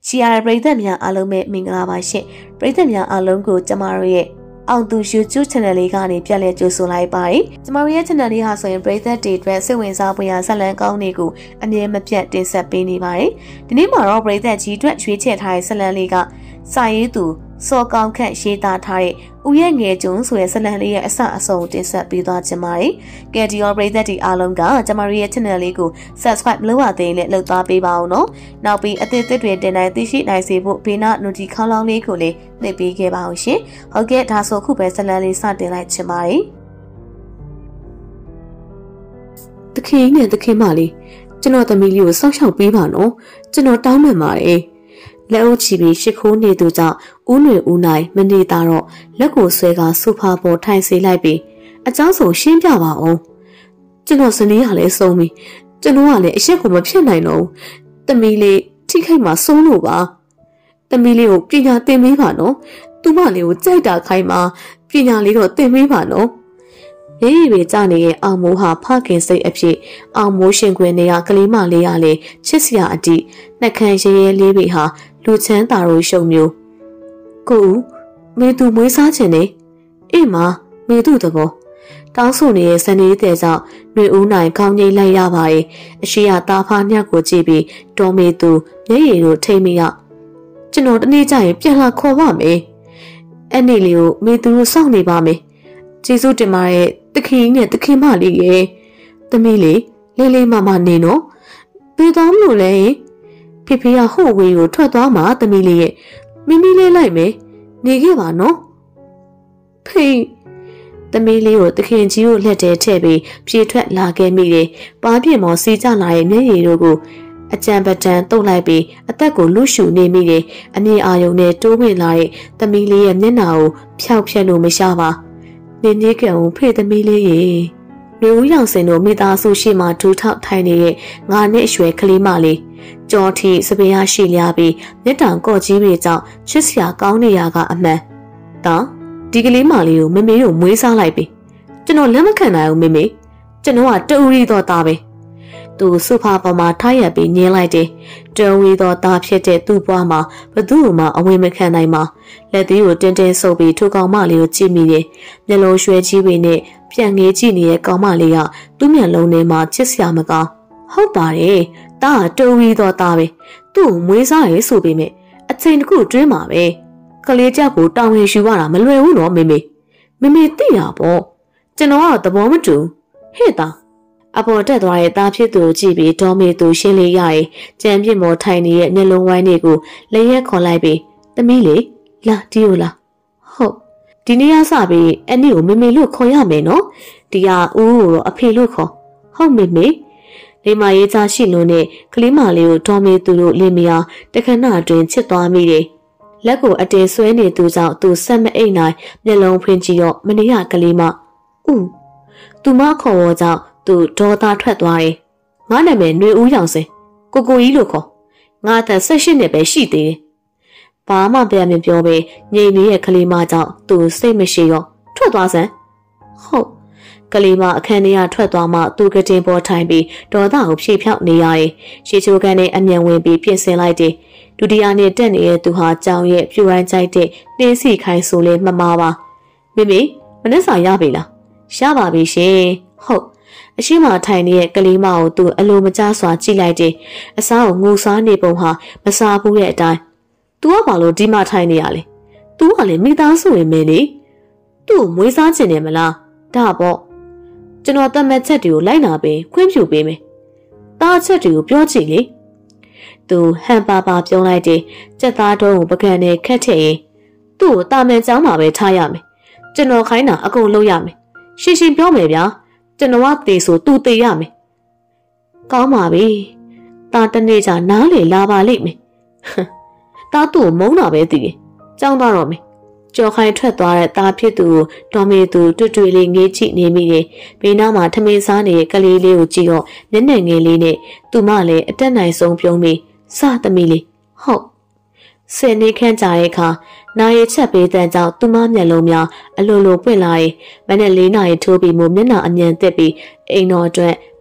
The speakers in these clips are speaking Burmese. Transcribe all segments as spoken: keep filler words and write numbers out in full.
ချီယာပရိသတ်များအားလုံးပဲမင်္ဂလာပါရှင်ပရိသတ်များအားလုံးကိုကျမတို့ရဲ့အောင်သူ YouTube channel လေးကနေပြန်လည်ကြိုဆိုလိုက်ပါတယ်ကျမတို့ရဲ့ channel လေးဟာဆိုရင်ပရိသတ်တွေအတွက်စိတ်ဝင်စားဖွယ်ရာဇာတ်လမ်းကောင်းတွေကိုအမြဲမပြတ်တင်ဆက်ပေးနေပါတယ်ဒီနေ့မှာတော့ပရိသတ်ကြီးအတွက်ရွေးချယ်ထားတဲ့ဇာတ်လမ်းလေးကစာရေးသူစောကောင်းခန့်ရေးသားထားတဲ့ဦးရဲ့ငယ်ကျုံဆိုတဲ့ဇာတ်လမ်းလေးရဲ့အစအဆုံးတင်ဆက်ပေးသွားချင်ပါတယ်ကဲဒီရောပရိသတ်တွေအားလုံးကကျမတို့ရဲ့ channel လေးကို subscribe လုပ်ရသေးနဲ့လုပ်သားပေးပါအောင်နော်နောက်ပြီးအသစ်သစ်တွေတင်တိုင်းသိရှိနိုင်စေဖို့ဘေးနာ notification ခေါင်းလောင်းလေးကိုလည်းနှိပ်ပေးခဲ့ပါအောင်ရှင်ဟုတ်ကဲ့ဒါဆိုခုပဲဇာတ်လမ်းလေးစတင်လိုက်ချင်ပါတယ်တခင်နဲ့တခင်မလေးကျွန်တော်သမီးလေးကိုစောင့်ရှောက်ပေးပါနော်ကျွန်တော်တောင်းပန်ပါတယ်လက်အုပ်ချီပြီးရှစ်ခိုးနေသူကြောင့်ဦးຫນွေဦးနိုင်မနေတာတော့လက်ကိုဆွဲကဆိုဖာပေါ်ထိုင်စေလိုက်ပြီးအเจ้าဆိုရှင်းပြပါအောင်ကျွန်တော်စနေရလဲဆုံးပြီကျွန်တော်ကလည်းအရက်ကိုမဖြစ်နိုင်တော့ဘူးတမီးလေးထိခိုက်မှဆုံးလို့ပါတမီးလေးကိုပညာသင်ပေးပါနော်သူမလေးကိုကြိုက်တာခိုင်းမှပညာလေးတော့သင်ပေးပါနော်ရေးရီပဲကြနေတဲ့အောင်မိုးဟာဖခင်စိတ်အဖြစ်အောင်မိုးရှင်ခွင်နေရကလေးမလေးရလေချစ်စရာအတိနှက်ခမ်းရဲရဲလေးတွေဟာလူချမ်းသာတို့ရှုံမျိုးကိုဦးမေသူမွေးစားခြင်းနေအေးမမေသူတဘောတောင်းဆိုနေတဲ့စနေတဲ့ကြောင့်နှွေဦးနိုင်ခေါင်းငိမ့်လိုက်ရပါတယ်အရှိရသားဖားညက်ကိုကြည့်ပြီးတော်မေသူမျက်ရည်တို့ထိမ့်မိရကျွန်တော်တနေ့ကျရင်ပြန်လာခေါ်ပါမယ်အဲ့နေ့လေးကိုမေသူတို့စောင့်နေပါမယ်ကျေးဇူးတင်ပါတယ်တခင်နဲ့တခင်မလေးရဲ့သမီးလေးလေးလေးမမနေနော်ပြေးသွားမလို့လဲဖေဖေကဟိုဝေးကိုထွက်သွားမှသမီးလေးရဲ့မိမိလေးလိုက်မယ်နေခဲ့ပါနော်ဖေသမီးလေးကိုတခင်ကြီးကိုလက်ထဲထည့်ပြီးပြေးထွက်လာခဲ့မိတယ်ပါးပြင်းမော်စီးကြလာရဲ့မျက်ရည်တို့ကိုအကြံပတန်တုတ်လိုက်ပြီးအသက်ကိုလွတ်ရှူနေမိတယ်အမြင်အာရုံနဲ့တိုးဝင်လာတဲ့သမီးလေးရဲ့မျက်နှာကိုဖျောက်ဖျက်လို့မရပါနေနေကံဖေသမီးလေးရေလူဦးရောင်စင်တို့မိသားစုရှိမှဒူးထောက်ထိုင်နေတဲ့ငါနဲ့အရွယ်ကလေးမလေးကြောထီစပင်ရရှိလျားပြီးမျက်တောင်ကော့ကြီးတွေကြောင့်ချစ်စရာကောင်းနေရကအမှန်တောင်းဒီကလေးမလေးကိုမမေတို့မွေးစားလိုက်ပြီကျွန်တော်လက်မခံနိုင်ဘူးမေမေကျွန်တော်ကတူရီတော့သားပဲသူစုဖာပေါ်မှာထားရပြီးညင်းလိုက်တယ်တူရီတော့သားဖြစ်တဲ့သူ့ဘွားမှာဘသူ့မှအဝင်မခံနိုင်မှာလက်သေးကိုတင်းတင်းဆုပ်ပြီးထိုကောင်မလေးကိုကြည့်မိတယ်မျက်လုံးရွှဲကြီးတွေနဲ့ပြန်ငေးကြည့်နေတဲ့ကောင်မလေးကသူ့မျက်လုံးထဲမှာချစ်စရာမကောင်းဟုတ်ပါတယ်တားတူရီတော့သားပဲသူ့ကိုမွေးစားရဲဆိုပေမဲ့အချိန်တစ်ခုတွင်းမှာပဲကလေးကြောက်ကိုတောင်းရင်ယူရတာမလွယ်ဘူးနော်မေမေမေမေသိရပေါ့ကျွန်တော်ကသဘောမတူဟဲ့တာအပေါ်တက်သွားတဲ့သားဖြစ်သူကိုကြည့်ပြီးဒေါ်မေသူရှင်းလေးရရင်ကြံပြစ်မော်ထိုင်နေတဲ့မျက်လုံးဝိုင်းတွေကိုလက်ရက်ခေါ်လိုက်ပြီးသမီးလေးလာဒီကိုလာဟုတ်ဒီနေ့ရစပြီးအဲ့ဒီကိုမေမေလို့ခေါ်ရမယ်နော်ဒီကဦးကိုတော့အဖေလို့ခေါ်ဟုတ်မေမေလိမ္မာရေးချရှိလို့နဲ့ကလေးမလေးကိုဒေါ်မေသူတို့လင်းမယားတခဏအတွင်းချစ်သွားမိတယ်လက်ကိုအတင်းဆွဲနေသူကြောင့်သူဆက်မအိတ်နိုင်မျက်လုံးဖွင့်ကြည့်တော့မနေရကလေးမဥသူမခေါ်ဝေါ်ကြောင့်သူဒေါသထွက်သွားတယ်ငါနာမည်ຫນွေဦးရောင်စင်ကိုကိုကြီးလို့ခေါ်ငါအသက်၁၈နှစ်ပဲရှိသေးတယ်ဘာမှပြန်မပြောပဲငြိမ်နေတဲ့ကလေးမကြောင့်သူစိတ်မရှိရောထွက်သွားစမ်းဟုတ်ကလေးမအခန်းထဲကထွက်သွားမှသူကတင်ပေါ်ထိုင်ပြီးဒေါသကိုဖြေဖြောက်နေရတယ်ရှေချိုကန်နဲ့အမြန်ဝင်ပြီးပြင်ဆင်လိုက်တယ်ဒုတိယနေ့တက်နေတဲ့သူဟာကြောင်ရဲ့ပြူရိုင်းကြိုက်တဲ့နှင်းစီခိုင်းဆိုလဲမမာပါမိမိမနေ့စာရပြီလားရပါပြီရှင်ဟုတ်အရှိမထိုင်နေတဲ့ကလေးမကိုသူအလိုမကျစွာကြည့်လိုက်တယ်အစားကိုငိုစားနေပုံဟာမစားဘူးတဲ့အတိုင်း तू ကဘာလို့ဒီမှာထိုင်နေရလဲ तू ကလည်းမိသားစုဝင်မင်းလေသူ့ကိုမွေးစားခြင်းနေမလားဒါပေါ့ကျွန်တော်တတ်မှတ်ချက်တွေကိုလိုက်နာပေးခွင့်ပြုပေးမယ်တားချက်တွေကိုပြောကြည့်လေသူဟန်ပါပါပြောလိုက်တယ်စက်သားတုံးကိုပကံနဲ့ခတ်ထည့်ရင်သူ့ကိုတာမန်ကျောင်းမှာပဲထားရမယ်ကျွန်တော်ခိုင်းတာအကုန်လုပ်ရမယ်ရှင်းရှင်းပြောမယ်ဗျာကျွန်တော်ကသေဆိုသူသေရမယ်ကောင်းပါပြီတာတနေ့ကျနားလေလာပါလိမ့်မယ်တာသူ့ကိုမုန်းတာပဲသိတယ်ကြောင်းသွားတော့မယ်ကြော်ခိုင်ထွက်သွားတဲ့တာဖြစ်သူကိုတော်မေသူတွတ်တွေ့လေးငေးကြည့်နေမိတယ်ဘေးနားမှာထမင်းစားနေတဲ့ကလေးလေးကိုကြည့်တော့မျက်နှာငယ်လေးနဲ့သူမလည်းအတက်နိုင်ဆုံးပြုံးပြီးစသမီးလေးဟုတ်ဆယ်နှစ်ခန့်ကြာတဲ့အခါနာရီချက်ပေးတဲ့ကြောင့်သူမမျက်လုံးများအလိုလိုပွင့်လာတယ်မနေ့လေးနာရီထိုးပြီးမှမျက်နှာအမြန်တက်ပြီးအိမ်တော်အတွက်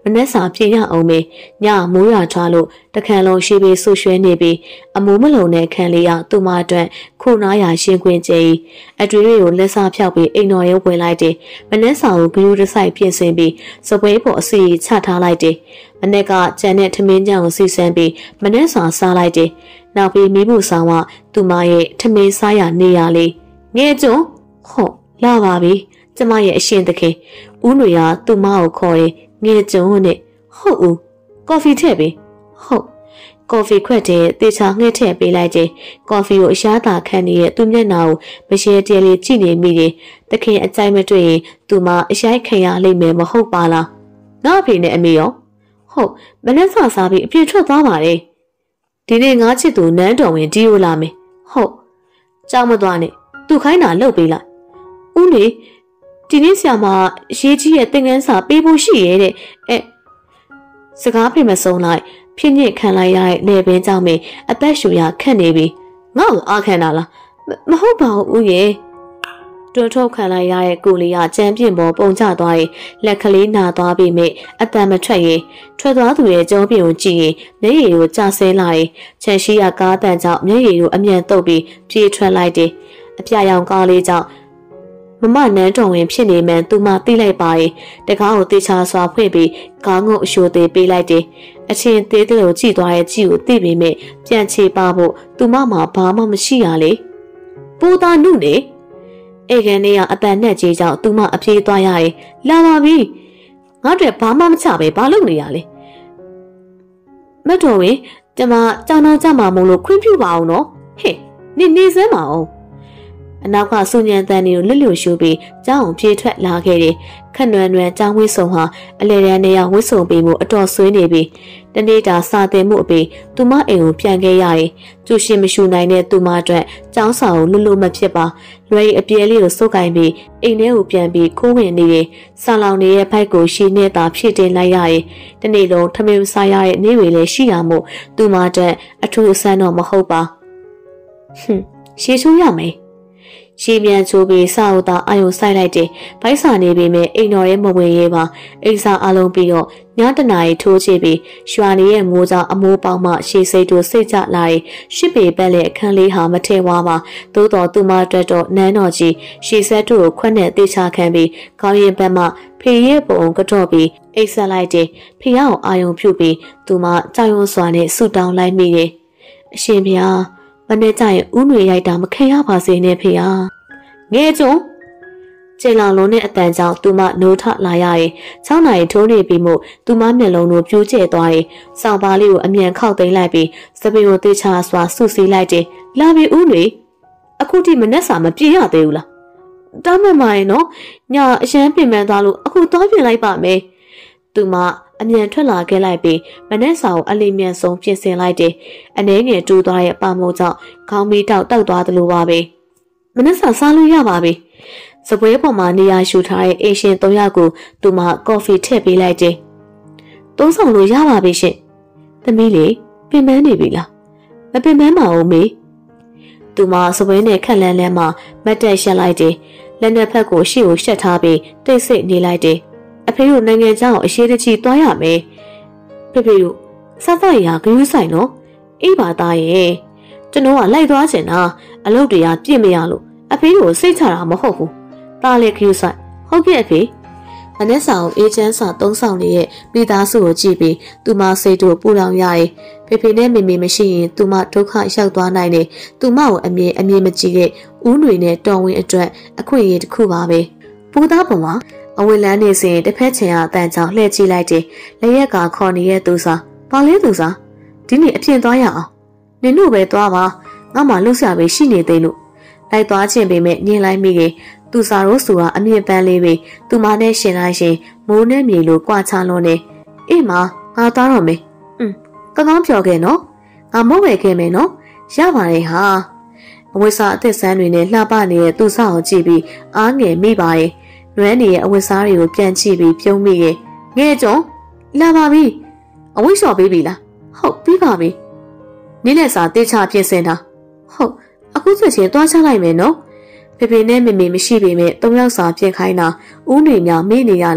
မနှက်စာပြင်ရအောင်မေညမိုးရွာထွားလို့တခါလုံးရှိပြီးဆူရွှဲနေပြီးအမိုးမလုံတဲ့ခန်းလေးကသူ့မအတွက်ခုနားရရှင်းခွင်းကြည်အတွေ့တွေကိုလက်စားဖြောက်ပြီးအိမ်တော်ရဲဝင်လိုက်တယ်မနှက်စာကိုဂရုတစိုက်ပြင်ဆင်ပြီးစပွဲပေါ်အစီချထားလိုက်တယ်မနှက်ကကြံတဲ့ထမင်းကြောင်ကိုစီစမ်းပြီးမနှက်စာစားလိုက်တယ်နောက်ပြီးမိမှုဆောင်ကသူ့မရဲ့ထမင်းစားရနေရလေးငဲကျွန်းဟောလာပါပြီကျမရဲ့အရှင်သခင်ဦးຫນွေကသူ့မကိုခေါ်တယ်ငဲကျွန်းနဲ့ဟုတ်ဦးကော်ဖီထည့်ပေးဟုတ်ကော်ဖီခွက်တဲ့တေချာငှက်ထည့်ပေးလိုက်တယ်ကော်ဖီကိုအရှားသာခံနေတဲ့သူ့မျက်နှာကိုမရှဲတဲလေးကြည့်နေမိတယ်တခင်အကြိုက်မတွေ့ရင်သူမအရှိုက်ခံရလိမ့်မယ်မဟုတ်ပါလားငါအဖေနဲ့အမေရောဟုတ်မနေ့ကစားပြီးအပြည့်ထွက်သွားပါတယ်ဒီနေ့ငါချစ်သူနန်းတော်ဝင်ဒီကိုလာမယ်ဟုတ်ကြောက်မသွားနဲ့သူခိုင်းတာလှုပ်ပေးလိုက်ဦးလေဒီနေ့ဆရာမရေးကြီးရဲ့သင်ခန်းစာပေးဖို့ရှိရဲ့တဲ့အဲစကားဖေမဆုံးလိုက်ဖြစ်ညစ်ခံလိုက်ရတဲ့လေပင်ကြောင့်မင်းအသက်ရှူရခက်နေပြီငါ့ကိုအားခံတာလားမဟုတ်ပါဘူးဦးရဲ့တွန်းထုတ်ခံလိုက်ရတဲ့ကိုလေးကကြမ်းပြင်းပေါ်ပုံကျသွားရင်လက်ကလေးနာသွားပြီးမြအတန်မထွက်ရင်ထွက်သွားသူရဲ့ကြောပြင်ကိုကြည့်ရင်မျက်ရည်ကိုကျဆင်းလာရင်ချန်ရှိရကားတန်ကြောင့်မျက်ရည်ကိုအမြန်တုပ်ပြီးပြေးထွက်လိုက်တယ်အပြရောင်ကားလေးကြောင့်မမနန်းတော်ဝင်ဖြစ်နေမှန်သူမသိလိုက်ပါရင်တကားကိုတေချာစွာဖွင့်ပြီးကားငုံအရှိုသေးပေးလိုက်တယ်အချင်းသေးသေးကိုကြည့်သွားရဲ့ကြည့်ကိုသိပေမဲ့ပြန်ချေပါဖို့သူမမှာဘာမှမရှိရလေပူတာနုနေအေကန်လေးကအတန်နဲ့ကြီးကြောင့်သူမအပြေးသွားရတယ်လာပါပြီငါတို့ဘာမှမချပဲဘာလုပ်နေရလဲမတော်ဝင်ကျမကြောင်တော့ကြမှာမလို့ခွင့်ပြုပါအောင်နော်ဟဲ့နေနေစမ်းပါအောင်အနောက်ကစုညံတန်တွေကိုလွတ်လွတ်ရှူပြီးကြောင်းပြေးထွက်လာခဲ့တယ်ခက်နွယ်နွယ်ကြောင်းဝိဆုံဟာအလဲတန်းနေရဝိဆုံပြီးမှုအတော်ဆွေးနေပြီးတနေ့တာစာတင်မှုအပြီးသူမအိမ်ကိုပြန်ခဲ့ရတယ်ကျူရှင်မရှူနိုင်တဲ့သူမအတွက်ကြောင်းစာကိုလွတ်လွတ်မဖြစ်ပါလွယ်အပြဲလေးကိုစုပ်ကင်ပြီးအိမ်ထဲကိုပြန်ပြီးခိုးဝင်နေတယ်ဆာလောင်နေတဲ့ဖိုက်ကိုရှီနေတာဖြစ်တင်လိုက်ရတယ်တနေ့လုံးထမင်းစားရတဲ့နေ့တွေလည်းရှိရမို့သူမအတွက်အထူးအဆန်းတော့မဟုတ်ပါဟွန်းရှေ့ချိုးရမယ်ရှီမြန်ချိုးပြီးစာအုပ်သားအာယုံဆိုင်လိုက်တယ်။ဗိုက်စာနေပေမဲ့အိမ်တော်ရဲ့မဝင်ရဲပါအိမ်စာအလုံးပြီးတော့ညတနာရီထိုးချပြီးရွာနေရဲ့မိုးကြောင့်အမိုးပေါင်းမှရှေစိတ်တို့စိတ်ကြလာရင်ရှစ်ပေပတ်လက်အခန်းလေးဟာမထဲဝါပါသို့တော်သူမအတွက်တော့နန်းတော်ကြီးရှေဆက်တို့ကိုခွက်နဲ့တေချခံပြီးကောင်းရင်ဘက်မှဖေရဲ့ပုံကတော့ပြီးအိတ်ဆက်လိုက်တယ်။ဖေအောင်အာယုံပြုတ်ပြီးသူမကြောက်ရွံ့စွာနဲ့ဆူတောင်းလိုက်မိတယ်။အရှင်ဘုရားမနေ့ကျရင်ဦးຫນွေရိုက်တာမခံရပါစေနဲ့ဖေဟာငဲကျုံကျင်လောင်လုံးနဲ့အတန်ကြောင့်သူမနိုးထလာရရင်၆နာရီထိုးနေပြီးမို့သူမမျက်လုံးတို့ပြိုးကျဲသွားရင်စောင်ပါလေးကိုအမြန်ခောက်သိမ်းလိုက်ပြီးစပင်ကိုတေချာစွာဆုစီလိုက်တယ်လာပြီဦးຫນွေအခုထိမနဲ့စာမပြေရသေးဘူးလားတောင်းမှမရင်နော်ညအရန်ပြင်ပန်းသွားလို့အခုသွားပြင်လိုက်ပါမယ်သူမအမြန်ထွက်လာခဲ့လိုက်ပြီးမနဲ့စာကိုအလေးမြန်ဆုံးပြင်ဆင်လိုက်တယ်အနှဲငယ်တူသွားရဲ့ပါမိုးကြောင့်ခေါင်းမီးတောက်တောက်သွားသလိုပါပဲမနက်စာစားလို့ရပါပြီစပွဲပေါ်မှာနေရာယူထားတဲ့အေရှင်သုံးယောက်ကိုသူမကော်ဖီထည့်ပေးလိုက်တယ်သုံးဆောင်လို့ရပါပြီရှင်သမီးလေးပင်ပန်းနေပြီလားမပင်ပန်းပါဘူးမေသူမစပွဲနဲ့ခက်လန်းလန်းမှာမတ်တက်ရှက်လိုက်တယ်လက်နှစ်ဖက်ကိုရှေ့ကိုရှက်ထားပြီးတိတ်ဆိတ်နေလိုက်တယ်အဖေတို့နိုင်ငံเจ้าအရှိတချီသွားရမယ်ဖေဖေတို့စသရဂရုစိုက်နော်အေးပါသားရဲ့ကျွန်တော်ကလိုက်သွားချင်တာအလုပ်တွေကပြည့်မရလို့အဖေကိုစိတ်ချတာမဟုတ်ဘူးတားလေခ ्यू ဆိုင်ဟုတ်ကဲ့အဖေမနေ့ဆောင်အေဂျင့်စာသုံးဆောင်နေတဲ့မိသားစုကိုကြည့်ပြီးသူမစိတ်တို့ပူလောင်ရတယ်ဖေဖေနဲ့မေမေမရှိရင်သူမဒုက္ခရောက်သွားနိုင်တယ်သူမကိုအမြင်အမြင်မကြည့်တဲ့ဦးຫນွေနဲ့တော်ဝင်အတွက်အခွင့်အရေးတစ်ခုပါပဲပူသားပုံမှာအဝေးလန်းနေစဉ်တစ်ဖက်ချင်အတန်ကြောင့်လှည့်ကြည့်လိုက်တယ်လက်ရက်ကခေါ်နေတဲ့သူစားဘာလဲသူစားဒီနေ့အပြင်သွားရအောင်နင်တို့ပဲသွားပါငါမှလှုပ်ရှားပဲရှိနေသေးလို့လိုက်သွားခြင်းပေမဲ့ညင်လိုက်မိရင်သူစားတို့ဆိုတာအမြင့်ပန်းလေးပဲသူမနဲ့ရှင်လိုက်ရှင်မိုးနဲ့မြေလိုကြွားချလွန်နေအေးမငါသွားတော့မယ်อืมကောင်းကောင်းပြောခဲ့နော်ငါမဟုတ်ပဲခဲ့မယ်နော်ရပါတယ်ဟာအဝိစာအသက်ဆန်းတွေနဲ့လှပနေတဲ့သူစားကိုကြည့်ပြီးအားငယ်မိပါရဲ့နွမ်းနေရဲ့အဝတ်စားတွေကိုပြန်ကြည့်ပြီးပြုံးမိရဲ့ငဲကြုံလာပါပြီအဝိလျှော်ပေးပြီလားဟုတ်ပြီးပါပြီနေ့နဲ့စာတေချာပြင်ဆင်တာဟုတ်အခုချက်ချင်းသွားချလိုက်မယ်နော်ဖေဖေနဲ့မေမေမရှိပေမဲ့သုံးယောက်စာပြင်ခိုင်းတာဦးနေညာမေ့နေရလား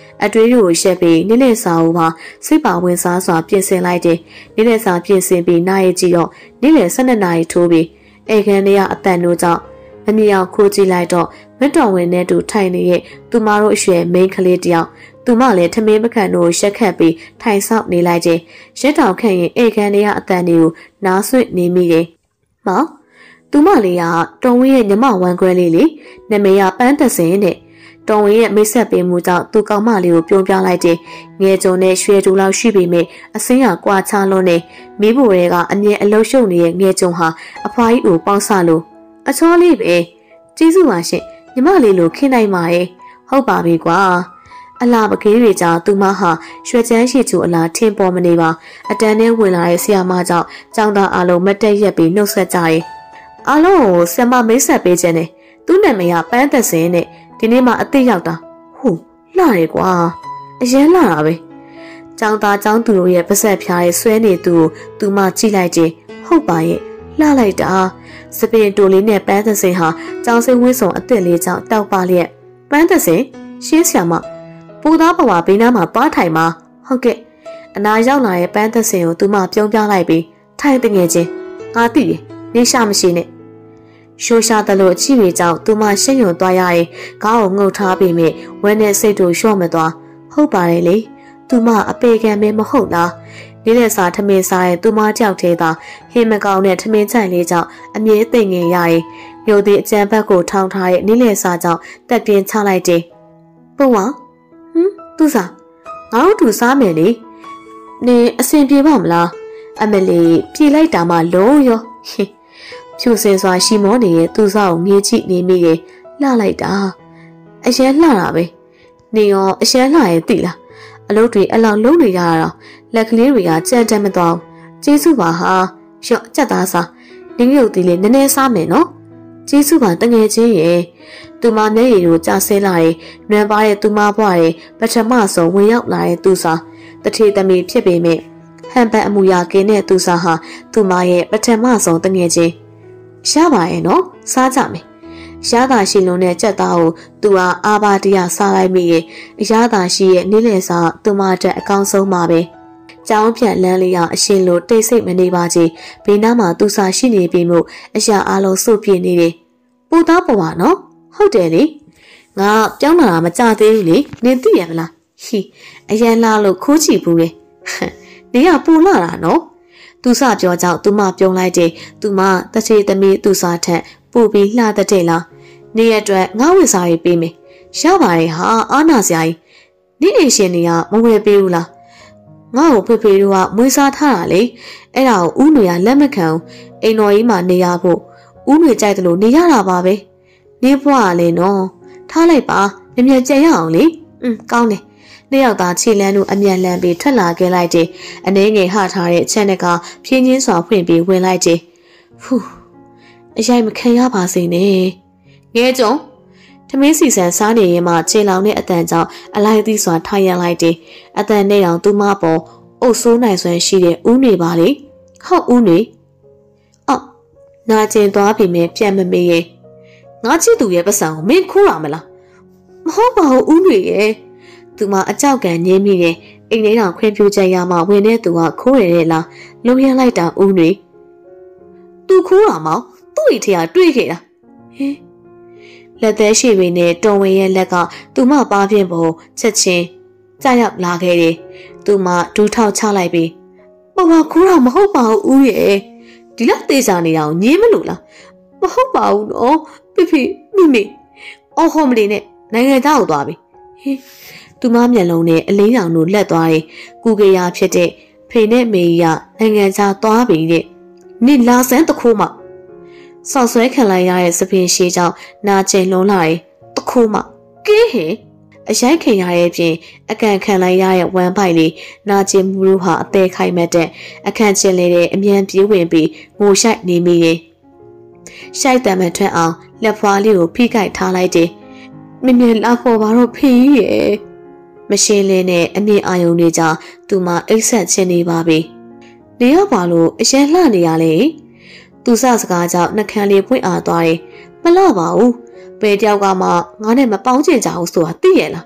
အတွေးကိုရှက်ပြီးနေ့နေ့စာအုပ်မှာစိတ်ပါဝင်စားစွာပြင်ဆင်လိုက်တယ်နေ့နေ့စာပြင်ဆင်ပြီးနားရကြည့်တော့နေ့လယ်၁၂နာရီထိုးပြီးအေကန်တွေကအတန်တို့ကြောင့်အမြင်အောင်ခိုးကြည့်လိုက်တော့မက်တော်ဝင်နဲ့တူထိုင်နေတဲ့သူမတို့အရွယ်မိန်းကလေးတယောက်သူမလည်းထမင်းပကံတို့ရှက်ခတ်ပြီးထိုင်ဆောက်နေလိုက်တယ်ရက်တောင်ခန့်ရင်အေကန်တွေကအတန်တွေကိုနားဆွင့်နေမိတယ်မောင်သူမလေးကတော်ဝင်းရဲ့ညီမဝမ်းခွဲလေးလေနာမည်ကပန်းသက်စင်တဲ့တော်ဝင်းရဲ့မိတ်ဆက်ပေးမှုကြောင့်သူကောင်မလေးကိုပြုံးပြလိုက်တယ်ငယ်ကြုံနဲ့ရွှေတူလောက်ရှိပေမဲ့အစင်းကကွာချလုံးနဲ့မိဖို့တွေကအမြင်အလုံးရှုပ်နေတဲ့ငယ်ကြုံဟာအဖွားကြီးကိုပေါင်းဆလို့အချောလေးပဲကျေးဇူးပါရှင်ညီမလေးလိုခင်းနိုင်ပါရဲ့ဟုတ်ပါပြီကွာအလားပကလေးတွေကြောင့်သူမဟာရွှေချမ်းရှိသူအလားထင်ပေါ်မနေပါအတန်းနဲ့ဝင်လာတဲ့ဆရာမကြောင့်ကျောင်းသားအလုံးမတ်တက်ရက်ပြီးနှုတ်ဆက်ကြတယ်အလုံးကိုဆရာမမိတ်ဆက်ပေးခြင်းနဲ့သူ့နာမည်ကပန်းသက်စင်နဲ့ဒီနေ့မှအသိရောက်တာဟုတ်လှရဲကွာအရင်လှတာပဲကျောင်းသားကျောင်းသူတို့ရဲ့ပါဆက်ဖျားရဲ့ဆွဲနေသူကိုသူမကြည့်လိုက်ခြင်းဟုတ်ပါရဲ့လှလိုက်တာစပင်တိုလေးနဲ့ပန်းသက်စင်ဟာကျောင်းစိတ်ဝင်းစုံအစ်စ်လေးကြောင့်တောက်ပါလျက်ပန်းသက်စင်ရှင်းဆရာမပူသားပေါ်မှာဘေးနားမှာပါထိုင်မှာဟုတ်ကဲ့အနာရောက်လာတဲ့ပန်းသက်စင်ကိုသူမပြုံးပြလိုက်ပြီးထိုင်တငယ်ချင်းငါသိတယ်နေရှာမရှိနဲ့ရှိုးရှာတယ်လို့အချီတွေကြောင့်သူမရှင်းယွန်သွားရရင်ခေါင်းကိုငုတ်ထားပြီးမြဝဲနဲ့စိတ်တို့လျှော့မသွားဟုတ်ပါတယ်လေသူမအပေခံမဲမဟုတ်လားနေတဲ့စာထမင်းစားရင်သူမကြောက်သေးတာဟင်းမကောင်းတဲ့ထမင်းချိုင်လေးကြောင့်အမြဲသိငင်ရရင်မြို့သည်အကျံဘက်ကိုထောင်းထားတဲ့နင်းလေစာကြောင့်တက်ပြင်းချလိုက်တယ်ပုံဝဟမ်သူစားငါတို့သူစားမယ်လေနေအဆင်ပြေပါမလားအမလီပြေလိုက်တာမှလုံးရောဖြူစင်စွာရှိမောနေတဲ့သူစားကိုငေးကြည့်နေမိရဲ့လှလိုက်တာအရင်လှတာပဲနေရောအရင်လှရဲ့သိလားအလုပ်တွေအလောင်းလုံးနေရတာလက်ကလေးတွေကကြမ်းတမ်းမသွားကျေးဇူးပါဟာရော့ကြက်သားစားနင်းရုပ်သေးလေးနည်းနည်းစားမယ်နော်ကျေးဇူးပါတငယ်ချင်းရဲ့သူမမျက်ရည်ကိုကြာဆဲလာရင်နွမ်းပါတဲ့သူမဘွားရဲ့ပထမဆုံးဝင်ရောက်လာတဲ့သူစားတထေသမီးဖြစ်ပေမဲ့ဟန်ပန်အမူအရာကင်းတဲ့သူစားဟာသူမရဲ့ပထမဆုံးတငယ်ချင်းရပါရဲ့နော်စားကြမယ်ရတာရှိလုံးတဲ့ကြက်သားကိုသူဟာအာဘာတရားစားလိုက်မိရဲ့အရသာရှိရဲ့နေ့လယ်စာသူမတက်အကောင်းဆုံးပါပဲကျောင်းပြန်လန်းလေးကအရှင်လိုတိတ်ဆိတ်မနေပါကြီးဘေးနားမှာသူစားရှိနေပြီမို့အရာအလုံးစုပ်ပြင်းနေတယ်ပူသားပေါ်ပါနော်ဟုတ်တယ်လေငါပြောင်းလာတာမကြသေးဘူးလေနင်သိရမလားဟီအရန်လာလို့ခိုးချီဘူးလေနေကပူလာတာနော်သူစပြောကြောင့်သူမပြုံးလိုက်တယ်သူမတချေသမီးသူစားထက်ပူပြီးလှတဲ့လားနေရအတွက်ငါဝစ်စားရေးပေးမယ်ရပါရဲ့ဟာအာနာစရာကြီးနေအိမ်ရှင်တွေကမဝယ်ပေးဘူးလားငါ့ကိုဖေဖေတို့ကမွေးစားထားတာလေအဲ့ဒါကိုဦးနွေကလက်မခံဘူးအိမ်တော်ကြီးမှာနေရဖို့ဦးနွေကြိုက်တယ်လို့နေရတာပါပဲနေဘွားကလည်းနော်ထားလိုက်ပါမြင်မြင်ကြံရအောင်လေอืมကောင်းတယ်နှစ်ယောက်သားခြေလန်းတို့အမြန်လန်းပြီးထွက်လာခဲ့လိုက်တယ်အနေငယ်ဟထားတဲ့အချက်နဲ့ကဖြင်းချင်းစွာဖွင့်ပြီးဝင်လိုက်တယ်ဖူးအရိုက်မခံရပါစေနဲ့ငဲကြုံထမင်းစီဆန်စားနေရင်မှခြေလောင်တဲ့အတန်ကြောင့်အလိုက်သီးစွာထိုင်ရလိုက်တယ်အတန်နဲ့တောင်သူမပေါ်အုပ်ဆိုးနိုင်စွမ်းရှိတဲ့ဦးနေပါလေဟုတ်ဦးနေအော်နာကျင်သွားပြီမဲ့ပြန်မမေးရဲ့ငါချစ်သူရဲ့ပတ်စံကိုမင်းခိုးရမလားမဟုတ်ပါဘူးဦးနေရဲ့သူမအကြောက်ကန်ငင်းမိတယ်အိမ်ထဲတောင်ခွင့်ပြုချက်ရမှဝင်တဲ့သူကခိုးရတဲ့လားလုံရလိုက်တာဦးနေသူခိုးရမောင်သူ့အိထဲကတွေ့ခဲ့တာဟင်လက်သေးရှိပေနဲ့တော်ဝင်ရဲ့လက်ကသူမပါပြင်းပေါ်ချက်ချင်းကြာရောက်လာခဲ့တယ်သူမဒူးထောက်ချလိုက်ပြီးဘာမှခိုးတာမဟုတ်ပါဘူးဦးရဲ့ဒီလောက်သေးစားနေအောင်ညင်းမလို့လားမဟုတ်ပါဘူးနော်ဖိဖိမိမိအော်ဟောမလေးနဲ့နိုင်ငံသားကိုသွားပြီဟင်သူမမျက်လုံးနဲ့အလင်းရောင်တို့လက်သွားတယ်ကူကေယာဖြစ်တဲ့ဖေနဲ့မေကြီးကနိုင်ငံသားသွားပြီတဲ့နေလာစမ်းတခိုးမှဆောက်ဆွဲခံလိုက်ရတဲ့စပင်ရှည်ကြောင့်နာကျင်လုံးလာတယ်တခိုးမှကဲဟင်အရိုက်ခင်ရရဲ့ပြင်အကန်ခံလိုက်ရတဲ့ဝမ်းပိုက်လေးနာကျင်မှုတို့ဟာအသေးခိုင်မက်တဲ့အခန့်ကျင်လေတဲ့အမြန်ပြေးဝင်ပြီးငိုရှိုက်နေမိတယ်ရှိုက်တံမထွက်အောင်လက်ဖွားလေးကိုဖိကိုက်ထားလိုက်တယ်မမြင်လာခေါ်ပါတော့ဖေးရဲ့မရှင်းလင်းတဲ့အမြင်အာယုံတွေကြောင့်သူမအိတ်ဆက်ချင်နေပါပြီနေရပါလို့အရင်လှနေရလေသူစစကားကြောင့်နှကန်းလေးပွင့်အားသွားတယ်မလှပါဘူးဘယ်တယောက်ကမှငါနဲ့မပေါင်းချင်ကြဘူးဆိုတာသိရလားမ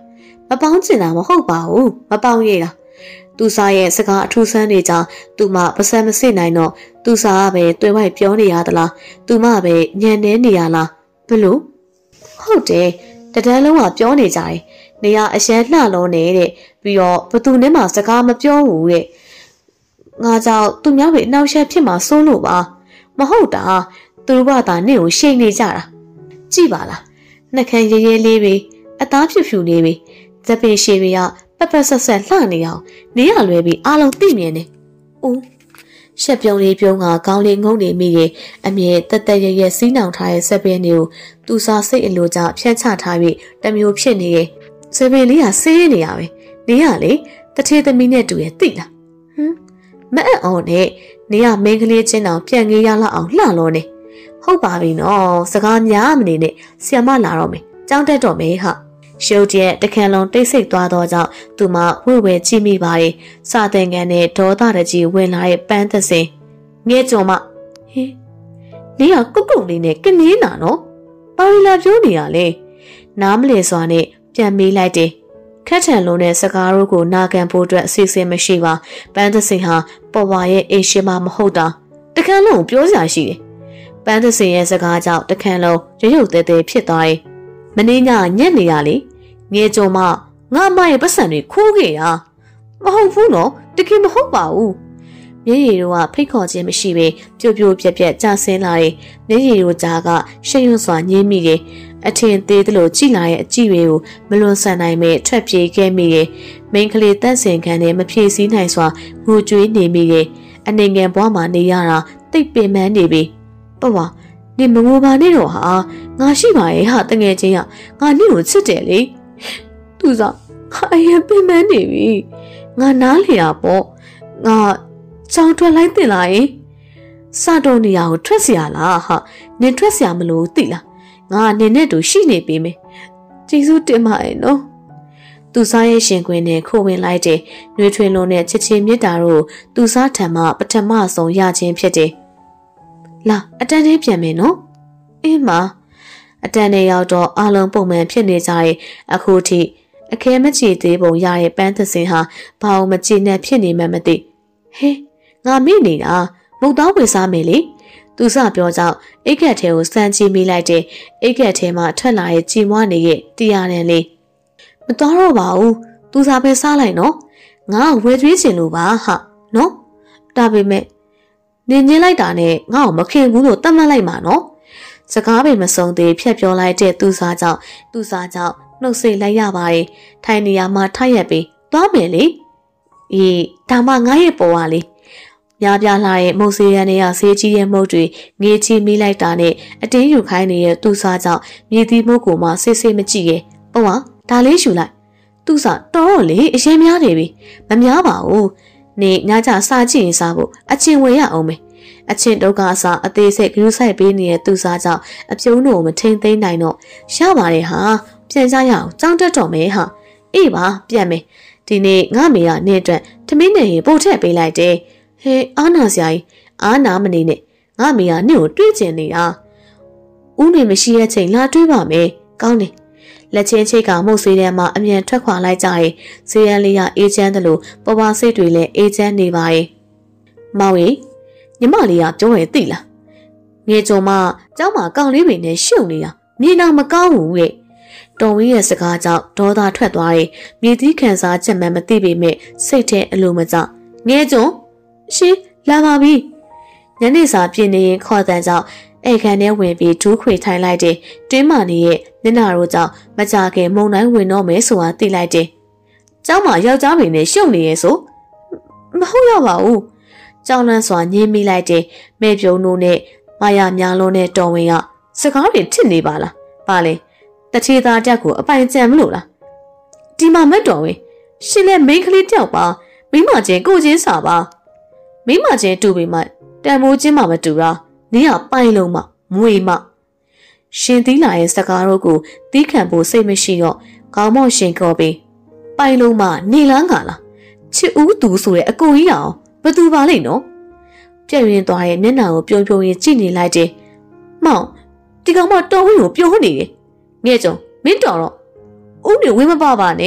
မပေါင်းချင်တာမဟုတ်ပါဘူးမပေါင်းရတာသူစားရဲ့စကားအထူးဆန်းနေကြသူမပစံမစစ်နိုင်တော့သူစားကပဲတွေ့ဝိုက်ပြောနေရသလားသူမပဲညံနေနေရလားဘလို့ဟုတ်တယ်တဒန်းလုံးကပြောနေကြတယ်နေရအရန်လှလုံးနေတဲ့ပြီးတော့ဘသူနဲ့မှစကားမပြောဘူးတဲ့ငါကြောင့်သူများပဲအနောက်ရှက်ဖြစ်မှာစိုးလို့ပါမဟုတ်တာသူတို့ကသာနေကိုရှိန်နေကြတာကြည့်ပါလားနှက်ခမ်းရဲရဲလေးပဲအသားဖြူဖြူလေးပဲဇပင်ရှည်တွေကပက်ပက်ဆက်ဆက်လှနေအောင်နေရလွယ်ပြီးအားလုံးသိမြင်နေ။အိုးရှက်ပြုံးလေးပြုံးကကောင်းလေးငုံနေမိရဲ့အမြဲတက်တက်ရဲရဲစီးနှောင်ထားတဲ့ဇပင်တွေကိုသူစားစိတ်အလိုကြောင့်ဖြန့်ချထားပြီးတမျိုးဖြစ်နေရဲ့ဇပင်လေးကဆေးနေရပဲနေရလေတထေသမီးနဲ့တူရဲ့သိလားဟမ်မအံ့အောင်နဲ့နေရမင်းကလေးချင်းတောင်ပြန်ငေးရလောက်အောင်လှလို့နေဟုတ်ပါပြီနော်စကားများမနေနဲ့ဆီယမလာတော့မယ်ကြောင်းတက်တော့မယ်ဟာရှုပ်ကျက်တခန့်လုံးတိတ်ဆိတ်သွားတော့ကြောင့်သူမဝှေ့ဝဲကြည့်မိပါရဲ့စာသင်ခန်းနဲ့ဒေါသတကြီးဝင်လာတဲ့ပန်းသစင်ငဲကြုံမဟင်းနေရကုတ်ကုတ်လေးနဲ့ကနေနာနော်ပါရီလာပြောနေရလေနားမလည်စွာနဲ့ပြန်မေးလိုက်တယ်ခက်ထန်လုံးနဲ့စကားတို့ကိုနာခံဖို့အတွက်အစီအစဉ်မရှိပါပန်းသစင်ဟာပေါ်ဝါရဲ့အိမ်ရှိမမဟုတ်တာတခန့်လုံးပြောစရာရှိတယ်ပန်းသစင်ရဲ့စကားကြောင့်တခန့်လုံးရုပ်ရုပ်သေးသေးဖြစ်သွားတယ်မင်းညညက်နေရလေငဲကြုံမငါမရဲ့ပတ်စံတွေခိုးခဲ့တာမဟုတ်ဘူးနော်တကယ်မဟုတ်ပါဘူးမျက်ရည်တို့ကဖိတ်ခေါ်ခြင်းမရှိပဲပြို့ပြို့ပြက်ပြက်ကျဆင်းလာတယ်မျက်ရည်တို့ကြားကရှက်ရွံ့စွာညင်းမိတယ်အထင်သေးသလိုကြည်လာရဲ့အကြည့်တွေကိုမလွန်ဆန်နိုင်မဲ့ထွက်ပြေးခဲ့မိတယ်မိန်းကလေးတက်ဆင်ခံနဲ့မဖြည့်စည်းနိုင်စွာငိုကြွေးနေမိတယ်အနေငယ်ဘွားမှာနေရတာတိတ်ပင်ပန်းနေပြီပေါ့ပါနေမငိုပါနဲ့တော့ဟာငါရှိပါရဲ့ဟာတငယ်ချင်းကငါနေ့ကိုချစ်တယ်လေသူစားငါအရင်ပင်ပန်းနေပြီငါနားလေတာပေါ့ငါချောင်းထွက်လိုက်တင်လာရင်စတော့နေရကိုထွက်เสียလားဟာနင်ထွက်เสียမလို့သိလားငါနင်နဲ့တူရှိနေပြီမေကျေးဇူးတင်ပါရဲ့နော်သူစားရဲ့ရှင်ခွင်နဲ့ခိုးဝင်လိုက်တယ်နှွေးထွေးလုံးနဲ့ချစ်ချင်းမြတ်တာတို့သူစားထံမှပထမဆုံးရခြင်းဖြစ်တယ်လာအတန်းလေးပြန်မယ်နော်အေးမအတန်းလေးရောက်တော့အားလုံးပုံမှန်ဖြစ်နေကြရဲ့အခုထိအခဲမချေသေးပုံရရဲ့ပန်းသစင်ဟာဘာအောင်မချေနဲ့ဖြစ်နေမှမသိဟဲငါမိနေတာမုတ်သားဝယ်စားမယ်လေသူစပြောကြောင့်အိတ်ကက်ထဲကိုစမ်းကြည့်မိလိုက်တယ်အိတ်ကက်ထဲမှာထွက်လာရဲ့ကြည်မွားနေရဲ့တရားနဲ့လေးမတော်တော့ပါဘူးသူစားပဲစားလိုက်နော်ငါဝယ်သွေးချင်လို့ပါဟာနော်ဒါပေမဲ့နင်ညင်းလိုက်တာနဲ့ငါ့ကိုမခင်ဘူးလို့တတ်မှတ်လိုက်မှာနော်စကားပဲမစုံသေးဖြတ်ပြောလိုက်တဲ့သူစားကြောင့်သူစားကြောင့်နှုတ်ဆက်လိုက်ရပါတယ်ထိုင်နေရမှာထိုက်ရပြီးသွားမယ်လေအေးဒါမှငါရဲ့ပေါ်ပါလေများပြားလာရဲ့မုတ်ဆေးရန်နဲ့ဆေးကြီးရဲ့မုတ်တွေငေးချီမိလိုက်တာနဲ့အတင်းယူခိုင်းနေတဲ့သူစားကြောင့်မြေသီးမုတ်ကိုမှဆေးဆေးမကြည့်ရဲ့ပေါ့ပါဒါလေးယူလိုက်သူစားတော်တော့လေအရင်များနေပြီမများပါဘူးနေညကြစားကြည့်ရင်စားဖို့အချင်းဝင်ရအောင်မယ်အချင်းဒုက္ခအစားအသေးစိတ်ဂရုစိုက်ပေးနေတဲ့သူစားကြောင့်အပြုံးတို့မထိန်သိမ်းနိုင်တော့ရပါတယ်ဟာပြန်ကြရအောင်ကြောင်းတက်တော်မယ်ဟာအေးပါပြန်မယ်ဒီနေ့ငါမေကနေအတွက်ထမင်းနဲ့ရင်ပို့ထည့်ပေးလိုက်တယ်ဟေးအားနာစရာကြီးအားနာမနေနဲ့ငါမေကနေ့ကိုတွေးကျင်နေတာဦးနေမရှိတဲ့ချိန်လာတွေးပါမယ်ကောင်းတယ်လက်ချင်းချိတ်ကမှုတ်ဆေးထဲမှာအမြန်ထွက်ခွာလိုက်ကြရင်ဈေးရန်လေးရအေးချမ်းတယ်လို့ပေါ်ပါစိတ်တွေလည်းအေးချမ်းနေပါရဲ့မောင်ကြီးညီမလေးကပြောရင်သိလားငယ်ကျော်မเจ้าမကောင်လေးပင်နဲ့ရှုပ်နေတာမြေနာမကောင်းဘူးရဲ့တော်ဝင်းရဲ့စကားကြောင့်ဒေါသထွက်သွားတယ်မြေသီးခံစားချက်မှမသိပေမဲ့စိတ်ထဲအလိုမကျငယ်ကျော်ရှင်လာပါပြီညနေစာပြင်းနေရင်ခေါ်တဲ့ကြောင့်အိမ်ခန်းထဲဝင်ပြီးဒူးခွေထိုင်လိုက်တယ်တွင်းမာနေရဲ့မျက်နှာတို့ကြောင့်မကြခင်မုံတိုင်းဝင်တော့မယ်ဆိုတာသိလိုက်တယ်เจ้าမယောက်ျားပင်နဲ့ရှုပ်နေရဲ့ဆိုမဟုတ်ရပါဘူးကြောင်လန်းစွာညင်းမိလိုက်တယ်မဲ့ပြုံးတို့နဲ့မာယာများလုံးနဲ့တော်ဝင်ကစကားတွေထစ်နေပါလားပါလေတထေသားတက်ကိုအပိုင်ကြံမလို့လားဒီမှာမက်တော်ဝင်ရှင်လည်းမိန်းကလေးတယောက်ပါမိမချင်းကိုချင်းစာပါမိမချင်းတူပေမှတန်မိုးချင်းမှမတူတာနင်းကပိုင်လုံးမှမွေမှရှင်သီးလာရဲ့စကားတို့ကိုသီးခံဖို့စိတ်မရှိတော့ခေါင်းမော့ရှင်ခေါ်ပြီးပိုင်လုံးမှနေလန်းကလားချစ်ဦးသူဆိုတဲ့အကိုကြီးအောင်ဘသူပါလိမ့်နော်ပြည့်ရင်သွားရဲ့မျက်နှာကိုပြုံးပြုံးရင်ကြည့်နေလိုက်တယ်မောင်ဒီကောင်မတော်ဝင်းကိုပြုံးနေတယ်ငဲ့ကြုံမင်းတော်တော့ဦးနေဝင်းမပါပါနဲ့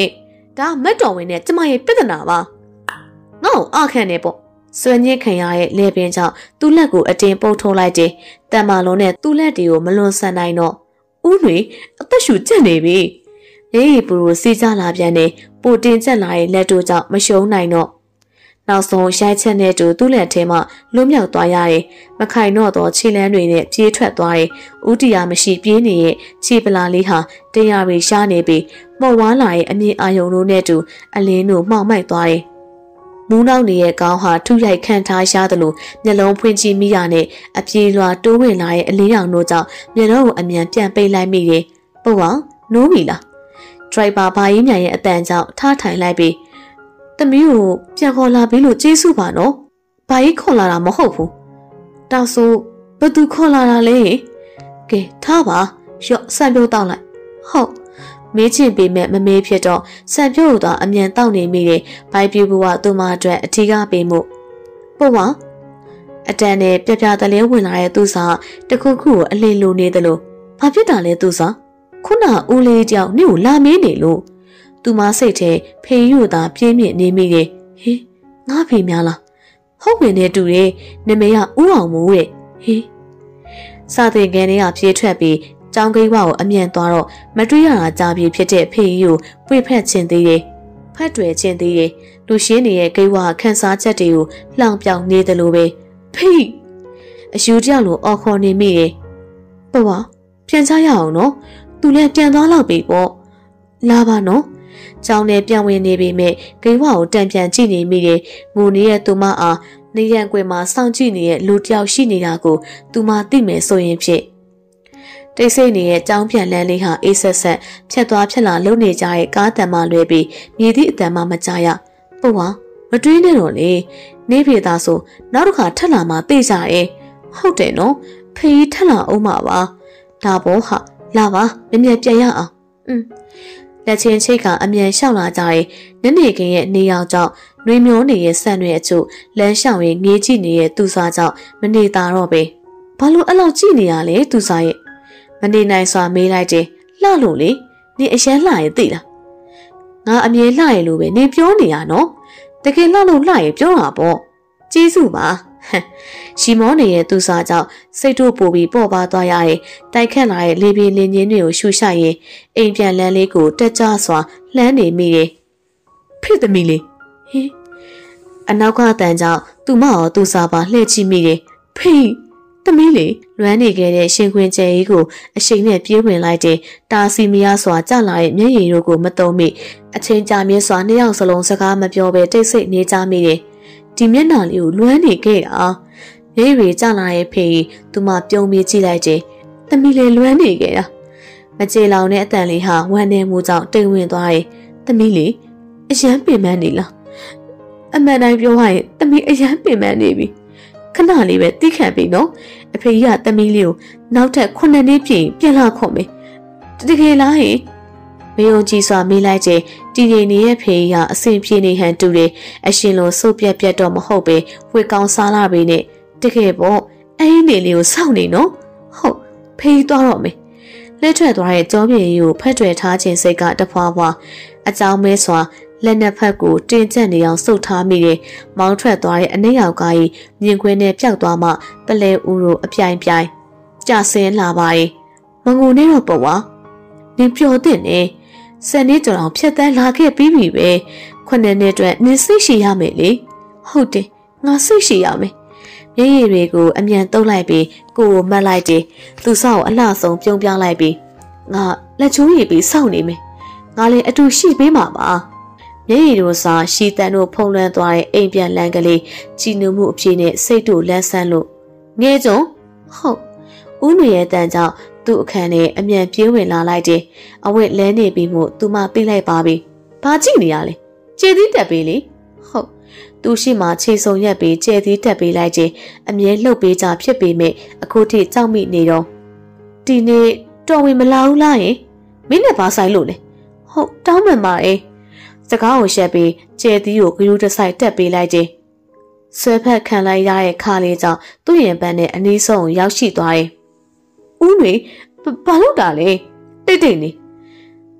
ဒါမတ်တော်ဝင်နဲ့ကျမရဲ့ပြဿနာပါငါ့ကိုအခန့်နေပေါ့စွဲညစ်ခင်ရရဲ့လေပင်ကြောင့်သူ့လက်ကိုအတင်းပုတ်ထိုးလိုက်တယ်တန်မာလုံးနဲ့သူ့လက်တွေကိုမလွန်ဆန်နိုင်တော့ဦးတွေအသက်ရှူကျက်နေပြီရေရီပူကိုစီးကြလာပြန်နေပိုတင်ကျက်လာရဲ့လက်တို့ကြောင့်မရှုံးနိုင်တော့နောက်ဆုံးရိုက်ချက်နဲ့တူသူ့လက်ထဲမှာလွတ်မြောက်သွားရတယ်မခိုင်တော့သောခြေလမ်းတွေနဲ့ပြေးထွက်သွားတယ်ဦးတီယာမရှိပြေးနေတဲ့ခြေပလာလေးဟာတရားရီရှားနေပြီးမော်ဝါလာရဲ့အမြင်အာယုံတို့နဲ့တူအလင်းတို့မှောက်မိုက်သွားတယ်မူးနောက်နေရဲ့ကောင်းဟာထုရိုက်ခန့်ထားရှားသလိုမျက်လုံးဖွင့်ကြည့်မိရနဲ့အပြေလွာတိုးဝင်လာရဲ့အလင်းရောင်တို့ကြောင့်မျက်လုံးကိုအမြန်ပြန်ပိတ်လိုက်မိတယ်။ပုတ်အောင်နိုးပြီလား။ဒရိုက်ဘာဘာကြီးမြန်ရဲ့အတန်ကြောင့်ထားထိုင်လိုက်ပြီးသမီးကိုပြန်ခေါ်လာပြီလို့ကျေးဇူးပါနော်။ဘာကြီးခေါ်လာတာမဟုတ်ဘူး။တောက်ဆိုဘသူခေါ်လာတာလဲ။ကဲထားပါရော့ဆန်ပြုတ်တောက်လိုက်။ဟုတ်မေးချင်ပေမဲ့မမေးဖြစ်တော့ဆန်ပြုတ်တော့အမြန်တောက်နေမိတယ်ဘိုင်ပြူဘဝသူမအတွက်အထီးကပေးမှုပို့ပါအတန်နဲ့ပြပြတလဲဝင်လာတဲ့သူစားတခုခုကိုအလင်းလိုနေတယ်လို့ဘာဖြစ်တာလဲသူစားခုနဦးလေးတယောက်နင့်ကိုလာမေးနေလို့သူမစိတ်ထဲဖေးယူတာပြင်းပြင်းနေမိတယ်ဟေးငါဖေးများလားဟုတ်ဝင်နေတူတယ်နမေကဥအောင်မိုးတဲ့ဟေးစာသင်ခန်းထဲကပြေးထွက်ပြီးကျောင်းကိန်းဝကိုအမြန်သွားတော့မတွေ့ရတာကြားပြီးဖြစ်တဲ့ဖေးကြီးကိုပွေဖက်ချင်းသေးတယ်ဖတ်တွယ်ချင်းသေးတယ်လူရှင်းနေတဲ့ကိန်းဝခန်းစားချက်တွေကိုလှောင်ပြောင်နေတယ်လို့ပဲဖေးအယူတယောက်လိုအော်ခေါ်နေမိတယ်ပေါ့ပါပြန်ချရအောင်နော်သူလည်းပြန်သွားလောက်ပြီပေါ့လာပါနော်ကျောင်းထဲပြန်ဝင်နေပြီမဲ့ကိန်းဝကိုတန်ပြန်ကြည့်နေမိတယ်ငိုနေတဲ့သူမအားနေရန်ကွယ်မှာစောင့်ကြည့်နေတဲ့လူတယောက်ရှိနေတာကိုသူမသိမယ်ဆိုရင်ဖြစ်တိတ်ဆိတ်နေတဲ့ကြောင်းပြန်လန်းလေးဟာအေးဆက်ဆက်ဖြတ်သွားဖြတ်လာလုံနေကြတဲ့ကားတံမှလွဲပြီးမြည်သည့်အတန်မှမကြားရပို့ပါမတွေးနဲ့တော့လေနေပြေသားဆိုနောက်တစ်ခါထက်လာမှသိကြရဲ့ဟုတ်တယ်နော်ဖေးထက်လာအောင်ပါပါဒါဘောဟာလာပါမြင်မြင်ပြန်ရအောင်อืมလက်ချင်းချိတ်ကအမြန်လျှောက်လာကြရဲ့ညနေခင်းရဲ့နေရောင်ကြောင့်နှွေမျောနေတဲ့ဆန်တွေအချို့လမ်းလျှောက်ရင်ငေးကြည့်နေတဲ့သူစားကြောင့်မနေတာတော့ပဲဘာလို့အဲ့လောက်ကြည့်နေရလဲသူစားရဲ့မနေနိုင်စွာမေးလိုက်တယ်လှလို့လေနေအရန်လှရဲ့သိလားငါအမြဲလှရဲ့လို့ပဲနေပြောနေရနော်တကယ်လှလို့လှရဲ့ပြောတာပေါ့ကျေးဇူးပါရှီမောနေရဲ့သူစားကြောင့်စိတ်တို့ပိုပြီးပေါ့ပါသွားရတယ်တိုက်ခတ်လာတဲ့လေပြေလင်းချင်းတွေကိုရှူရှိုက်ရင်အိမ်ပြန်လန်းလေးကိုတက်ကြစွာလှမ်းနေမိတယ်ဖိသမီးလေးဟင်အနောက်ကတန်ကြောင့်သူမရောသူစားပါလှည့်ကြည့်မိတယ်ဖိသမီးလေးလွမ်းနေခဲ့တဲ့ရှင်ခွင်ကျဲကြီးကိုအရှိန်နဲ့ပြေးဝင်လိုက်တဲ့တာစီမီယာစွာကြလာတဲ့မျက်ရည်တို့ကိုမတုံ့မိအချင်းကြာမြင့်စွာနှစ်ယောက်စလုံးစကားမပြောဘဲတိတ်ဆိတ်နေကြမိတယ်ဒီမျက်နှာလေးကိုလွမ်းနေခဲ့တာမျက်ရည်ကျလာတဲ့ဖေးသူမပြုံးပြေးကြည့်လိုက်တယ်သမီးလေးလွမ်းနေခဲ့တာမကြေလောင်တဲ့အတန်လေးဟာဝမ်းနေမှုကြောင့်တိမ်ဝင်သွားတယ်သမီးလေးအရန်ပင်ပန်းနေလားအမှန်တိုင်းပြောရရင်သမီးအရန်ပင်ပန်းနေပြီခဏလေးပဲတိခံပြီနော်အဖေကြီးကသမီးလေးကိုနောက်ထပ်ခုနှစ်နှစ်ပြင်ပြန်လာခေါ်မယ်တကယ်လားဟင်မေယုံကြည်စွာမေးလိုက်တဲ့တည်ငြိမ်နေတဲ့ဖေကြီးကအဆင်ပြေနေဟန်တူတယ်အရှင်လိုစုပ်ပြက်ပြက်တော့မဟုတ်ပဲဝေကောင်းစားလာပြီနဲ့တကယ်ပေါ့အဲ့ဒီနေလေးကိုစောင့်နေနော်ဟုတ်ဖေကြီးသွားတော့မယ်လက်ထွက်သွားတဲ့ကြောပြေကြီးကိုဖက်တွယ်ထားခြင်းစိတ်ကတဖွာဖွာအကြောင်းမဲစွာလက်နှစ်ဖက်ကိုတင်ကျက်နေအောင်စုပ်ထားမိတယ်။မောင်းထွက်သွားတဲ့အနှိမ့်ရောင်ကားကြီးမြင်ကွင်းနဲ့ပျောက်သွားမှပလဲဦးတို့အပြိုင်ပြိုင်ကျဆင်းလာပါရဲ့။မငုံနဲ့တော့ပေါ့ဝါ။နင်ပျော်တဲ့နဲ့စနေကြော်အောင်ဖြတ်တန်းလာခဲ့ပြီးပြီပဲ။ခုနှစ်နှစ်အတွက်နင်စိတ်ရှိရမယ်လေ။ဟုတ်တယ်ငါစိတ်ရှိရမယ်။မျက်ရည်တွေကိုအမြန်တုပ်လိုက်ပြီးကိုကိုမှတ်လိုက်တယ်။သူဆောက်အလှဆုံးပြုံးပြလိုက်ပြီးငါလက်ချိုးရည်ပြီးစောင့်နေမယ်။ငါလည်းအတူရှိပေးမှာပါ။မျက်ရည်တို့စားရှီတန်တို့ဖုံးလွှမ်းသွားတဲ့အိမ်ပြန်လန်းကလေးကြည်နူမှုအဖြစ်နဲ့စိတ်တို့လန်းဆန်းလို့ငဲကြုံဟုတ်ဦးနွေရဲ့တန်ကြောင့်သူ့အခန်းထဲအမြန်ပြေးဝင်လာလိုက်တယ်အဝတ်လဲနေပြီးမှသူမပြေးလိုက်ပါပြီဘာကြည့်နေရလဲကျေသီးတက်ပေးလေဟုတ်သူရှိမှခြေစုံရက်ပြီးကျေသီးတက်ပေးလိုက်ခြင်းအမြဲလှုပ်ပေးကြဖြစ်ပေမဲ့အခုထိကြောက်မိနေတော့ဒီနေ့တော်ဝင်မလာဘူးလားယင်မင်းနဲ့ဘာဆိုင်လို့လဲဟုတ်တောင်းမှန်ပါရဲ့စကားကိုရှက်ပြီးကျဲသီးကိုဂရုတစိုက်တက်ပေးလိုက်ခြင်းဆွဲဖက်ခံလိုက်ရတဲ့ခါလေးကြောင့်သူ့ရင်ပန်းနဲ့အနီးဆုံးရောက်ရှိသွားတယ်။ဦးနွေဘာလို့တာလဲတိတ်တိတ်နေမ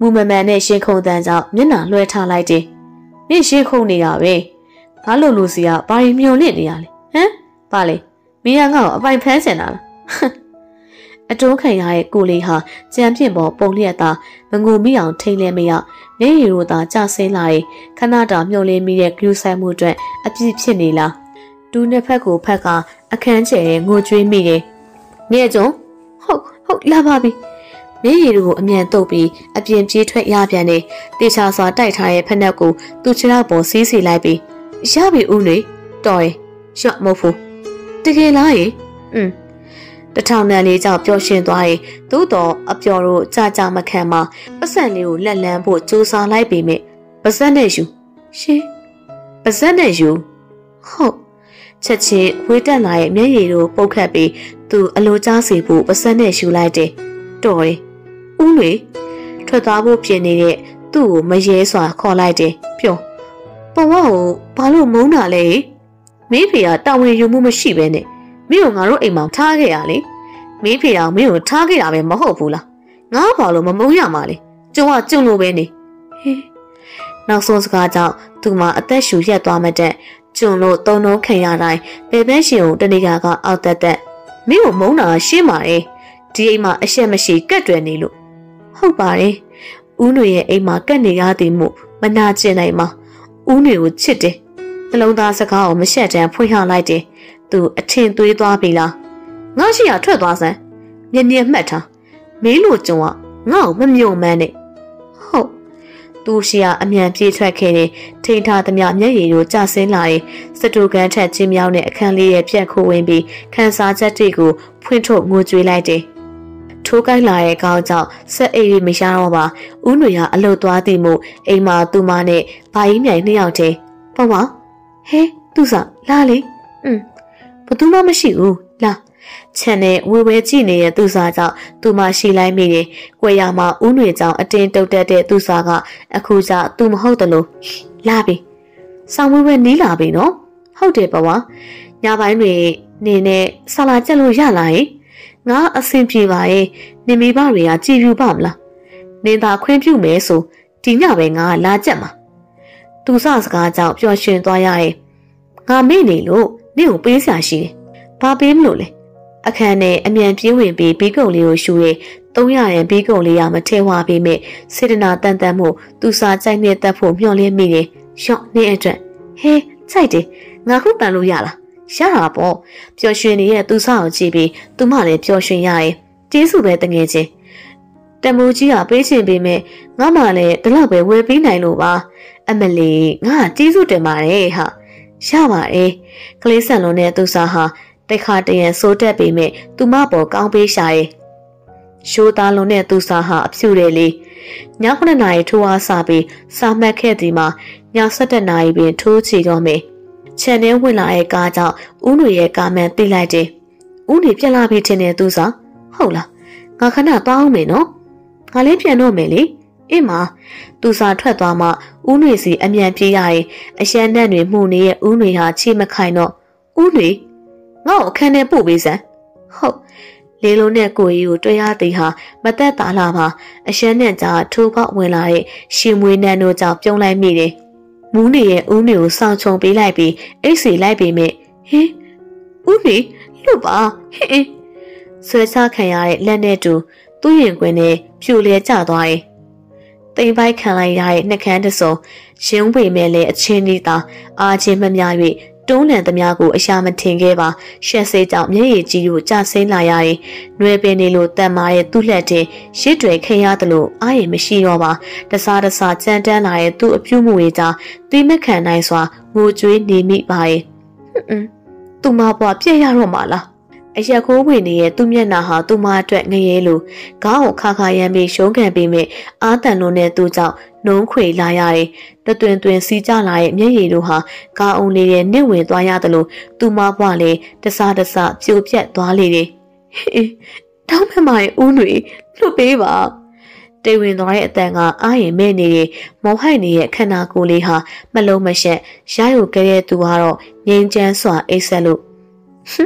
မူမမှန်နဲ့ရှင်းခုံတန်းကြောင့်မျက်နှာလွှဲထားလိုက်တယ်။မင်းရှင်းခုံနေတာပဲ။ဘာလို့လို့စီကဘာရင်မျောလင့်နေရလဲ။ဟမ်။ဘာလဲ။မင်းကငါ့ကိုအပိုင်ဖမ်းစင်တာလား။အတုံးခံရရဲ့ကိုလေးဟာကြံပြင့်ပေါ်ပုံလျက်သာမငိုမိအောင်ထိန်လဲမရမျက်ရည်တို့သာကျဆင်းလာရင်ခဏတာမျောလင်းမိတဲ့ဂရုစိုက်မှုအတွက်အပြစ်ဖြစ်နေလား။တူနှစ်ဖက်ကိုဖက်ကအခန်းကျဲငိုကြွေးမိတယ်။မြေကျုံဟုတ်ဟုတ်လာပါပြီ။မျက်ရည်တို့ကိုအမြန်တုပ်ပြီးအပြင်ပြေးထွက်ရပြန်တယ်။တေချာစွာတိုက်ထားတဲ့ဖက်နှက်ကိုသူ့ခြေထောက်ပေါ်စီးစီလိုက်ပြီးရပြီဦးနေတော်ရင်ရှော့မဟုတ်ဘူး။တကယ်လားရေ။อืมတထောင်တန်လေးကြောင့်ပျော်ရွှင်သွားရင်သို့တော်အပျော်တို့ကြာကြာမခံမှာပတ်စံလေးကိုလက်လန်းဖို့ကြိုးစားလိုက်ပေမဲ့ပါဇက်နဲ့ယူရှင်ပါဇက်နဲ့ယူဟုတ်ချက်ချင်းဝေးတက်လာရဲ့မျက်ရည်တို့ပုတ်ခတ်ပြီးသူအလိုကြားစီဖို့ပါဇက်နဲ့ယူလိုက်တယ်တော်တယ်ဦးလေထွက်သွားဖို့ပြင်နေတဲ့သူ့ကိုမရဲစွာခေါ်လိုက်တယ်ပြောပေါ်ဝကိုဘာလို့မုန်းတာလဲမင်းဖေကတာဝန်ယူမှုမရှိပဲနဲ့မင်းကငါတို့အိမ်မှာထားခဲ့ရလေမင်းဖေတော်မင်းကိုထားခဲ့တာပဲမဟုတ်ဘူးလားငါဘာလို့မမုန်းရမှာလဲကျုံကကျုံလို့ပဲနေဟေးနောက်ဆုံးစကားကြောင့်သူမအသက်ရှူရက်သွားမှတဲ့ကျုံလို့တုံတုံးခံရတိုင်းဘယ်ဘက်ရှင်ကိုတဏိကကအောက်တက်တက်မင်းကိုမုန်းတာရှင်းပါတယ်ဒီအိမ်မှာအရှက်မရှိကက်တွယ်နေလို့ဟုတ်ပါတယ်ဦးຫນွေရဲ့အိမ်မှာကက်နေရသည်မို့မနာကျင်နိုင်မှာဦးຫນွေကိုချစ်တယ်နှလုံးသားစကားကိုမရှက်တမ်းဖွင့်ဟလိုက်တယ်သူအထင်သွေးသွားပြီလားငါရှိရထွက်သွားစမ်းမြင်မြင်မှတ်ထားမင်းလိုကြုံကငါ့ကိုမမြုံမှန်းနဲ့ဟုတ်သူရှိရအမြန်ပြေးထွက်ခဲ့တယ်ထိန်ထားသမျှမျက်ရည်တို့ကျဆင်းလာရင်စတူကန်ထက်ချင်းမြောင်းတဲ့အခန်းလေးရဲ့ပြက်ခိုးဝင်ပြီးခန်းစားချက်တွေကိုဖွင့်ထုတ်ငိုကြွေးလိုက်တယ်ထိုးကိုက်လာတဲ့ကောင်းကြောင့်ဆက်အိမ်မရတော့ပါဦးຫນွေကအလုတ်သွားသည်မို့အိမ်မှာသူမနဲ့ဘာကြီးမြိုင်နှစ်ယောက်တည်းပေါ့ပါဟဲသူစားလာလေอืมဘသူမှမရှိဘူးလာချန်နဲ့ဝေဝဲကြည့်နေတဲ့သူစားကြောင့်သူမရှိလိုက်မိတယ်။ကွယ်ရမှာဦးຫນွေကြောင့်အတင်းတုတ်တက်တဲ့သူစားကအခုကျသူမဟုတ်တယ်လို့လာပြီ။ဆောင်းဝေဝဲနီးလာပြီနော်။ဟုတ်တယ်ပဝါ။ညပိုင်းတွေနေနဲ့ဆလာကြက်လို့ရလာရင်ငါအဆင်ပြေပါရဲ့။နေမိဘတွေကကြည်ပြူပါမလား။နေသာခွင့်ပြုမယ်ဆိုဒီညပဲငါလာကြက်မှာ။သူစားစကားကြောင့်ပျော်ရွှင်သွားရရဲ့။ငါမေ့နေလို့နင့်ကိုပေးစရာရှိတယ်။ဘာပေးမလို့လဲ။အခန်းနဲ့အမြန်ပြေးဝင်ပြီးဘီကုံလေးကိုရှူရဲသုံးရရင်ဘီကုံလေးရမထဲဝါပေးမဲ့စေတနာတန်တန်မှုသူစားကြိုက်နဲ့တက်ဖို့မျှော်လင့်မိတယ်။ရော့နေအတွက်ဟဲကြိုက်တယ်ငါခုတန်လို့ရလားရတာပေါ့ပျော်ရွှင်နေတဲ့သူစားကိုကြည့်ပြီးသူမလည်းပျော်ရွှင်ရရဲ့ကျေးဇူးပဲတငယ်ချင်းတမူကြီးကပေးချင်ပေးမဲ့ငါမှလည်းဒီလောက်ပဲဝယ်ပေးနိုင်လို့ပါအမလီငါကျေးဇူးတင်ပါတယ်ဟာရပါတယ်ကလေးဆန်လုံးနဲ့သူစားဟာတိတ်ခါတရံစိုးတက်ပေမဲ့သူမပေါ်ကောင်းပေးရှာရဲ့ရှိုးသားလုံးနဲ့သူစားဟာအဖြူတယ်လေညခုနှစ်နာရီထိုးအားစားပြီးစာမှတ်ခဲ့သည်မှာညဆယ့်တစ်နာရီပင်ထိုးချီတော့မယ်ခြံထဲဝင်လာတဲ့ကားကြောင့်ဦးຫນွေရဲ့ကားမှန်သိလိုက်တယ်ဦးຫນွေပြက်လာပြီထင်တယ်သူစားဟုတ်လားငါခဏသွားအောင်မယ်နော်ငါလေးပြန်တော့မယ်လေအင်းမသူစားထွက်သွားမှဦးຫນွေစီအမြန်ပြေးရရင်အရှမ်းနဲ့တွေမှုနေတဲ့ဦးຫນွေဟာချိမခိုင်တော့ဦးຫນွေငါ့ကိုအခန်းထဲပို့ပေးစမ်းဟုတ်လေးလုံးနဲ့ကိုကြီးကိုတွေ့ရသည်ဟာမသက်သာလာပါအရှမ်းနဲ့ကြာထိုးပေါက်ဝင်လာတဲ့ရှင်မွေးနန်းတို့ကြောင့်ပြုံးလိုက်မိတယ်မူးနေရဲ့ဦးနေကိုစောင့်ချုံပေးလိုက်ပြီးအိတ်စီလိုက်ပေမဲ့ဟင်းဦးနေလွတ်ပါဟင်းဆွဲချခံရတဲ့လက်နဲ့တူသူ့ရင်ခွင်နဲ့ဖြူလဲကျသွားတယ်တိမ်ပိုက်ခံလိုက်ရတဲ့နှက်ခမ်းတစုံရှင်းပေမဲ့လည်းအချင်းဒီသာအာချင်းမများ၍တွန်းလန်သမျှကိုအရှာမထင်ခဲ့ပါရှက်စိတ်ကြောင့်မျက်ရည်ကြီးကိုကျဆင်းလာရရင်နှွယ်ပင်နေလို့တန်မာရဲ့သူ့လက်တင်ရစ်တွေခင်ရတယ်လို့အားရမရှိတော့ပါတစားတစားကြမ်းတမ်းလာရဲ့သူ့အပြုတ်မှုတွေကြောင့်တိမခံနိုင်စွာငိုကြွေးနေမိပါရဲ့ဟွန်းသူမဘွားပြည့်ရတော့မှာလားအရက်ခိုးဝင်နေတဲ့သူ့မျက်နှာဟာသူမအတွက်ငရဲလိုခေါင်းကိုခါခါရမ်းပြီးရှုံးကန်ပြီးမြအာတန်လုံးနဲ့သူ့ကြောင့်နှုံးခွေလာရတယ်တတွင်တွင်စီးကြလာရဲ့မျက်ရည်တို့ဟာကားအုံလေးရဲ့နစ်ဝင်သွားရတယ်လို့သူမဘွားလည်းတစားတစားပြိုပြက်သွားလေတယ်ဟေးတောင်းမမရဲ့ဦးတွေလွတ်ပေးပါတိတ်ဝင်သွားတဲ့အတန်ကအားရင်မဲ့နေရဲ့မောဟိုက်နေတဲ့ခန္ဓာကိုယ်လေးဟာမလုံးမရှက်ရရုပ်ကြဲတဲ့သူကတော့ငြိမ်းချမ်းစွာအိပ်ဆက်လို့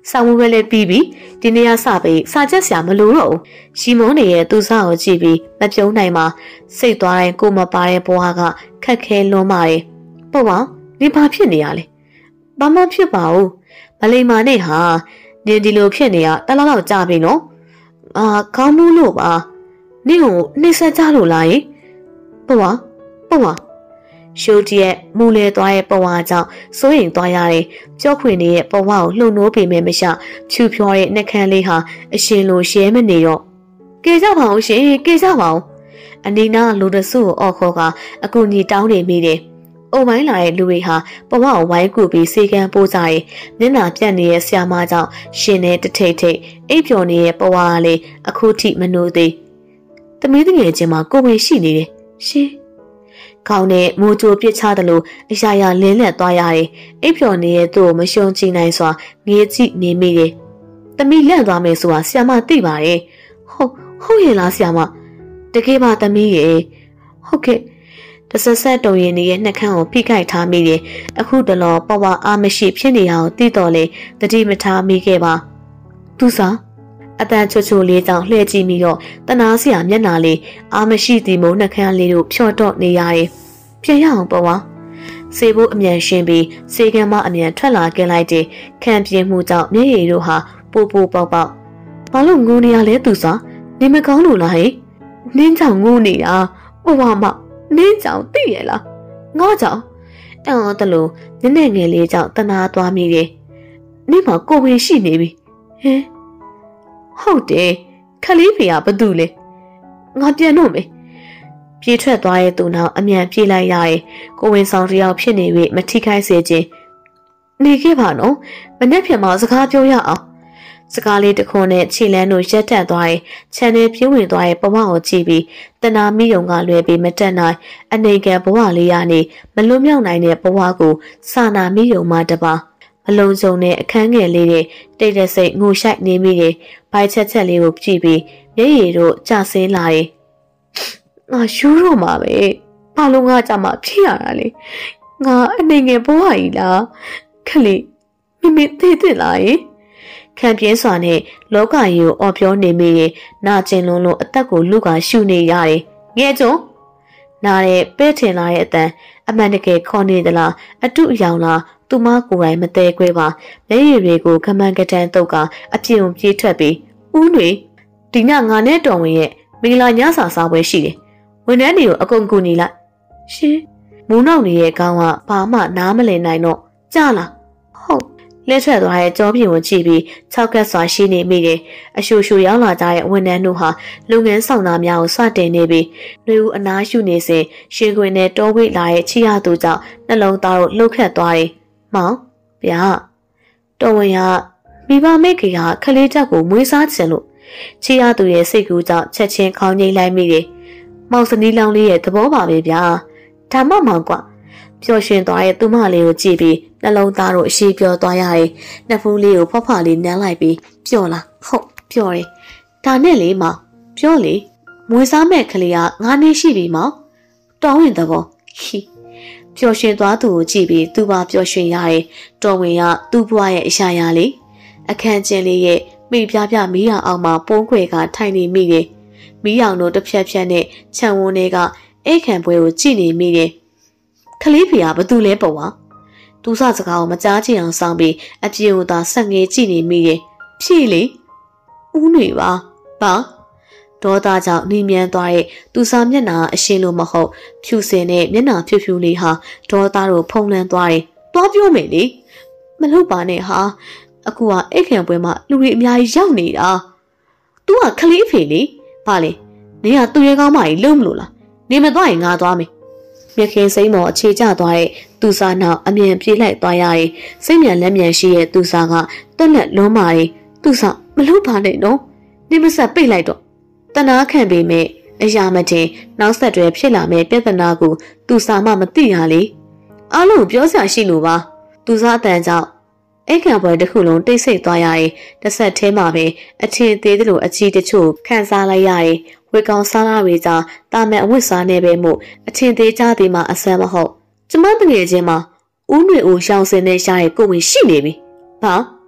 စာဝဲလည်းပြီးပြီဒီနေ့ကစပြီးစာချက်ဆရာမလို့တော့ရှီမွန်နေရဲ့သူစားကိုကြည့်ပြီးမပြုံးနိုင်မှာစိတ်သွားတိုင်းကိုမပါတဲ့ဘွားကခက်ခဲလွန်းပါတယ်ပေါ့ပါနေဘာဖြစ်နေရလဲဘာမှဖြစ်ပါဘူးမလိမ္မာနဲ့ဟာနေဒီလိုဖြစ်နေရတလောက်လောက်ကြာပြီနော်အာကောင်းမှုလို့ပါနေကိုနှိမ့်ဆက်ကြလို့လားယပေါ့ပါပေါ့ပါရှိုးတရဲ့မူလဲသွားရဲ့ပဝါကြောင့်စိုးရင်သွားရတယ်ကြောက်ခွေနေရဲ့ပဝါကိုလှုံနိုးပေမဲ့မရှဖြူဖြောရဲ့နှက်ခမ်းလေးဟာအရှင်လိုရှဲမနေတော့ကေကြပါအောင်ရှင်ကေကြပါအောင်အနီနာလူတဆုကိုအော်ခေါ်ကအကူညီတောင်းနေမိတယ်။အိုမိုင်းလာရဲ့လူတွေဟာပဝါကိုဝိုင်းကူပြီးစေကံပိုးကြရဲ့မျက်နှာပြတ်နေတဲ့ဆရာမကြောင့်ရှင်နဲ့တထိတ်ထိတ်အိပ်ပျော်နေတဲ့ပဝါကလေးအခုထိမနိုးသေး။သမီးတငယ်ချင်းမှာကိုယ်ဝင်ရှိနေတယ်ရှင်။ခေါင်းနဲ့မိုးကြိုပစ်ချတယ်လို့အရာရာလင်းလက်သွားရတယ်။အိပ်ပျော်နေတဲ့သူ့ကိုမရှုံကြည့်နိုင်စွာငေးကြည့်နေမိတယ်။သမီးလန့်သွားမယ်ဆိုတာဆရာမသိပါတယ်။ဟုတ်ဟုတ်ရဲ့လားဆရာမတကယ်ပါသမီးရဲ့ဟုတ်ကဲ့တဆဆက်တုံရင်ရဲ့နှက်ခမ်းကိုဖိခိုက်ထားမိတယ်အခုတလောပဝါအားမရှိဖြစ်နေအောင်တိတော်လေတတိမထားမိခဲ့ပါသူစားအတန်ချွတ်ချွတ်လေးကြောင့်လှည့်ကြည့်ပြီးတော့တနာစရာမျက်နှာလေးအားမရှိသည်မို့နှက်ခမ်းလေးတို့ဖြော့တော့နေရတယ်ပြန်ရအောင်ပဝါစေဖို့အမြန်ရှင်းပြီးစေကံမအမြန်ထွက်လာခဲ့လိုက်တဲ့ခံပြင်းမှုကြောင့်မျက်ရည်တို့ဟာပိုပိုပေါက်ပေါက်ဘာလို့ငိုနေရလဲသူစားနေမကောင်းလို့လားဟဲ့နင်းကြောင့်ငိုနေတာပဝါမနင်းကြောင့်သိရလားငါကြောင့်အော်တလို့နည်းနည်းငယ်လေးကြောင့်တနာသွားမိတယ်နင်းမှာကိုဝင်ရှိနေပြီဟင်ဟုတ်တယ်ခလေးဖေကဘာတူလဲငါပြန်တော့မယ်ပြေးထွက်သွားရဲ့သူနောက်အမြန်ပြေးလိုက်ရတယ်ကိုဝင်ဆောင်တယောက်ဖြစ်နေပြီမထိခိုက်စေခြင်းနေခဲ့ပါနော်မနေ့ပြန်မှစကားပြောရအောင်စကားလေးတစ်ခွန်းနဲ့ခြေလန်းတို့ရက်တက်သွားရင်ခြံထဲပြေးဝင်သွားရဲ့ပဝကိုကြည့်ပြီးတနာမိယုံကလွယ်ပြီးမတက်နိုင်အနေကဘဝလေးရနေမလွတ်မြောက်နိုင်တဲ့ဘဝကိုစာနာမိယုံမှတပါမလုံးစုံတဲ့အခန်းငယ်လေးတွေတိတ်တဆိတ်ငိုရှိုက်နေမိတယ်ဘိုက်ချက်ချက်လေးကိုကြည့်ပြီးမျက်ရည်တို့ကျဆင်းလာတယ်ငါယူတော့မှာပဲဘာလို့ငါကြမှာဖြစ်ရတာလဲငါအနေငယ်ဘဝကြီးလားခလေးမိမိသိသိလားယခံပြင်းစွာနဲ့လောကကြီးကိုအော်ပြောနေမိရင်နာကျင်လွန်းလို့အသက်ကိုလူကရှူနေရတယ်ငဲ့ကျုံနားတဲ့ပဲ့ထင်လာတဲ့အတန်အမှန်တကယ်ခေါ်နေသလားအတုအယောင်လားသူမကိုယ်တိုင်မသေးခွဲပါလက်ရည်တွေကိုခမန်းကတန်းတုတ်ကအပြင်းပြေးထွက်ပြီးဦးတွေဒီညငါနဲ့တော်ဝင်ရဲ့မင်္ဂလာညစာစားပွဲရှိတယ်ဝန်ထမ်းတွေကိုအကုန်ကူညီလိုက်ရှင်မူးနောက်နေရဲ့ကောင်းကဘာမှနားမလည်နိုင်တော့ကြာလားဟုတ်လက်ထွက်သွားတဲ့ကြောပြင်ကိုကြည့်ပြီး၆ကတ်စွာရှိနေမိတယ်။အရှူရှူရောက်လာကြတဲ့ဝန်ထမ်းတို့ဟာလုပ်ငန်းဆောင်သားများကိုစတင်နေပြီးနှွေဦးအနားရှုနေစဉ်ရှင်ခွင်နဲ့တောဝိတ်လာတဲ့ချီရသူကြောင့်နှလုံးသားတို့လှုပ်ခတ်သွားတယ်။မောင်ဗျာတော်ဝင်ကမိဘမိတ်ကခလေးတက်ကိုမွေးစားချင်လို့ချီရသူရဲ့စိတ်ကူးကြောင့်ချက်ချင်းခေါင်းငိမ့်လိုက်မိတယ်။မောင်စနီးလောင်လေးရဲ့သဘောပါပဲဗျာ။ဒါမှမောင်ကွာပျော်ရွှင်သွားတဲ့သူမလေးကိုကြည့်ပြီးနှလုံးသားတို့အရှိပြောသွားရတယ်။နှဖူးလေးကိုဖွားဖွားလေးနမ်းလိုက်ပြီးပျော်လာဟုတ်ပျော်တယ်။ဒါနဲ့လေမောင်ပြောလေမွေးစားမဲ့ကလေးကငါးနှစ်ရှိပြီမောင်တောင်းရင်သဘောဟီပျော်ရွှင်သွားသူကိုကြည့်ပြီးသူပါပျော်ရွှင်ရတယ်။တော်ဝင်ကသူ့ဘဝရဲ့အရာရာလေးအခန်းကျင်းလေးရဲ့မိပြပြမီးရောင်အောင်မှာပုံးခွေကထိုင်နေမိတယ်။မီးရောင်တို့တစ်ဖြက်ဖြက်နဲ့ခြံဝန်းတွေကအိတ်ခံပွဲကိုကြည့်နေမိတယ်။ကလေးဖေကဘာတူလဲပေါ့ဝါသူစစကားကိုမကြားချင်အောင်ဆောင်ပြီးအပြေကိုသာဆက်ငယ်ကြည့်နေမိတယ်ဖြည့်လေဦးနေပါပါဒေါသကြောင့်နှီးမြန်းသွားတဲ့သူစားမျက်နှာအရှင်းလို့မဟုတ်ဖြူစင်တဲ့မျက်နှာဖြူဖြူလေးဟာဒေါသတို့ဖုံးလွှမ်းသွားတယ်သွားပြောမယ်လေမလုပ်ပါနဲ့ဟာအခုကအိတ်ခံပွဲမှာလူတွေအများကြီးရောက်နေတာသူကကလေးဖေလေပါလေနင်ကသူရဲကောင်းမကြီးလုံးမလို့လားနေမသွားရင်ငါသွားမယ်မြခင်စိမ့်မော်အခြေကျသွားတဲ့သူစားနောက်အမြန်ပြေးလိုက်သွားရတယ်စိတ်မြန်လက်မြန်ရှိတဲ့သူစားကတက်လက်လုံးမာရီသူစားမလို့ပါနဲ့နော်နေမဆက်ပိတ်လိုက်တော့တနာခံပေမဲ့အရာမတင်နောက်ဆက်တွဲဖြစ်လာမဲ့ပြဿနာကိုသူစားမှမသိရလေအားလုံးပြောစရာရှိလို့ပါသူစားအတန်ကြောင့်အိတ်ခံပွဲတစ်ခုလုံးတိတ်ဆိတ်သွားရတယ်တစ်ဆက်ထဲမှာပဲအထင်သေးသလိုအချီတချို့ခန်းစားလိုက်ရတယ်ဝေကောင်စားလာတွေကြောင့်တာမန်အဝတ်စားနေပဲမို့အထင်သေးကြသည်မှာအဆန်းမဟုတ်ကျမတငယ်ချင်းမှာဦးຫນွေဦးရှောင်းစင်နဲ့ရှားရဲ့ကိုဝင်ရှိနေပြီ။ဘာ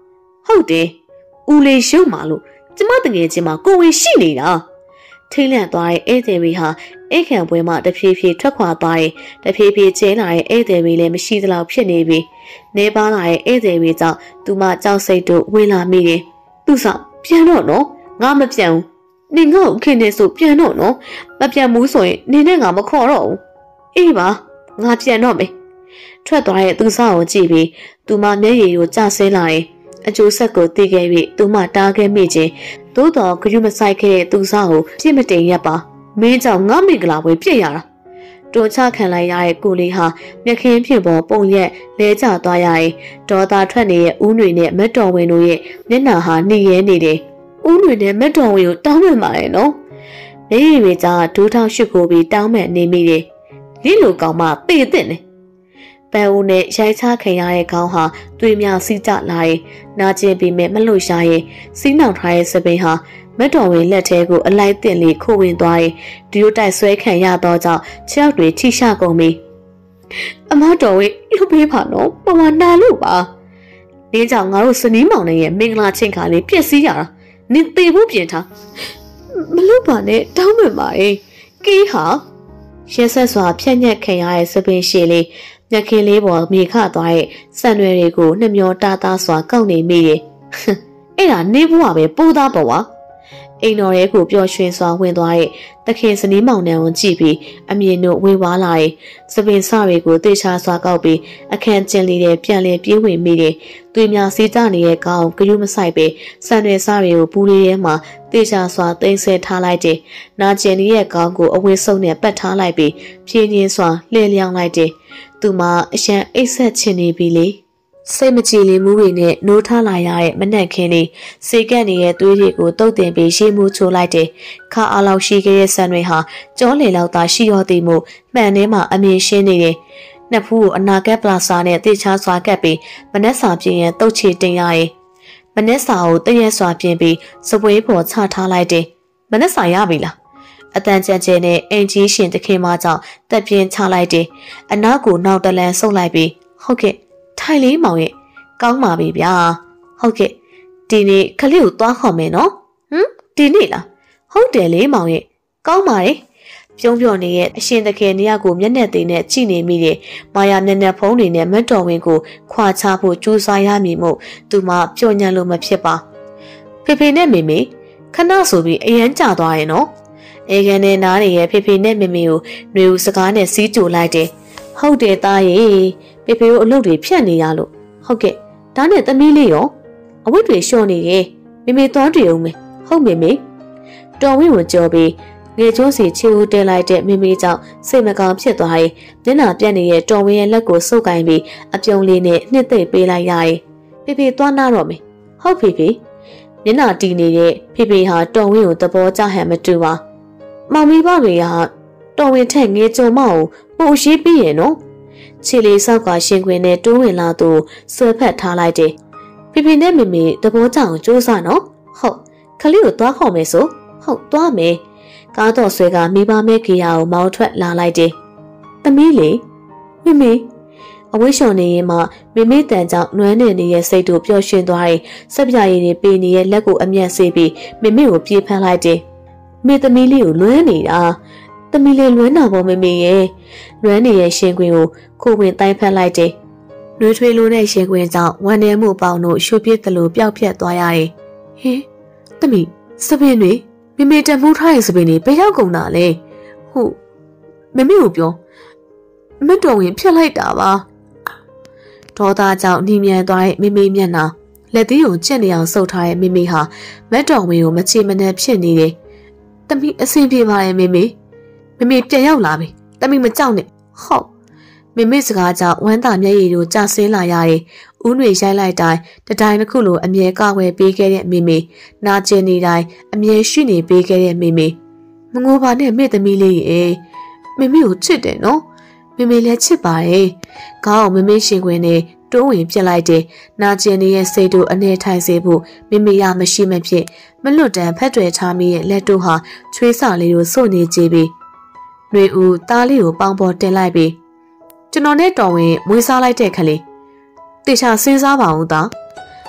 ဟုတ်တယ်ဦးလေးရှုံးမာလို့ကျမတငယ်ချင်းမှာကိုဝင်ရှိနေတာထိတ်လန့်သွားတဲ့ဧည့်သည်တွေဟာအိတ်ခံပွဲမှာတဖြည်းဖြည်းထွက်ခွာသွားတယ်တဖြည်းဖြည်းကျင်းလာတဲ့ဧည့်သည်တွေလည်းမရှိသလောက်ဖြစ်နေပြီနေပါလာတဲ့ဧည့်သည်တွေကြောင့်သူမကြောက်စိတ်တို့ဝင်လာမိတယ်သူဆောင်ပြန်တော့နော်ငါမပြန်ဘူးနင်ငါ့ကိုခင်နေဆိုပြန်တော့နော်မပြန်ဘူးဆိုရင်နင်နဲ့ငါမခေါ်တော့ဘူးအေးပါငါပြန်တော့မယ်ထွက်သွားတဲ့သူဆောင်ကိုကြည့်ပြီးသူမမျက်ရည်ကိုကျဆင်းလာတယ်အကျိုးဆက်ကိုသိခဲ့ပြီးသူမတားခဲ့မိခြင်းသို့တော်ဂရုမစိုက်ခဲ့တဲ့သူဆောင်ကိုပြစ်မတင်ရက်ပါမင်းကြောင့်ငါမင်္ဂလာပွဲပြည့်ရတာတွန်ချခံလိုက်ရတဲ့ကိုလေးဟာမျက်ခင်းဖြစ်ပေါ်ပုံရက်လဲကျသွားရရင်ဒေါ်သားထွက်နေတဲ့ဦးတွေနဲ့မက်တော်ဝင်တို့ရဲ့မျက်နှာဟာနှီးရဲနေတယ်ဦးတွေနဲ့မက်တော်ဝင်ကိုတောင်းပန်ပါရဲ့နော်နေရီမေကဒူးထောင်ရှုပ်ကိုပြီးတောင်းပန်နေမိတယ်ဒီလိုကောင်မှသိတဲ့နဲ့ပန်းဦးနဲ့ရိုက်ချခံရတဲ့ခေါင်းဟာတွေးများစီးကျလာရင်နာကျင်ပြီးမဲ့မလို့ရှာရင်စီးနှောင်ထားတဲ့စပင်းဟာမက်တော်ဝင်လက်ထဲကိုအလိုက်တင်လေးခိုးဝင်သွားရင်ဒီလိုတိုက်ဆွဲခံရတော့ကြောင့်ခြေောက်တွေထိရှကုန်ပြီအမတော်ဝင်လှုပ်ပေးပါနော်ပဝနာလို့ပါနင်းကြောင့်ငါတို့စနီးမောင်နဲ့ရဲ့မင်္ဂလာချင်းခါလေးပြည့်စည်ရတာနင်သေဖို့ပြင်ထားမလို့ပါနဲ့တောင်းပန်ပါရဲ့ကီးဟာရဲဆက်စွာဖြက်ညက်ခံရတဲ့စပင်းရှည်လေးမျက်ခင်းလေးပေါ်မြေခသွားတဲ့စံရွယ်တွေကိုနှမျောတားသားစွာကောက်နေမိတယ်အဲ့ဒါနေဘွားပဲပိုးသားပေါ်ပါအိမ်တော်ရဲကိုပျော်ရွှင်စွာဝင်သွားတဲ့တခင်စနီးမောင်နှံကိုကြည့်ပြီးအမြင်တို့ဝေဝါးလာတဲ့စပင်စတွေကိုတေချာစွာကောက်ပြီးအခန်းကျင်းလေးတဲ့ပြန်လည်ပြေးဝင်မိတယ်သွေးများစီးကြနေတဲ့ကောင်းဂရုမစိုက်ပဲစံရွယ်စတွေကိုပူလေးထဲမှာတေချာစွာသိမ်းဆဲထားလိုက်တယ်နာကျင်ရဲ့ကောင်းကိုအဝတ်ဆုံးနဲ့ပတ်ထားလိုက်ပြီးဖြင်းချင်းစွာလှည့်လျောင်းလိုက်တယ်သူမအရှံအိတ်ဆက်ချင်နေပြီလေစိတ်မကြည်လင်မှုတွေနဲ့နိုးထလာရတဲ့မနှက်ခင်းလေးစေကက်နေတဲ့သွေးတွေကိုတုတ်တင်ပြီးရှေးမှုချိုးလိုက်တယ်ခါအားလောက်ရှိခဲ့တဲ့ဆန်တွေဟာကြောလေလောက်သာရှိရောသေးမှုမှန်ထဲမှာအမြင်ရှင်းနေတယ်နှစ်ဖူးကိုအနာကက်ပလာစာနဲ့တေချာစွာကပ်ပြီးမနှက်စာပြင်းရင်တုတ်ချီတင်ရရင်မနှက်စာကိုတရက်စွာပြင်းပြီးစပွဲပေါ်ချထားလိုက်တယ်မနှက်စာရပြီလားအတန်ကြမ်းကျဲနဲ့အင်ကြီးရှင်တခင်မကြောင့်တက်ပြင်းချလိုက်တယ်အနောက်ကိုနောက်တလန်ဆုပ်လိုက်ပြီးဟုတ်ကဲ့ထိုင်လေးမောင်ရဲ့ကောင်းပါပြီဗျာဟုတ်ကဲ့ဒီနေ့ခလေးကိုသွားခေါ်မယ်နော်ဟမ်ဒီနေ့လားဟုတ်တယ်လေမောင်ရဲ့ကောင်းပါတယ်ပြုံးပြော့နေရဲ့အရှင်တခင်နေရာကိုမျက်နှာသေးနဲ့ကြည့်နေမိတယ်မာယာမျက်နှာဖုံးတွေနဲ့မတ်တော်ဝင်ကိုခွာချဖို့ကြိုးစားရမည်မို့သူမပျော်ညံ့လို့မဖြစ်ပါဖေဖေနဲ့မေမေခဏဆိုပြီးအရန်ကြသွားရဲ့နော်အေကန်နဲ့နားနေရဲ့ဖေဖေနဲ့မေမေကိုနှွေဦးစကားနဲ့စီးကြိုလိုက်တယ်ဟုတ်တယ်သားရေဖေဖေတို့အလုပ်တွေဖြတ်နေရလို့ဟုတ်ကဲ့ဒါနဲ့သမီးလေးရောအဝတ်တွေလျှော့နေရဲ့မေမေသွားတွေ့အောင်မယ်ဟုတ်မေမေတော်ဝင်းကိုကြော်ပြီးငယ်ချိုးစီချီဦးတင်လိုက်တဲ့မေမေကြောင့်စိတ်မကောင်းဖြစ်သွားရင်မျက်နှာပြက်နေတဲ့တော်ဝင်းရဲ့လက်ကိုဆုပ်ကိုင်းပြီးအပြုံးလေးနဲ့နှစ်သိမ့်ပေးလိုက်ရရင်ဖေဖေသွားနာတော့မယ်ဟုတ်ဖေဖေမျက်နှာတီးနေတဲ့ဖေဖေဟာတော်ဝင်းကိုသဘောကျဟန်မတူပါမောင်မီဘတွေကတော်ဝင်းထက်ငယ်ကြုံမအောင်ပို့ရှိပြီးရင်နော်ခြေလေးဆောက်ကရှင်ခွင်နဲ့တိုးဝင်လာသူဆွဲဖက်ထားလိုက်တယ်ဖေဖေနဲ့မေမေသဘောကျအောင်စူးစမ်းနော်ဟုတ်ခလေးကိုသွားခေါ်မယ်ဆိုဟုတ်သွားမယ်ကားတော်ဆွဲကမိဘမဲခေယာကိုမောင်းထွက်လာလိုက်တယ်သမီးလေမေမေအဝိရှော်နေရင်မှမေမေတန်ကြောင့်နွမ်းနေနေရဲ့စိတ်တို့ပျော်ရွှင်သွားတယ်ဆက်ပြရည်တွေပေးနေရဲ့လက်ကိုအမျက်စေးပြီးမေမေကိုပြေးဖမ်းလိုက်တယ်မေသမီးလေးကိုလွမ်းနေတာသမီးလေးလွမ်းတာပေါ့မေမေရဲ့လွမ်းနေရဲ့ရှင်ခွင်ကိုခိုးဝင်တိုင်းဖက်လိုက်တယ်။နှွေးထွေးလို့တဲ့ရှင်ခွင်ကြောင့်ဝမ်းနည်းမှုပေါင်းတို့ရှုပ်ပြစ်သလိုပျောက်ပြက်သွားရတယ်။ဟင်သမီးစပင်းတွေမေမေတမှုထားရဲ့စပင်းတွေဘယ်ရောက်ကုန်တာလဲ။ဟုတ်မေမေကိုပြောမတ်တော်ဝင်ဖြတ်လိုက်တာပါ။ဒေါသကြောင့်နှီးမြန်သွားတဲ့မေမေမျက်နှာလက်သီးကိုကျင့်နေအောင်ဆုပ်ထားတဲ့မေမေဟာမတ်တော်ဝင်ကိုမချေမနှံဖြစ်နေတယ်။သမီးအဆင်ပြေပါရဲ့မေမေမေမေပြန်ရောက်လာပြီတမီမကြောက်နဲ့ဟုတ်မေမေစကားကြောင့်ဝမ်းသာမျက်ရည်တို့ကျဆင်းလာရတယ်။ဦးຫນွေရိုက်လိုက်တိုင်းတတိုင်းတစ်ခုလိုအမြဲကောက်ွယ်ပေးခဲ့တဲ့မေမေနာကျင်နေတိုင်းအမြဲရှိနေပေးခဲ့တဲ့မေမေမငိုပါနဲ့မေသမီးလေးရေမေမေကိုချစ်တယ်နော်မေမေလည်းချစ်ပါတယ်။ခေါင်းမေမေရှင်ခွင်နဲ့တိုးဝင်ပြစ်လိုက်တယ်။နာကျင်နေတဲ့စိတ်တို့အနေထိုင်စေဖို့မေမေရမရှိမဖြစ်မလွတ်တမ်းဖက်တွေထားမိရဲ့လက်တို့ဟာချွေးစာလေးတို့စို့နေကြပြီ။နှွေဦးသားလေးကိုပေါင်းပေါ်တင်လိုက်ပြီးကျွန်တော်နဲ့တော်ဝင်မွေးစားလိုက်တဲ့ခလေးတေချာစဉ်းစားပါဦးသား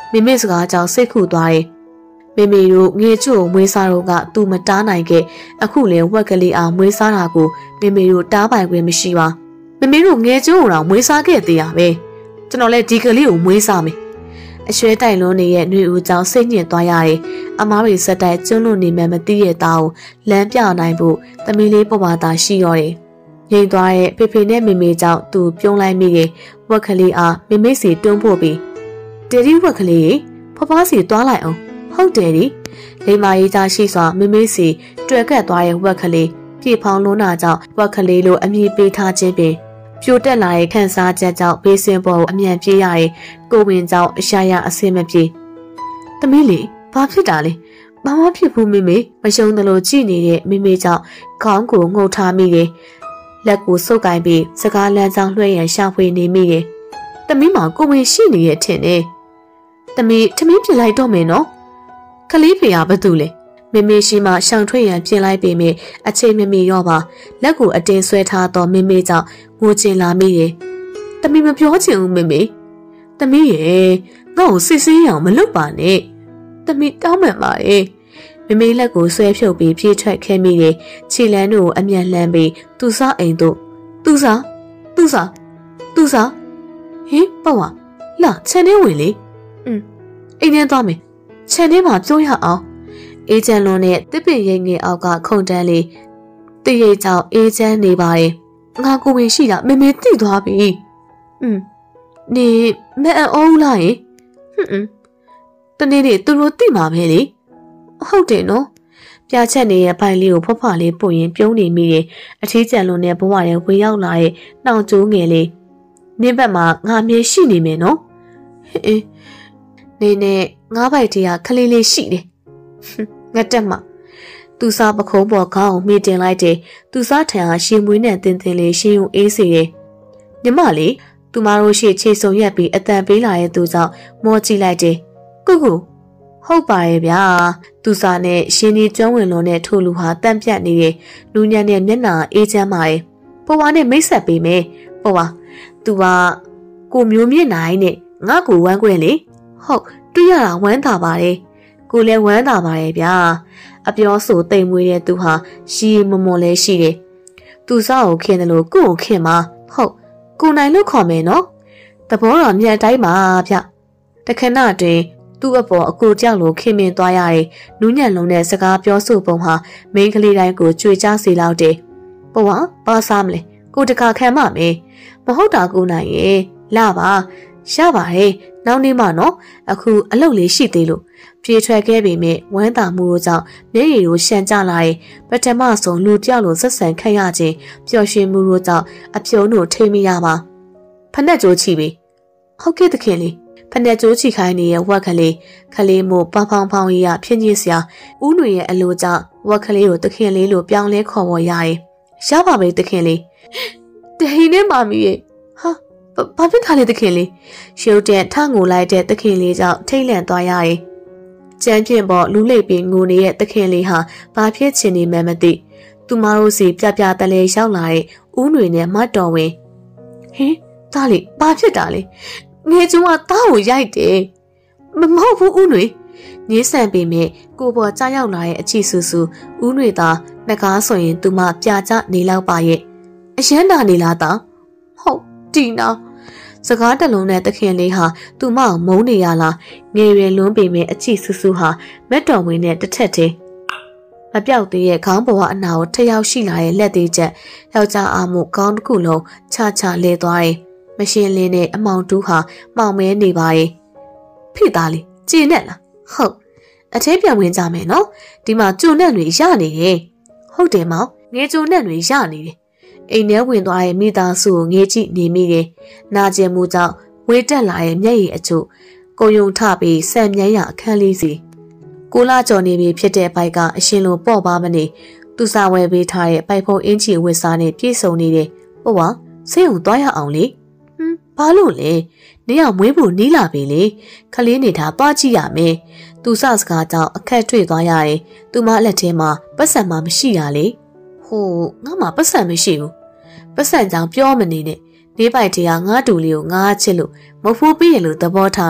မိမိစကားကြောင့်စိတ်ခုသွားတယ်မိမိတို့ငယ်ကျို့မွေးစားတော့ကသူမတားနိုင်ခဲ့အခုလဲဝက်ကလေးအောင်မွေးစားတာကိုမိမိတို့တားပိုင်ခွင့်မရှိပါမိမိတို့ငယ်ကျို့တော့မွေးစားခဲ့သေးရပဲကျွန်တော်လည်းဒီကလေးကိုမွေးစားမယ်အရွှဲတိုင်လုံးနေရဲ့နှွေဦးကြောင့်စိတ်ညစ်သွားရတယ်အမားတွေစက်တိုက်ကျွန်းလွန်နေမှမသိရသားကိုလမ်းပြနိုင်ဖို့သမီးလေးပေါ်ပါတာရှိရောတယ်ငိမ့်သွားတဲ့ဖေဖေနဲ့မေမေကြောင့်သူပြုံးလိုက်မိရဲ့ဝက်ကလေးအားမေမေစီတွန်းဖို့ပြီးတေဒီဝက်ကလေးဖဖစီသွားလိုက်အောင်ဟုတ်တယ်ဒီလိမ္မာရေးသားရှိစွာမေမေစီတွေ့ကပ်သွားတဲ့ဝက်ကလေးပြေဖောင်းလုံးနာကြောင့်ဝက်ကလေးလိုအမြည်ပေးထားခြင်းပင်ပြိုတက်လာတဲ့ခန်းစားချက်ကြောင့်ဘေးစင်ပေါ်ကိုအမြန်ပြေးရတဲ့ကိုဝင်ကြောင့်အရှာရအဆင်မပြေသမီးလေးဘာဖြစ်တာလဲဘာမှဖြစ်ဘူးမေမေမရှုံးသလိုကြည့်နေတဲ့မေမေကြောင့်ခေါင်းကိုငုံထားမိတယ်လက်ကိုစုပ်ကိုင်ပြီးစကားလမ်းကြောင်းလွှဲရန်ရှာဖွေနေမိတယ်သမီးမကိုဝင်ရှိနေရဲ့ထင်တယ်သမီးထမင်းပြင်လိုက်တော့မယ်နော်ခလေးဖေကဘာတူလဲမေမေရှိမှရှောင်ထွက်ရန်ပြင်လိုက်ပေမဲ့အချိန်မမီရောပါလက်ကိုအတင်းဆွဲထားတော့မေမေကြောင့်ငိုချင်လာမိတယ်။တမီမပြောချင်ဘူးမေမေ။တမီရဲ့ငါ့ကိုစစ်စင်းရအောင်မလုပ်ပါနဲ့။တမီတောင်းပန်ပါတယ်။မေမေလက်ကိုဆွဲဖြုတ်ပြီးပြေးထွက်ခဲ့မိတယ်။ခြေလမ်းတို့ကိုအမြန်လှမ်းပြီးသူစားအိမ်တို့သူစားသူစားသူစားဟင်ပေါ့ဝါလာခြံထဲဝင်လေ။อืมအိမ်ထဲသွားမယ်။ခြံထဲမှာပြောရအောင်။အေးချမ်းလွန်နဲ့တစ်ပင်ရိပ်ငယ်အောက်ကခုန်တန်းလေးတည့်ရိပ်ကြောင့်အေးချမ်းနေပါတယ်။ငါကိုဝင်ရှိတာမေမေသိသွားပြီ။อืมနေမအောင်လားယင်ဟွန်းတနေ့နေ့သူတို့သိမှာပဲလေ။ဟုတ်တယ်နော်။ပြာချက်နေရဲ့ဘိုင်လေးကိုဖွားဖွားလေးပို့ရင်ပြုံးနေမိတယ်။အထီးကျန်လွန်နဲ့ဘဝရဲ့ဝင်ရောက်လာတဲ့နှောင်ကျိုးငယ်လေးနင်းဘက်မှာငါမြင်ရှိနေမယ်နော်။ဟင်းနေနဲ့ငါးပိုက်တည်းကခလေးလေးရှိတယ်။ငါတက်မှာသူစားပခုံးပေါ်ခေါင်းကိုမိတင်လိုက်တယ်သူစားထံဟာရှင်မွေးနဲ့တင်းတင်းလေးရှင်ုံအေးစေတယ်ညီမလေးသူမတို့ရှိခြေစုံရက်ပြီးအတန်ပေးလာတဲ့သူကြောင့်မောကြည့်လိုက်တယ်ကုကုဟုတ်ပါရဲ့ဗျာသူစားနဲ့ရှင်ဒီကျွမ်းဝင်လုံးနဲ့ထို့လူဟာတန့်ပြတ်နေတယ်လူညံနဲ့မျက်နှာအေးချမ်းပါတယ်ပေါ်ဝါနဲ့မိတ်ဆက်ပေးမယ်ပေါ်ဝါသူကကိုမျိုးမြင့်နိုင်နဲ့ငါ့ကိုဝမ်းခွဲလေဟုတ်တွေ့ရတာဝမ်းသာပါတယ်ကိုလည်းဝမ်းသာပါတယ်ဗျာအပြောဆိုတိမ်မွေးတဲ့သူဟာရှီမမွန်လဲရှိတယ်သူစားကိုခင်တယ်လို့ကို့ကိုခင်မှာဟုတ်ကိုနိုင်လို့ခေါ်မယ်နော်သဘောတော်မြတ်တိုင်းပါဗျတခဏတွင်သူ့အပေါ်အကိုကြောက်လို့ခင်မင်သွားရတယ်နူးညံ့လုံးတဲ့စကားပြောဆိုပုံဟာမိန်းကလေးတိုင်းကိုကြွေချစေလောက်တယ်ဘဝဘာစားမလဲကိုတခါခံမမယ်မဟုတ်တာကိုနိုင်ရဲ့လာပါရပါတယ်နောက်နေ့မှနော်အခုအလုပ်လေးရှိသေးလို့ပြေထွက်ခဲ့ပေမဲ့ဝမ်းသာမှုတို့ကြောင့်မျက်ရည်တို့ရှမ်းကျလာတဲ့ပထမဆုံးလူတယောက်လိုဆက်ဆံခဲ့ရခြင်းပျော်ရွှင်မှုတို့ကြောင့်အပြုံးတို့ထိမိရပါဖက်နဲ့ကြိုးချီပြီဟုတ်ကဲ့တခင်လေးဖက်နဲ့ကြိုးချီခိုင်းနေတဲ့ဝက်ကလေးခလေးမို့ပေါင်းပေါင်းပေါင်းရဖြစ်ညစ်စရာဥနွေရဲ့အလိုကြောင့်ဝက်ကလေးကိုတခင်လေးလိုပြောင်းလဲခေါ်ပေါ်ရရင်ရပါမယ်တခင်လေးတဟိနဲ့မာမီရဲ့ဟာဘာဖြစ်ခါလဲတခင်လေးရှုပ်တဲ့ထငိုလိုက်တဲ့တခင်လေးကြောင့်ထိတ်လန့်သွားရရင်ကျန်းပြင်းပေါ်လူလိပ်ပင်ငိုနေတဲ့တခင်လေးဟာဘာဖြစ်ချင်နေမှမသိသူမတို့စီပြပြတလဲရောက်လာတဲ့ဦးຫນွေနဲ့မတ်တော်ဝင်ဟင်သားလေးဘာဖြစ်တာလဲငယ်ကျုံကသားကိုရိုက်တယ်မမဟုတ်ဘူးဦးຫນွေညင်းဆန်ပေမဲ့ကိုပေါ်ကြားရောက်လာတဲ့အချီဆူဆူဦးຫນွေသာနှကားဆိုရင်သူမပြကြနေလောက်ပါရဲ့အရန်တာနေလားသားဟုတ်တီနာစကားတလုံးနဲ့တခင်လေးဟာသူမအောင်မုန်းနေရလားငယ်ရွယ်လွန်းပေမဲ့အချီဆူဆူဟာမက်တော်ဝင်နဲ့တစ်ထက်တည်းမပြောက်သေးရဲ့ခေါင်းပေါ်ကအနာကိုထရောက်ရှိလာတဲ့လက်သေးချက်ယောက်ျားအားမှုခေါင်းတစ်ခုလုံးချချလဲသွားတယ်မရှင်းလင်းတဲ့အမောင်တူးဟာမှောင်မဲနေပါရဲ့ဖိသားလေးကျင်းနဲ့လားဟုတ်အထဲပြန်ဝင်ကြမယ်နော်ဒီမှာကျုံနဲ့တွေရနေတယ်ဟုတ်တယ်မောင်ငယ်ကျုံနဲ့တွေရနေတယ်အိမ်ထဲဝင်သွားတဲ့မိသားစုကိုငေးကြည့်နေမိတယ်။နာကျင်မှုကြောင့်ဝေးတက်လာတဲ့မျက်ရည်အချို့ကိုယုံထပြီးဆံမြန်းရအခန်းလေးစီကိုလာကြော်နေပြီဖြစ်တဲ့ဘိုက်ကအရှင်လိုပေါ့ပါမနေသူစာဝယ်ပေးထားတဲ့ပိုက်ဖုံအင်းချီဝစ်စားနဲ့ပြေဆုံးနေတယ်။ဟုတ်ပါဆေးုံသွားရအောင်လေ။ဟမ်ဘာလို့လဲ။နေရမွေးဖို့နီးလာပြီလေ။ခလေးနေတာသွားကြည့်ရမယ်။သူစစကားကြောင့်အခက်တွေ့သွားရတယ်။သူမလက်ထဲမှာပတ်စံမှမရှိရလေ။ဟိုငါမှပတ်စံမရှိဘူးပတ်စံကြောင့်ပြောမနေနဲ့နေပိုက်တရားငါတူလေးကိုငါချစ်လို့မဖိုးပေးရလို့သဘောထားလိုက်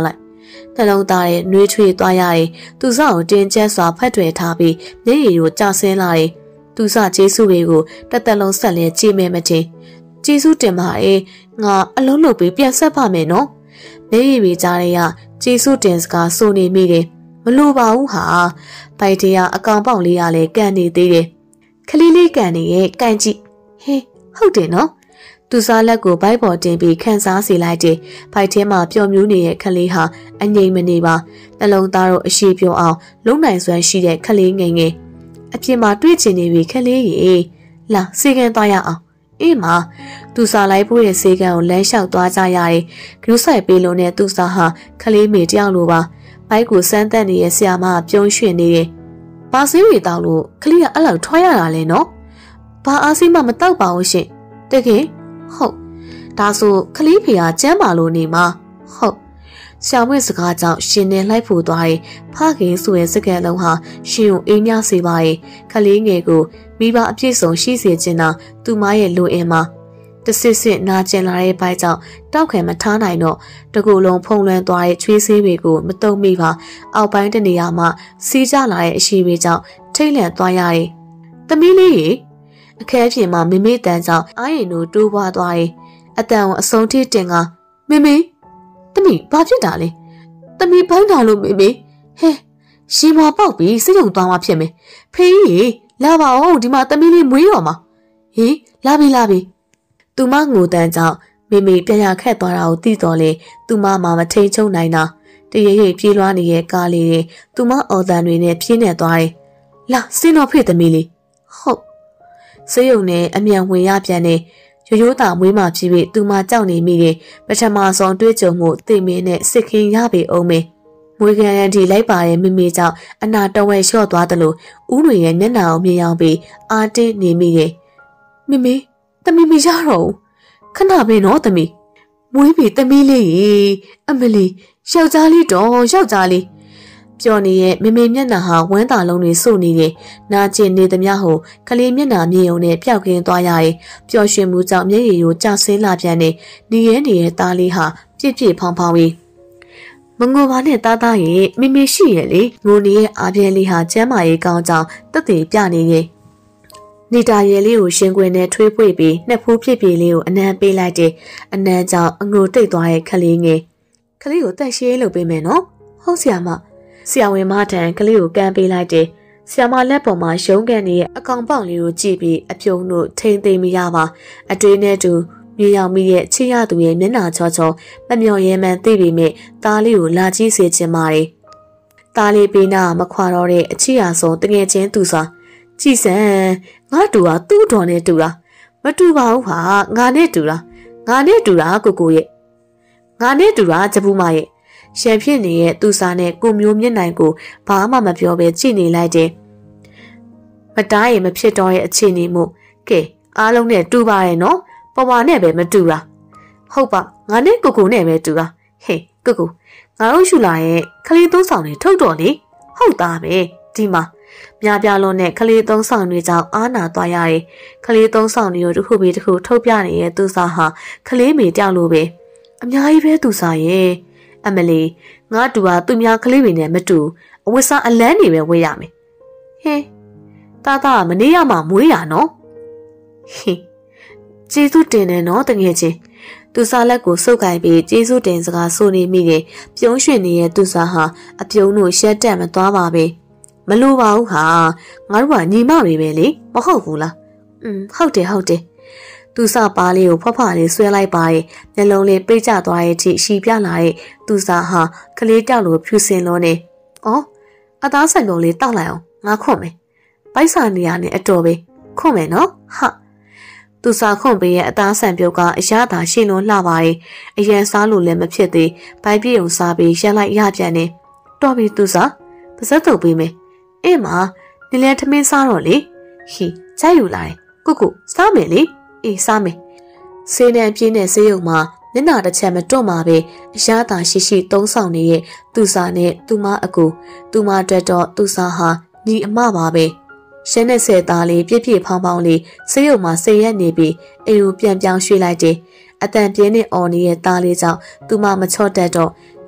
နှလုံးသားရဲ့နှွေးထွေးသွားရတယ်သူစကိုတင်းကျပ်စွာဖတ်ထွယ်ထားပြီးမျက်ရည်ကိုကျဆင်းလာတယ်သူစကျေးဇူးတွေကိုတစ်သက်လုံးဆက်လက်ကြည့်မယ်မထင်ကျေးဇူးတင်ပါရဲ့ငါအလုံးလုံးပြီးပြန်ဆက်ပါမယ်နော်မျက်ရည်တွေကြားရကျေးဇူးတင်စကားဆိုနေမိတယ်မလိုပါဘူးဟာပိုက်တရားအကောင်ပေါက်လေးကလည်းကန်နေသေးတယ်ခလေးလေးကန်နေရဲ့ကန်ကြည့်ဟေးဟုတ်တယ်နော်သူစားလက်ကိုဘိုက်ပေါ်တင်ပြီးခန်းစားစီလိုက်တယ်ဖိုက်ထဲမှာပျော်မြူးနေတဲ့ခလေးဟာအငြိမ်မနေပါနှလုံးသားတို့အရှိပြုံအောင်လုံနိုင်စွမ်းရှိတဲ့ခလေးငယ်ငယ်အပြင်မှာတွေ့ချင်နေပြီခလေးရေလာစေကန်သွားရအောင်အေးမသူစားလိုက်ဖို့ရဲ့စေကန်ကိုလမ်းလျှောက်သွားကြရတယ်ဂရုစိုက်ပေးလို့နဲ့သူစားဟာခလေးမေတယောက်လိုပါဘိုက်ကိုစမ်းတက်နေတဲ့ဆရာမကပြုံးရွှင်နေတယ်ဘာဆေးတွေတောက်လို့ခလေးကအဲ့လောက်ထွားရတာလဲနော်ဘာအားစိမမတောက်ပါဘူးရှင်တကယ်ဟုတ်ဒါဆိုခလေးဖေကကျမ်းပါလို့နေမှာဟုတ်ဆရာမစကားကြောင့်ရှင်နေလိုက်ဖို့သွားရင်ဖခင်ဆိုရဲ့စကားလုံးဟာရှင်ကိုအေးမြစေပါရဲ့ခလေးငယ်ကိုမိဘအပြည့်စုံရှိစေချင်တာသူမရဲ့လူအင်မှာတစစ်စစ်နာကျင်လာတဲ့ဘိုက်ကြောင့်တောက်ခံမထားနိုင်တော့တကူလုံးဖုံလွှမ်းသွားတဲ့ချွေးဆေးတွေကိုမတုံမိပါအောက်ပိုင်းတနေရာမှာစီးကြလာတဲ့အရှိတွေကြောင့်ထိတ်လန့်သွားရတယ်။သမီးလေးရေအခန်းပြင်မှာမိမိတန်ကြောင့်အာရင်တို့တိုးပွားသွားရင်အတန်ကိုအဆုံးထိတင်ကမိမိသမီးဘာဖြစ်တာလဲသမီးဘိုင်းတာလို့မိမိဟဲရှင်မပေါက်ပြီးစိတ်ယုံသွားမှဖြစ်မယ်ဖေးကြီးလာပါဦးဒီမှာသမီးလေးမွေးတော်မှာဟေးလာပြီလာပြီသူမငိုတန်းကြောင့်မိမိပြန်ရခက်သွားတာကိုသိတော်လေသူမမှမထိန်ချုံနိုင်တာတရရိပ်ပြေးလွှားနေတဲ့ကားလေးတွေသူမအော်တန်တွေနဲ့ပြင်းနေသွားတယ်လာစင်းတော်ဖေသမီးလေးဟုတ်စေယုံနဲ့အမြန်ဝင်ရပြန်နေရိုးရိုးတာမွေးမှဖြစ်ပြီးသူမကြောက်နေမိတယ်ပထမဆုံးတွေးကြုံမှုသိမင်းနဲ့စစ်ခင်းရပေအောင်မေမွေးကန်ရန်ဒီလိုက်ပါရဲ့မိမိကြောင့်အနာတဝဲလျှော့သွားတယ်လို့ဦးတွေရဲ့မျက်နှာကိုမြင်အောင်ပြီးအာတင်းနေမိတယ်မိမိသမီးမရတော့ခဏပဲနော်သမီးမွေးပြီသမီးလေးရေအမလီယောက်ျားလေးတော့ယောက်ျားလေးပြောနေရဲ့မေမေမျက်နှာဟာဝမ်းသာလုံးတွေစို့နေတယ်နာကျင်နေသမျှဟိုကလေးမျက်နှာမြင်ုံနဲ့ပျောက်ကင်းသွားရတယ်ပျော်ရွှင်မှုကြောင့်မျက်ရည်ကိုကျဆင်းလာပြန်နေနေရဲနေရဲ့သားလေးဟာပြစ်ပြစ်ဖောင်းဖောင်းပြီးမငိုပါနဲ့သားသားရဲ့မေမေရှိရဲ့လေငိုနေရဲ့အားပြဲလေးဟာကျမ်းမာရေးကောင်းကြောင်းတက်တည်ပြနေရဲ့နေတာရဲလေးကိုရှင်ခွင်နဲ့ထွေးပွေပြီးနှစ်ဖူးဖြစ်ပြေလေးကိုအနံပေးလိုက်တယ်အနံကြောင့်အငိုတိတ်သွားတဲ့ခလေးငယ်ခလေးကိုတက်ရှေးလုပ်ပေးမယ်နော်ဟုတ်ဆရာမဆရာဝန်မထံကလေးကိုကမ်းပေးလိုက်တယ်ဆရာမလက်ပေါ်မှာရုံးကန်နေရဲ့အကောင်ပေါက်လေးကိုကြည့်ပြီးအပြုံးတို့ထိမ့်သိမ့်မရပါအတွေးနဲ့တူမြေရောင်မိရဲ့ချစ်ရသူရဲ့မျက်နှာချောချောမမျော်ရဲမှန်းသိပေမဲ့သားလေးကိုလာကြည့်စေချင်ပါတယ်သားလေးပေးနာမခွာတော့တဲ့အချစ်ရဆုံးတငယ်ချင်းသူစွာကြည်စံငါတူဟာသူ့တော်နဲ့တူတာမတူပါဘူးဟာငါနဲ့တူတာငါနဲ့တူတာကိုကိုရဲ့ငါနဲ့တူတာဂျပူမရဲ့ရှန်ဖြစ်နေတဲ့သူစားနဲ့ကိုမျိုးမျက်နှာကိုဘာမှမပြောဘဲကြည့်နေလိုက်တယ်မတားရင်မဖြစ်တော့ရဲ့အခြေအနေမို့ကဲအားလုံးနဲ့တူပါရဲ့နော်ပဝါနဲ့ပဲမတူတာဟုတ်ပါငါနဲ့ကိုကိုနဲ့ပဲတူတာဟေးကိုကိုငါတို့ရှူလာရဲ့ခလေးသုံးဆောင်တွေထုတ်တော်လေဟုတ်သားပဲဒီမှာမြားပြလုံးနဲ့ခလေးသုံးဆောင်တွေကြောင့်အားနာသွားရတယ်ခလေးသုံးဆောင်တွေကိုတစ်ခုပြီးတစ်ခုထုတ်ပြနေတဲ့သူစားဟာခလေးမေတောက်လို့ပဲအများကြီးပဲသူစားရဲ့အမလီငါတူဟာသူများကလေးတွေနဲ့မတူအဝတ်စားအလန်းနေပဲဝေးရမယ်ဟင်းတာတာမနေရမှမွေးရနော်ဟင်းကျေးဇူးတင်တယ်နော်တကယ်ချင်းသူစားလက်ကိုစုပ်ကိုင်ပြီးကျေးဇူးတင်စကားဆိုနေမိတယ်ပြုံးရွှင်နေတဲ့သူစားဟာအပြုံးတို့ရှက်တက်မသွားပါပဲမလိုပါဘူးဟာငါတို့ကညီမတွေပဲလေမဟုတ်ဘူးလားอืมဟုတ်တယ်ဟုတ်တယ်သူစပါလေးကိုဖွက်ဖွက်လေးဆွဲလိုက်ပါရဲ့နှလုံးလေးပိတ်ကျသွားရဲ့အထိရှီပြလာတဲ့သူစားဟာကလေးတောက်လိုဖြူစင်လုံးနေ။အော်အသားဆိုင်ပုံလေးတောက်လိုက်အောင်ငါခွန့်မယ်။ပိုက်စာနေရနဲ့အတော်ပဲခွန့်မယ်နော်။ဟာသူစားခွန့်ပေးရဲ့အသားဆိုင်ပြုတ်ကအရသာရှင်းလုံးလှပါရဲ့အရန်စားလို့လည်းမဖြစ်သေးဘိုက်ပြေုံစားပြီးရက်လိုက်ရပြန်နေ။တော်ပြီသူစားပါစက်တုပ်ပေးမယ်။အေးမနင်လည်းထမင်းစားတော့လေ။ဟီကြိုက်ယူလာတယ်။ကုကုစားမယ်လေ။အေးစားမယ်ဆေးနဲ့ပြင်းတဲ့ဆေးရုံမှာမျက်နှာတစ်ချက်မတွန့်မှာပဲအရသာရှိရှိသုံးဆောင်နေတဲ့သူစားနဲ့သူမအကူသူမအတွက်တော့သူစားဟာညီအမပါပဲရှင်းတဲ့ဆဲသားလေးပြည့်ပြည့်ဖောင်းဖောင်းလေးဆေးရုံမှာဆေးရက်နေပြီးအိမ်ကိုပြန်ပြောင်းရွှေ့လိုက်တယ်အတန်ပြင်းနဲ့အော်နေတဲ့သားလေးကြောင့်သူမမချော့တတ်တော့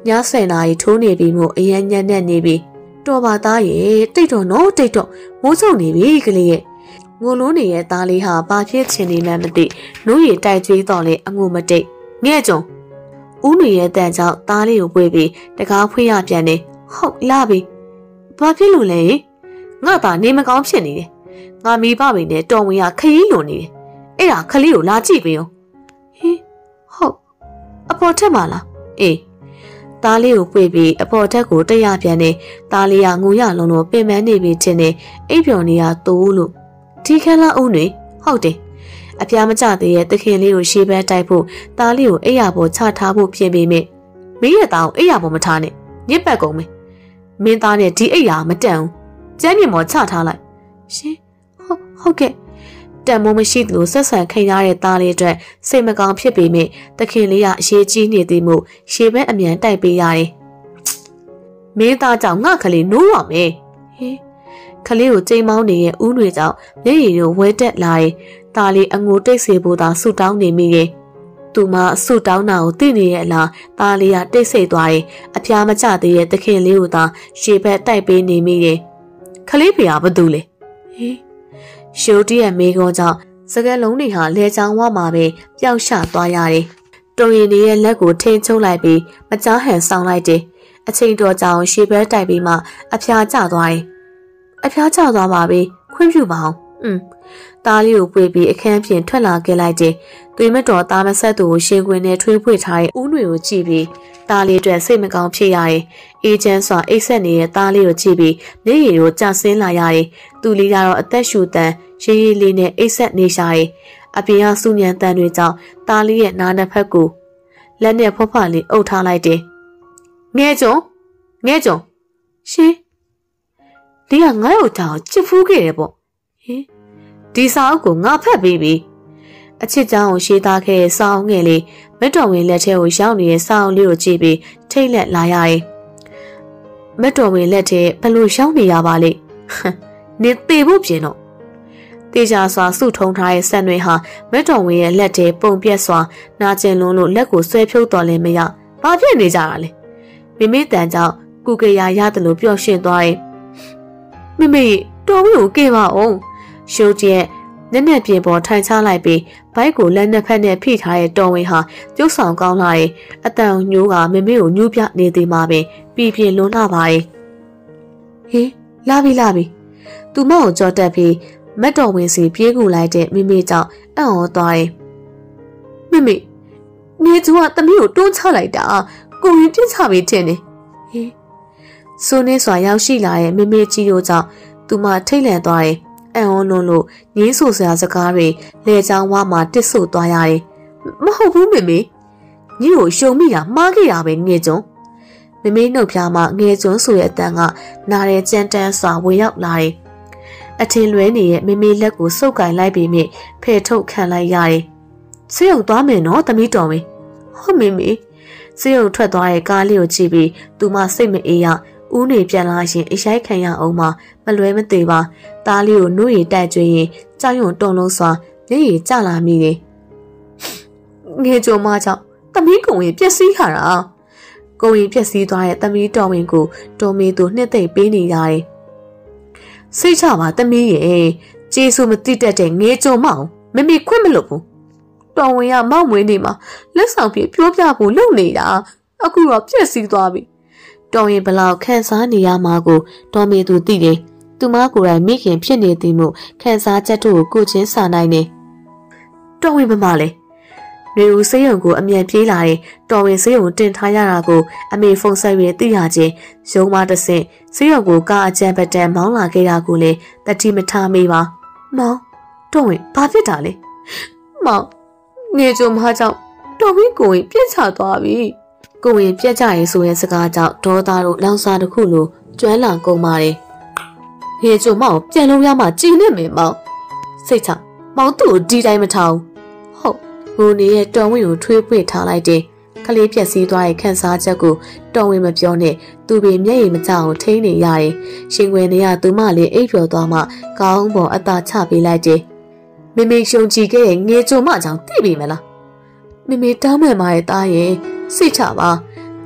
ညဆယ်နာရီထိုးနေပြီမို့အရန်ညံ့နေနေပြီတော်ပါသားရဲ့တိတ်တော့နော်တိတ်တော့မိုးချုံနေပြီကလေးရဲ့ငိုလုံးနေရဲ့သားလေးဟာဘာဖြစ်ချင်နေမှမသိနိုးရီတိုက်ကျွေးတော့လေအငိုမတိတ်ငဲ့ကြုံဦးနေရဲ့တန်ကြောင့်သားလေးကိုပွေပြီးတကားဖွေးရပြန်နေဟုတ်လာပြီဘာဖြစ်လို့လဲငါသားနေမကောင်းဖြစ်နေတယ်ငါမိဘမိနဲ့တော်ဝင်ရခရီးလွန်နေတယ်အဲ့ဒါခလေးကိုလာကြည့်ပေးအောင်ဟင်းဟုတ်အပေါ်ထက်မှာလားအေးသားလေးကိုပွေပြီးအပေါ်ထက်ကိုတက်ရပြန်နေသားလေးကငိုရလုံးလုံးပင်ပန်းနေပြီချင်းနေအိပ်ပျော်နေရတူလို့ဒီခက်လာဦးနေဟုတ်တယ်အပြားမကျသေးရဲ့တခင်လေးကိုရှေးပန်းတိုက်ဖို့သားလေးကိုအိပ်ရပေါ်ချထားဖို့ပြင်ပေးမိမင်းရဲ့သားကိုအိပ်ရပေါ်မထားနဲ့ညစ်ပတ်ကုန်မယ်မင်းသားနဲ့ဒီအိပ်ရမတန်ဘူးကျမ်းမြေမော်ချထားလိုက်ရှင်ဟုတ်ဟုတ်ကဲ့တန်မိုးမရှိသလိုဆက်ဆံခင်ရတဲ့သားလေးအတွက်စိတ်မကောင်းဖြစ်ပေမဲ့တခင်လေးကအရေးကြီးနေသည်မို့ရှေးပန်းအမြန်တိုက်ပေးရတယ်မင်းသားကြောင့်ငါခလေးနိုးရမယ်ဟေးခလေးကိုချိန်မောင်းနေရဲ့ဦးတွေကြောင့်မျက်ရည်တွေဝဲတက်လာရင်ตาလေးအငိုတိတ်စေဖို့သာဆူတောင်းနေမိရဲ့သူမဆူတောင်းတာကိုသိနေရဲ့အလားตาလေးကတိတ်ဆိတ်သွားရင်အဖျားမကျသေးရဲ့တခင်လေးကိုသာရှေ့ဘက်တိုက်ပေးနေမိရဲ့ခလေးဖေဟာဘာတူလဲဟေးရှိုးတီးရဲ့မိကုန်းကြောင့်စကက်လုံးတွေဟာလဲချောင်းဝမှာပဲပျောက်ရှသွားရတယ်တုံရင်ရဲ့လက်ကိုထိန်ချုံလိုက်ပြီးမကြားဟန်ဆောင်လိုက်တယ်အချိန်တော်ကြောင်ရှေ့ဘက်တိုက်ပြီးမှအဖျားကျသွားရင်အဖျားကျသွားပါပြီခွင့်ပြုပါအောင်อืมသားလေးကိုပွေပြီးအခန်းပြင်ထွက်လာခဲ့လိုက်တယ်။သွေးမတော်သားမဆက်သူကိုရှင်းခွင်းနဲ့ထွေးဖွေထားတဲ့ဦးຫນွေကိုကြည့်ပြီးသားလေးအတွက်စိတ်မကောင်းဖြစ်ရတယ်။အေဂျင့်စွာအိတ်ဆက်နေတဲ့သားလေးကိုကြည့်ပြီးမျက်ရည်ကိုကျဆင်းလာရတယ်။သူလေးကတော့အသက်ရှူတန်ရေးရေးလေးနဲ့အိတ်ဆက်နေရှာတယ်။အပြင်ကစူညံတန်တွေကြောင့်သားလေးရဲ့နားနှစ်ဖက်ကိုလက်နဲ့ဖွားဖွားလေးအုပ်ထားလိုက်တယ်။ငဲကြုံငဲကြုံရှင်ဒီကငါ့ကိုတောင်ချစ်ဖူးခဲ့တယ်ပေါ့။ဟင်ဒီစာအုပ်ကိုငါဖတ်ပြီးပြီအချစ်ကြောင်ကိုရှေးသားခဲ့တဲ့စာအုပ်ငယ်လေးမက်တော်ဝင်လက်ထဲကိုရောက်နေတဲ့စာအုပ်လေးကိုကြည့်ပြီးထိတ်လက်လာရတယ်မက်တော်ဝင်လက်ထဲဘလို့ရောက်နေရပါလိမ့်နေသေးဖို့ပြင်တော့တေချာစွာစုထုံထားတဲ့ဆက်နွေဟာမက်တော်ဝင်ရဲ့လက်ထဲပုံပြက်စွာနာကျင်လွန်းလို့လက်ကိုဆွဲဖြုတ်တော်လည်းမရဘာဖြစ်နေကြတာလဲမိမိတန်ကြောင့်ကုကေယာရတယ်လို့ပျော်ရွှင်သွားရင်မိမိတော်ဝင်ကိုကဲပါအောင်ရှိုးကျက်နက်နက်ပြေပေါ်ထိုင်ချလိုက်ပြီးဘိုက်ကိုလက်နှစ်ဖက်နဲ့ဖိထားတဲ့တော်ဝင်ဟာကျုပ်ဆောင်ကောင်းလာရင်အတန်ညိုးကမမေကိုညှိုးပြနေသေးမှပင်ပြည်ပြင်းလွန်းလာပါရဲ့ဟေးလာပြီလာပြီသူမကိုကြော်တက်ပြီးမက်တော်ဝင်စီပြေးကူလိုက်တဲ့မိမိကြောင့်အံ့ဩသွားရင်မိမိနေကျူကတမီးကိုတွန်းချလိုက်တာကိုရင်ပြစ်ချပြီးထင်နေဟေးဆိုနေစွာရောက်ရှိလာတဲ့မိမိကြီးတို့ကြောင့်သူမထိတ်လန့်သွားရင်အံ့ဩလွန်းလို့ငင်းဆူစရာစကားတွေလေချောင်းဝါမှာတစ်ဆုတ်သွားရတယ်မဟုတ်ဘူးမေမေညီကိုရှုံမိတာမှားခဲ့တာပဲငယ်ကျွန်းမေမေနှုတ်ဖြားမှငယ်ကျွန်းဆိုရဲ့အတန်ကနားရဲကြမ်းတမ်းစွာဝင်ရောက်လာတယ်အထင်လွဲနေရဲ့မေမေလက်ကိုစုပ်ကင်လိုက်ပြီးမြင့်ဖယ်ထုတ်ခံလိုက်ရတယ်ဆေးရုံသွားမယ်နော်သမီးတော်မင်းဟုတ်မေမေဆေးရုံထွက်သွားတဲ့ကားလေးကိုကြည့်ပြီးသူမစိတ်မအေးရဦးနေပြန်လာရင်အရိုက်ခံရအောင်မှမလွဲမသေးပါသားလေးကိုနှုတ်ရည်တိုက်ကျွေးရင်ကြောက်ရွံ့တုန်လုံးစွာမျက်ရည်ကျလာမိတယ်ငယ်ကြုံမကြောင့်သမီးကုံဝင်ပျက်စီးခါတာကုံဝင်ပျက်စီးသွားတဲ့သမီးတော်ဝင်ကိုတော်မေသူနှစ်သိမ့်ပေးနေရတယ်စိတ်ချပါသမီးရဲ့ကျေးဇူးမတိတတ်တဲ့ငယ်ကြုံမအောင်မမေခွင့်မလို့ဘူးတော်ဝင်ကမောက်မွေးနေမှာလက်ဆောင်ပြေပြောပြဖို့လုပ်နေတာအခုတော့ပျက်စီးသွားပြီတော်ရင်ဘလောက်ခန်းစားနေရမှာကိုတော်မေသူသိတယ်သူမကိုယ်တိုင်မိခင်ဖြစ်နေသည်မို့ခန်းစားချက်တို့ကိုကိုချင်းစာနိုင်နေတော်ဝင်မမလဲနေဦးစေးရုံကိုအမြန်ပြေးလာတယ်တော်ဝင်စေးရုံတင်ထားရတာကိုအမေဖုန်းဆက်ရသိရချင်းရုံးမတဆင့်စေးရုံကိုကားအကြံပတန်မောင်းလာခဲ့တာကိုလည်းတတိမထားမိပါမောင်တော်ဝင်ဘာဖြစ်တာလဲမောင်ငယ်ကြုံမကြောင့်တော်ဝင်ကိုဝင်ပြစ်ချသွားပြီကိုဝင်ပြက်ကြရေးဆိုတဲ့စကားကြောင့်ဒေါသတို့လောင်စာတစ်ခုလိုကျွမ်းလာကုန်ပါတယ်။ငယ်ကြုံမောင်ပြန်လို့ရမှကြည်နေမယ်မောင်စိတ်ချမောင်သူ့ကိုဒီတိုင်းမထားဘူး။ဟုတ်ငိုနေရဲ့တော်ဝင်ကိုထွေးပွေထားလိုက်တယ်။ကလေးပြက်စီးသွားတဲ့ခန်းစားချက်ကိုတော်ဝင်မပြောနဲ့သူပင်မျက်ရည်မကျအောင်ထိန်းနေရတယ်။ရှင်ခွေနေရသူမလေးအိပ်ပျော်သွားမှကောင်းပေါ်အသာချပေးလိုက်တယ်။မိမိရှုံကြည့်ခဲ့ငယ်ကြုံမကြောင့်သိပြီမလား။မိမိတောင်းမဲ့မရဲ့သားရဲ့စိတ်ချပါ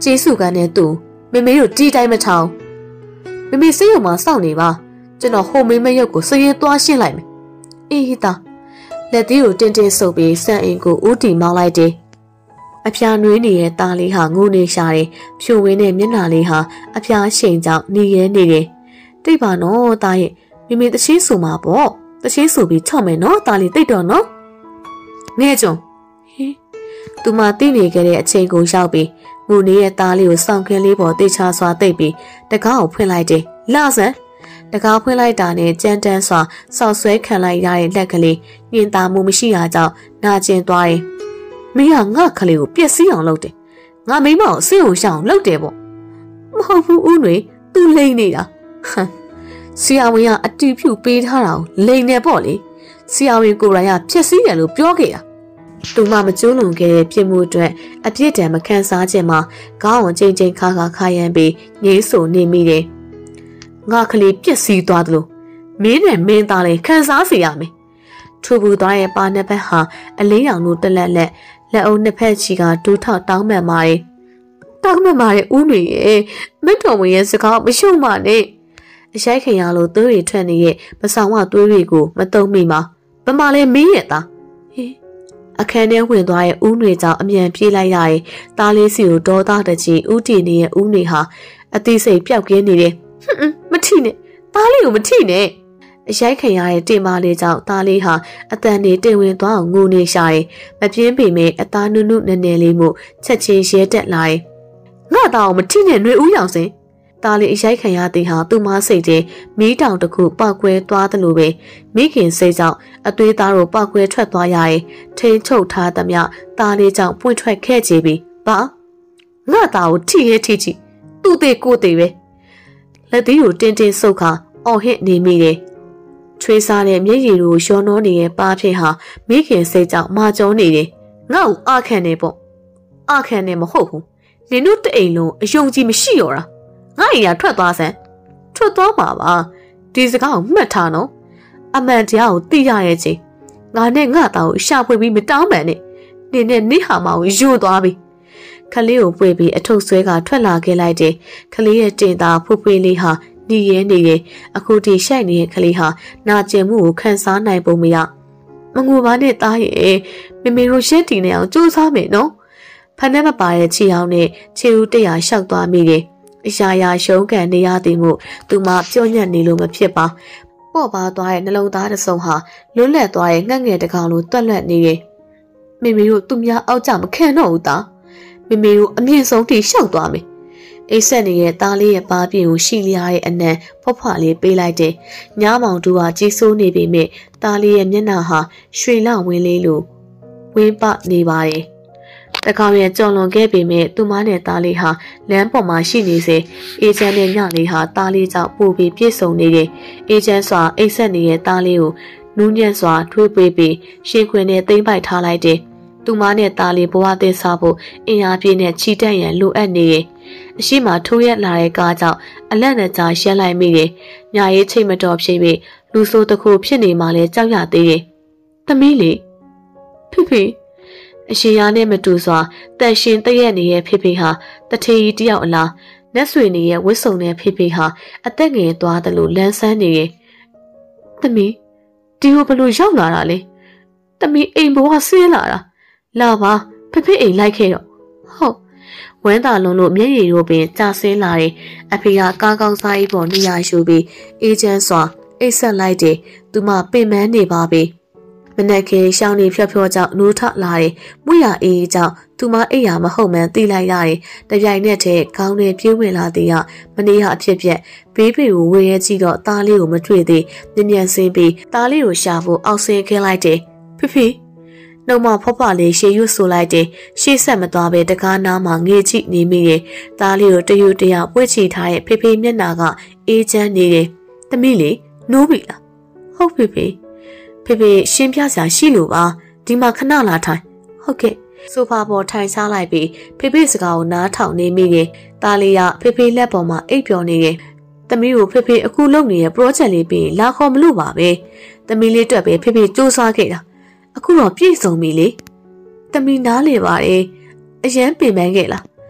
ကျေးဇူးကနဲ့သူမမေတို့ဒီတိုင်းမထောင်မမေစိတ်ရုံမှာစောင့်နေပါကျွန်တော်ဟိုမေးမရုပ်ကိုစရင်သွားရှင်းလိုက်မယ်အေးဟိတာလက်သေးကိုတင်းတင်းဆုပ်ပြီးစံအိမ်ကိုဦးတီမောင်းလိုက်တယ်အဖျားနွေးနေတဲ့သားလေးဟာငိုနေရှာတယ်ဖြိုဝင်းတဲ့မျက်နှာလေးဟာအဖျားရှိန်ကြောင့်နေရဲနေတယ်တိတ်ပါနော်သားရဲ့မမေတချင်းဆူမှာပေါ့တချင်းဆူပြီးချော့မယ်နော်သားလေးတိတ်တော့နော်ငဲ့ကြုံဟင်သူမသိနေခဲ့တဲ့အချိန်ကိုရောက်ပြီးငိုနေတဲ့သားလေးကိုစောင့်ခင်းလေးပေါ်တိတ်ချစွာတိတ်ပြီးတကားကိုဖွင့်လိုက်တယ်လာစမ်းတကားဖွင့်လိုက်တာနဲ့ကြမ်းတမ်းစွာဆောက်ဆွဲခံလိုက်ရတဲ့လက်ကလေးညင်သာမှုမရှိတာကြောင့်နာကျင်သွားတယ်မင်းကငါခလေးကိုပြက်စီးအောင်လုပ်တယ်ငါမိမကိုစိတ်ကိုရှောင်လုပ်တယ်ပေါ့မဟုတ်ဘူးဦးတွေသူလိမ့်နေတာဟမ်ဆရာဝန်ကအတီးဖြူပေးထားတာကိုလိမ့်နေပေါ့လေဆရာဝန်ကိုယ်တိုင်ကပြက်စီးတယ်လို့ပြောခဲ့တာသူမှမကျိုးလွန်ခဲ့တဲ့ပြစ်မှုအတွက်အပြစ်ဒဏ်မခံစားခြင်းမှာခေါင်းအောင်ချိန်ချိန်ခါခါခါရမ်းပြီးငေးဆိုနေမိတယ်ငါကလေးပြက်စီးသွားသလိုမင်းနဲ့မင်းသားလည်းခံစားစေရမယ်ထူပူသွားရဲ့ပါနှစ်ဖက်ဟာအလေးရောင်တို့တက်လက်လက်လက်အုပ်နှစ်ဖက်ချီကဒူးထောက်တောင်းပန်ပါတယ်တောင်းပန်ပါတယ်ဦး女ရဲ့မင်းတော်ဝင်ရဲ့စကားမရှုံပါနဲ့အရှိုက်ခင်ရလို့သွေးတွေထွက်နေရဲ့ပဆောင်ဝသွေးတွေကိုမတုံမိမှာပမာလဲမင်းရဲ့သားဟေးအခန်းထဲဝင်သွားရဲ့ဦး女ကြောင့်အမြန်ပြေးလိုက်ရရင်သားလေးစီကိုဒေါသတကြီးဦးတည်နေရဲ့ဦး女ဟာအသိစိတ်ပျောက်ကင်းနေတယ်ဟွန်းမထိနဲ့သားလေးကိုမထိနဲ့အရိုက်ခင်ရတဲ့တင်မလေးကြောင့်သားလေးဟာအတန်နေတင်ဝင်သွားအောင်ငိုနေရှာရင်မပြင်းပေမဲ့အသားနုနုနဲနဲလေးမှုချက်ချင်းရဲတက်လာရင်ငါသားကိုမထိနဲ့ຫນွေဦးရောင်စင်သားလေးအရိုက်ခင်ရတဲ့ဟာသူ့မစိတ်ချင်းမီးတောင်တစ်ခုပောက်ကွဲသွားသလိုပဲမိခင်စိတ်ကြောင့်အသွေးသားတို့ပောက်ကွဲထွက်သွားရရင်ထိန်ချုပ်ထားသမျှသားလေးကြောင့်ပွင့်ထွက်ခဲ့ကြပြီပါငါသားကိုထိရဲထိချီသူ့သေးကိုသေးပဲလက်သေးကိုတင်းတင်းဆုပ်ခါအော်ဟစ်နေမိတယ်ချွေးစားတဲ့မျက်ရည်တို့ရောနှောနေတဲ့ပါဖြစ်ဟာမိခင်စိတ်ကြောင့်မာကျုံနေတယ်ငါ့ကိုအခန့်နေပေါ့အခန့်နေမဟုတ်ဘူးနင်တို့တအိမ်လုံးအယုံကြည်မရှိရောတာငါအိမ်ကထွက်သွားစမ်းထွက်သွားမှာပါဒီစကားကိုမှတ်ထားနော်အမှန်တရားကိုသိရရဲ့ချင်းငါနဲ့ငါသားကိုရှာဖွေပြီးမတောင်းပန်နဲ့နင်နဲ့နေဟာမကိုယို့သွားပြီခလေးကိုပွေပြီးအထုပ်ဆွဲကထွက်လာခဲ့လိုက်တယ်ခလေးရဲ့တင်သားဖွေးဖွေးလေးဟာနေရဲနေရဲအခုထိရှိုက်နေတဲ့ကလေးဟာနာကျင်မှုကိုခံစားနိုင်ပုံမရမငိုပါနဲ့သားရဲ့မမေတို့ရှင်းတီနေအောင်စူးစမ်းမယ်နော်ဖန်နဲ့မပါတဲ့ချီအောင်နဲ့ချီဦးတရာရှောက်သွားမိတယ်အရာရာရှုံးကန်နေရသည်မို့သူမပြောညံ့နေလို့မဖြစ်ပါပေါ့ပါသွားတဲ့နှလုံးသားတစ်စုံဟာလွတ်လပ်သွားတဲ့ငှက်ငယ်တကောင်လိုတွက်လွတ်နေတယ်မမေတို့သူများအောက်ကြမခံတော့ဘူးသားမမေတို့အမြင့်ဆုံးထိရှောက်သွားမယ်အိတ်ဆက်နေတဲ့သားလေးရဲ့ပါးပြင်ကိုရှိလျားရဲ့အနံဖွားဖွားလေးပေးလိုက်တယ်။ညမောင်တူဟာကြီးစိုးနေပေမဲ့သားလေးရဲ့မျက်နှာဟာရွှေလဝင်းလေးလိုဝင်းပနေပါတယ်။တကောင်ရဲ့ကြော်လွန်ခဲ့ပေမဲ့သူမနဲ့သားလေးဟာလမ်းပေါ်မှာရှိနေစေအေဂျန်နဲ့ညလေးဟာသားလေးကြောင့်ပို့ပြီးပြည့်စုံနေတယ်။အေဂျန်စွာအိတ်ဆက်နေတဲ့သားလေးကိုနူးညံ့စွာထွေးပေးပြီးရှင်ခွင်နဲ့သိမ့်ပိုက်ထားလိုက်တယ်။သူမနဲ့သားလေးဘဝသစ်စားဖို့အင်အားပြည့်နဲ့ချီတက်ရန်လိုအပ်နေတယ်။အရှိမထိုးရက်လာတဲ့ကားကြောင့်အလန့်နဲ့ကြာရှက်လိုက်မိတယ်။ညာရေးချိန်မတော်ဖြစ်ပြီးလူဆိုးတစ်ခုဖြစ်နေမှလဲကြောက်ရသေးတယ်။သမီးလေးဖေဖေအရှင်ရနဲ့မတူစွာတန်ရှင်တရက်နေတဲ့ဖေဖေဟာတထေကြီးတယောက်အလားနတ်ဆွေနေရဲ့ဝစ်စုံတဲ့ဖေဖေဟာအသက်ငယ်သွားတယ်လို့လန်းဆန်းနေရဲ့။သမီးဒီကိုဘလို့ရောက်လာတာလဲ။သမီးအိမ်ဘဝဆင်းလာတာလာပါဖေဖေအိမ်လိုက်ခဲ့တော့ဟုတ်ဝမ်းသာလုံးလို့မျက်ရည်တို့ပင်ကျဆင်းလာတယ်အဖေကကားကောင်းစားကြီးပေါ်နေရာယူပြီးအေဂျင့်စွာအိတ်ဆက်လိုက်တယ်သူမပင်ပန်းနေပါပြီမနက်ခင်းရှောင်းနေဖြော့ဖြော့ကြောင့်နိုးထလာတယ်မွေရအေးကြောင့်သူမအိပ်ရာမဟုတ်မှန်းသိလိုက်ရတယ်တပြိုင်နက်တည်းခေါင်းထဲပြေးဝင်လာသည်ကမနေ့ကအဖြစ်ပြက်ဘေးဖေကိုဝေရဲကြည့်တော့သားလေးကိုမတွေ့သေးမြင်မြန်ဆင်းပြီးသားလေးကိုရှာဖို့အောက်ဆင်းခင်းလိုက်တယ်ဖေဖေနှုတ်မဖွားဖွားလေးရှေ့ရွဆိုလိုက်တယ်ရှေ့ဆက်မသွားပဲတကားနားမှာငေချိနေမိတယ်သားလေးကိုတယူတရပွေ့ချီထားတဲ့ဖေဖေမျက်နှာကအေးချမ်းနေတယ်သမီးလေးနိုးပြီလားဟုတ်ဖေဖေဖေဖေရှင်းပြစရာရှိလို့ပါဒီမှာခဏလာထိုင်ဟုတ်ကဲ့ဆိုဖာပေါ်ထိုင်စားလိုက်ပြီးဖေဖေစကားကိုနားထောင်နေမိတယ်သားလေးကဖေဖေလက်ပေါ်မှာအိပ်ပျော်နေတယ်သမီးကိုဖေဖေအခုလုပ်နေတဲ့ project လေးပြီးလာခေါ်မလို့ပါပဲသမီးလေးတွေ့ပဲဖေဖေစူးစမ်းခဲ့တာအခုတော့ပြည့်စုံပြီလေသမီးနားလေပါတယ်အရန်ပင်ပန်းခဲ့လား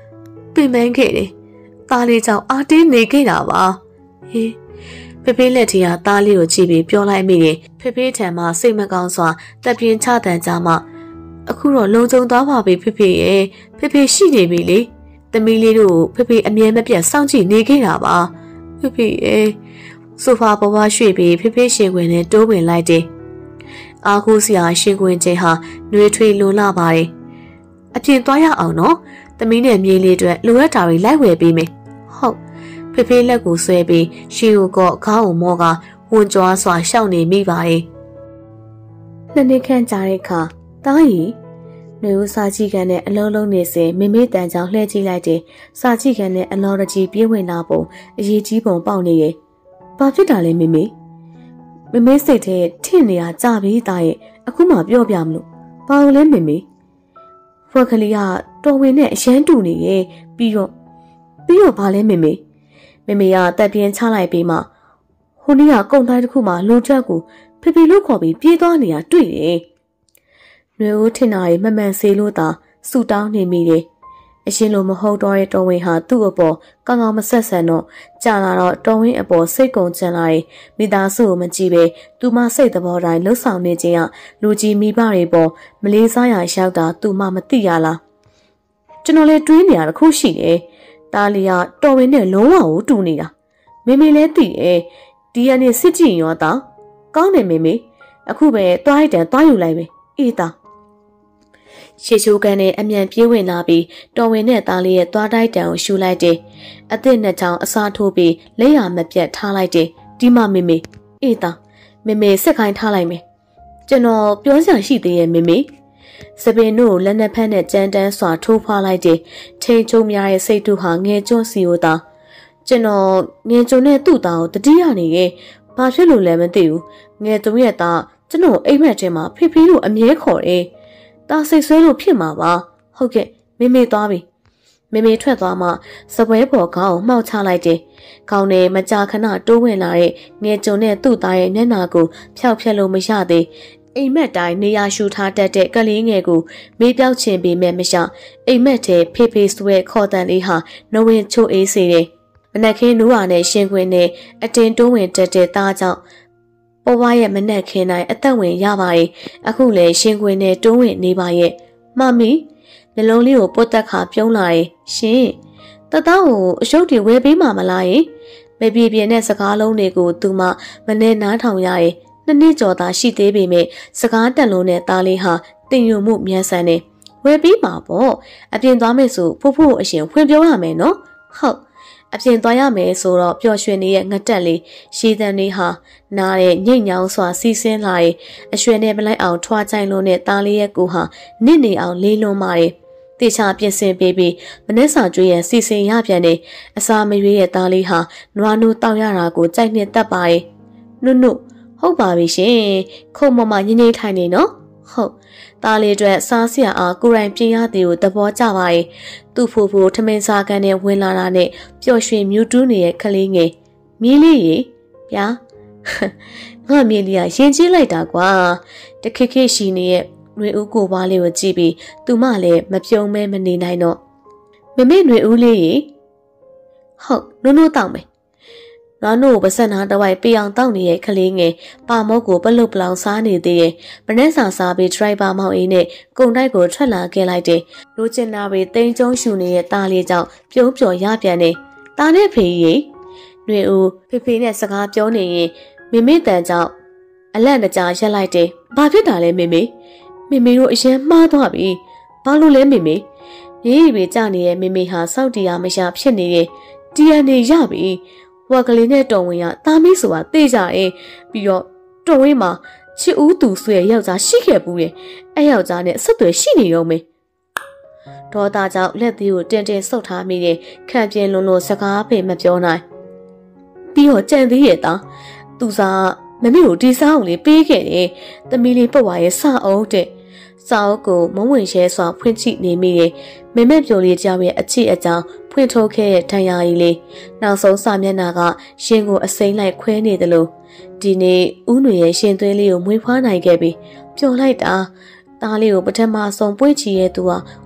ပင်ပန်းခဲ့တယ်။သားလေးကြောင့်အာတင်းနေခဲ့တာပါ။ဟေးဖေဖေလက်ထီကသားလေးကိုကြည့်ပြီးပြောလိုက်မိတယ်ဖေဖေထံမှာစိတ်မကောင်းစွာတပ်ပြင်းချတန်ကြမှအခုတော့လုံခြုံသွားပါပြီဖေဖေရဲ့ဖေဖေရှိနေပြီလေသမီးလေးတို့ဖေဖေအမြဲမပြတ်စောင့်ကြည့်နေခဲ့တာပါဖေဖေရဲ့ဆိုဖာပေါ်ပါရွှေ့ပြီးဖေဖေရှင်ခွင်နဲ့တိုးဝင်လိုက်တယ်အာဟုစရာရှင်ခွင်ချင်းဟာနှွေးထွေးလွန်လာပါတယ်အပြင်သွားရအောင်နော်သမီးနဲ့မြေးလေးအတွက်လိုအပ်တာတွေလိုက်ဝယ်ပေးမယ်ဟုတ်ဖေဖေလက်ကိုဆွဲပြီးရှီကိုကော့ခေါင်းကိုမောကဝန်ကြွားစွာရှောက်နေမိပါတယ်နှစ်နှစ်ခန့်ကြာတဲ့အခါတားရီနှွေဦးစာကြည့်ကန်နဲ့အလုံးလုံးနေစဉ်မိမိတန်ကြောင်လှည့်ကြည့်လိုက်တယ်စာကြည့်ကန်နဲ့အလော်ရကြီးပြေးဝင်လာပုံအရေးကြီးပုံပေါက်နေရဲ့ဘာဖြစ်တာလဲမိမိမိမိစိတ်ထဲထင့်နေတာကြာပြီတားရဲ့အခုမှပြောပြမလို့ဘာလို့လဲမိမိဖွက်ကလေးကတော်ဝင်နဲ့အရန်တူနေရဲ့ပြီးတော့ပြီးတော့ဘာလဲမိမိမိမိကတက်ပြင်းချလိုက်ပြီးမှဟိုနေ့ကကုံတိုင်းတစ်ခုမှလူချက်ကိုဖေဖေလို့ခေါ်ပြီးပြေးသွားနေတာတွေ့တယ်။နှွေဦးထင်တာရေမမှန်စေလို့သာဆူတောင်းနေမိတယ်။အရှင်လိုမဟုတ်တော့တဲ့တော်ဝင်ဟာသူ့အပေါ်ကောင်းကောင်းမဆက်ဆံတော့ကြာလာတော့တော်ဝင်အပေါ်စိတ်ကုန်ချင်လာတယ်။မိသားစုကိုမကြည့်ပဲသူမစိတ်သဘောတိုင်းလှုပ်ဆောင်နေခြင်းကလူကြီးမိဘတွေပေါ်မလေးစားရရောက်တာသူမမသိရလား။ကျွန်တော်လည်းတွေးနေရတခုရှိတယ်။တားလီကတော်ဝင်နဲ့လုံးဝကိုတူနေတာမေမေလည်းသိတယ်ဒီရနေ့စစ်ကြည့်ရောတာကောင်းတယ်မေမေအခုပဲတွားရတဲ့တွားယူလိုက်ပဲအေးတာရှေချိုးကန်နဲ့အမြန်ပြေးဝင်လာပြီးတော်ဝင်နဲ့တားလေးရဲ့တွားတိုက်တံကိုရှူလိုက်တယ်အသစ်နှစ်ချောင်းအစားထိုးပြီးလက်ရမပြတ်ထားလိုက်တယ်ဒီမမေမေအေးတာမေမေစက်ခိုင်းထားလိုက်မယ်ကျွန်တော်ပြောစရာရှိသေးရဲ့မေမေစပင်တို့လက်နှစ်ဖက်နဲ့ကြမ်းတမ်းစွာထိုးဖွာလိုက်တယ်ထိန်ချုံများရဲ့စိတ်တူဟာငဲကျွန်းစီကိုသာကျွန်တော်ငဲကျွန်းနဲ့သူ့သားကိုတတိယနေရဲ့ဘာဖြစ်လို့လဲမသိဘူးငဲသုံးရဲ့သားကျွန်တော်အိမ်မက်ထဲမှာဖေဖေတို့အမြဲခေါ်တယ်တာစိတ်ဆွဲလို့ဖြစ်မှာပါဟုတ်ကဲ့မေမေသွားပြီမေမေထွက်သွားမှစပွဲပေါ်ခေါင်းကိုမှောက်ချလိုက်တယ်ခေါင်းနဲ့မကြာခဏတိုးဝင်လာတဲ့ငဲကျွန်းနဲ့သူ့သားရဲ့မျက်နှာကိုဖျောက်ဖျက်လို့မရသေးအိမ်မက်တိုင်းနေရာရှူထားတတ်တဲ့ကလေးငယ်ကိုမေးပြောက်ချင်ပေမဲ့မရအိမ်မက်ထဲဖေဖေဆွဲခေါ်တန်လေးဟာနှဝင်းချိုးအေးစေတယ်မနက်ခင်းနူးဟာနဲ့ရှင်ခွင်နဲ့အတင်းတိုးဝင်တက်တဲ့သားကြောင့်ပေါ်ဝါရဲ့မနက်ခင်းတိုင်းအသက်ဝင်ရပါတယ်အခုလေရှင်ခွင်နဲ့တိုးဝင်နေပါရဲ့မမီနှလုံးလေးကိုပုတ်တက်ခါပြုံးလာတယ်ရှင်တသားကိုအရှုပ်တွေဝဲပေးမှာမလားယင်မပြေပြင်းတဲ့စကားလုံးတွေကိုသူမမနဲ့နားထောင်ရရဲ့နှစ်နှစ်ကျော်သာရှိသေးပေမဲ့စကားတက်လုံးနဲ့သားလေးဟာတင်ယူမှုမြန်ဆန်နေဝယ်ပြီးမှာပေါ့အပြင်သွားမယ်ဆိုဖိုးဖိုးအရှင်ဖွင့်ပြောရမယ်နော်ဟုတ်အပြင်သွားရမယ်ဆိုတော့ပျော်ရွှင်နေတဲ့ငတက်လေးရှည်တန်လေးဟာနားတဲ့ညိတ်ညောင်းစွာစီးဆင်းလာရဲ့အရွှေနဲ့ပလိုက်အောင်ထွားချိုင်လို့နဲ့သားလေးရဲ့ကိုဟာနစ်နေအောင်လေးလွန်ပါတယ်တေချာပြင်ဆင်ပေးပြီးမနေ့စာကျွေးရန်စီစဉ်ရပြန်နေအစာမရွေးရဲ့သားလေးဟာနွားနိုးတောက်ရတာကိုကြိုက်နှစ်တက်ပါရဲ့နုနုဟုတ်ပါပြီရှင်ခုံမမငင်းငင်းထိုင်နေနော်ဟုတ်သားလေးအတွက်စားစရာအားကိုယ်တိုင်ပြင်ရသည်ကိုသဘောကျပါရဲ့သူ့ဖိုးဖိုးထမင်းစားကန်နဲ့ဝင်လာတာနဲ့ပျော်ရွှင်မြူးတူးနေတဲ့ကလေးငယ်မြင်းလေးရေဗျာငါမြင်းလေးကရင်ကြီးလိုက်တာကွာတခက်ခက်ရှိနေတဲ့ຫນွေဦးကိုပွားလေးကိုကြည့်ပြီးသူမလည်းမပြုံးမဲမနေနိုင်တော့မမေຫນွေဦးလေးရေဟုတ်နိုးနိုးတောက်မယ်ငါတို့ပစက်နာတဝိုက်ပေးအောင်တောက်နေတဲ့ကလေးငယ်ပါမော့ကိုပလုတ်ပလောင်စားနေသေးတယ်။မနှက်စာစားပြီးဒရိုက်ဘာမောင်အေးနဲ့ကုံတိုက်ကိုထွက်လာခဲ့လိုက်တယ်။လိုချင်တာပဲတိန်ကျုံရှူနေတဲ့ตาလေးကြောင့်ပြုံးပျော်ရပြန်တယ်။ตาနဲ့ဖေကြီးຫນွေဦးဖေဖေနဲ့စကားပြောနေရင်မေမေတန်ကြောင့်အလန့်တကြားရက်လိုက်တယ်။ဘာဖြစ်တာလဲမေမေ။မေမေတို့အရင်မှားသွားပြီ။ဘာလို့လဲမေမေ။ရေးရီပဲကြနေတဲ့မေမေဟာစောက်တရားမရဖြစ်နေရဲ့။ ဒီ en အေ ရပြီ။ဝါကလေးနဲ့တော်ဝင်ကတာမီးဆိုတာသိကြတယ်ပြီးတော့တော်ဝင်မှာချစ်ဦးသူဆွေယောက်ျားရှိခဲ့ဘူးတယ်အဲယောက်ျားနဲ့ဆက်သွယ်ရှိနေရောမယ်ဒေါသကြောင့်လက်သေးကိုတင်တင်ဆုပ်ထားမိတယ်ခံပြင်းလွန်လွန်စကားဖေမပြောနိုင်ပြီးတော့ကြံသေးရဲ့သားသူစားမမေကိုဒီစားအောင်လေးပေးခဲ့တယ်သမီးလေးပတ်ဝါရဲ့စအောင်တဲ့စာအုပ်ကိုမုံဝင်ရဲစွာဖွင့်ကြည့်နေမိတယ်မမေပြိုလေးကြောင့်ရဲ့အချစ်အကြောင်းဖွင့်ထုတ်ခဲ့တဲ့ဒဏ်ရာကြီးလေးနောက်ဆုံးစာမျက်နှာကရှင်ကိုအစိမ့်လိုက်ခွဲနေတယ်လို့ဒီနေ့ဦးຫນွေရဲ့ရှင်သွေးလေးကိုမွေးဖွားနိုင်ခဲ့ပြီပျော်လိုက်တာသားလေးကိုပထမဆုံးပွင့်ချီရဲ့သူဟာ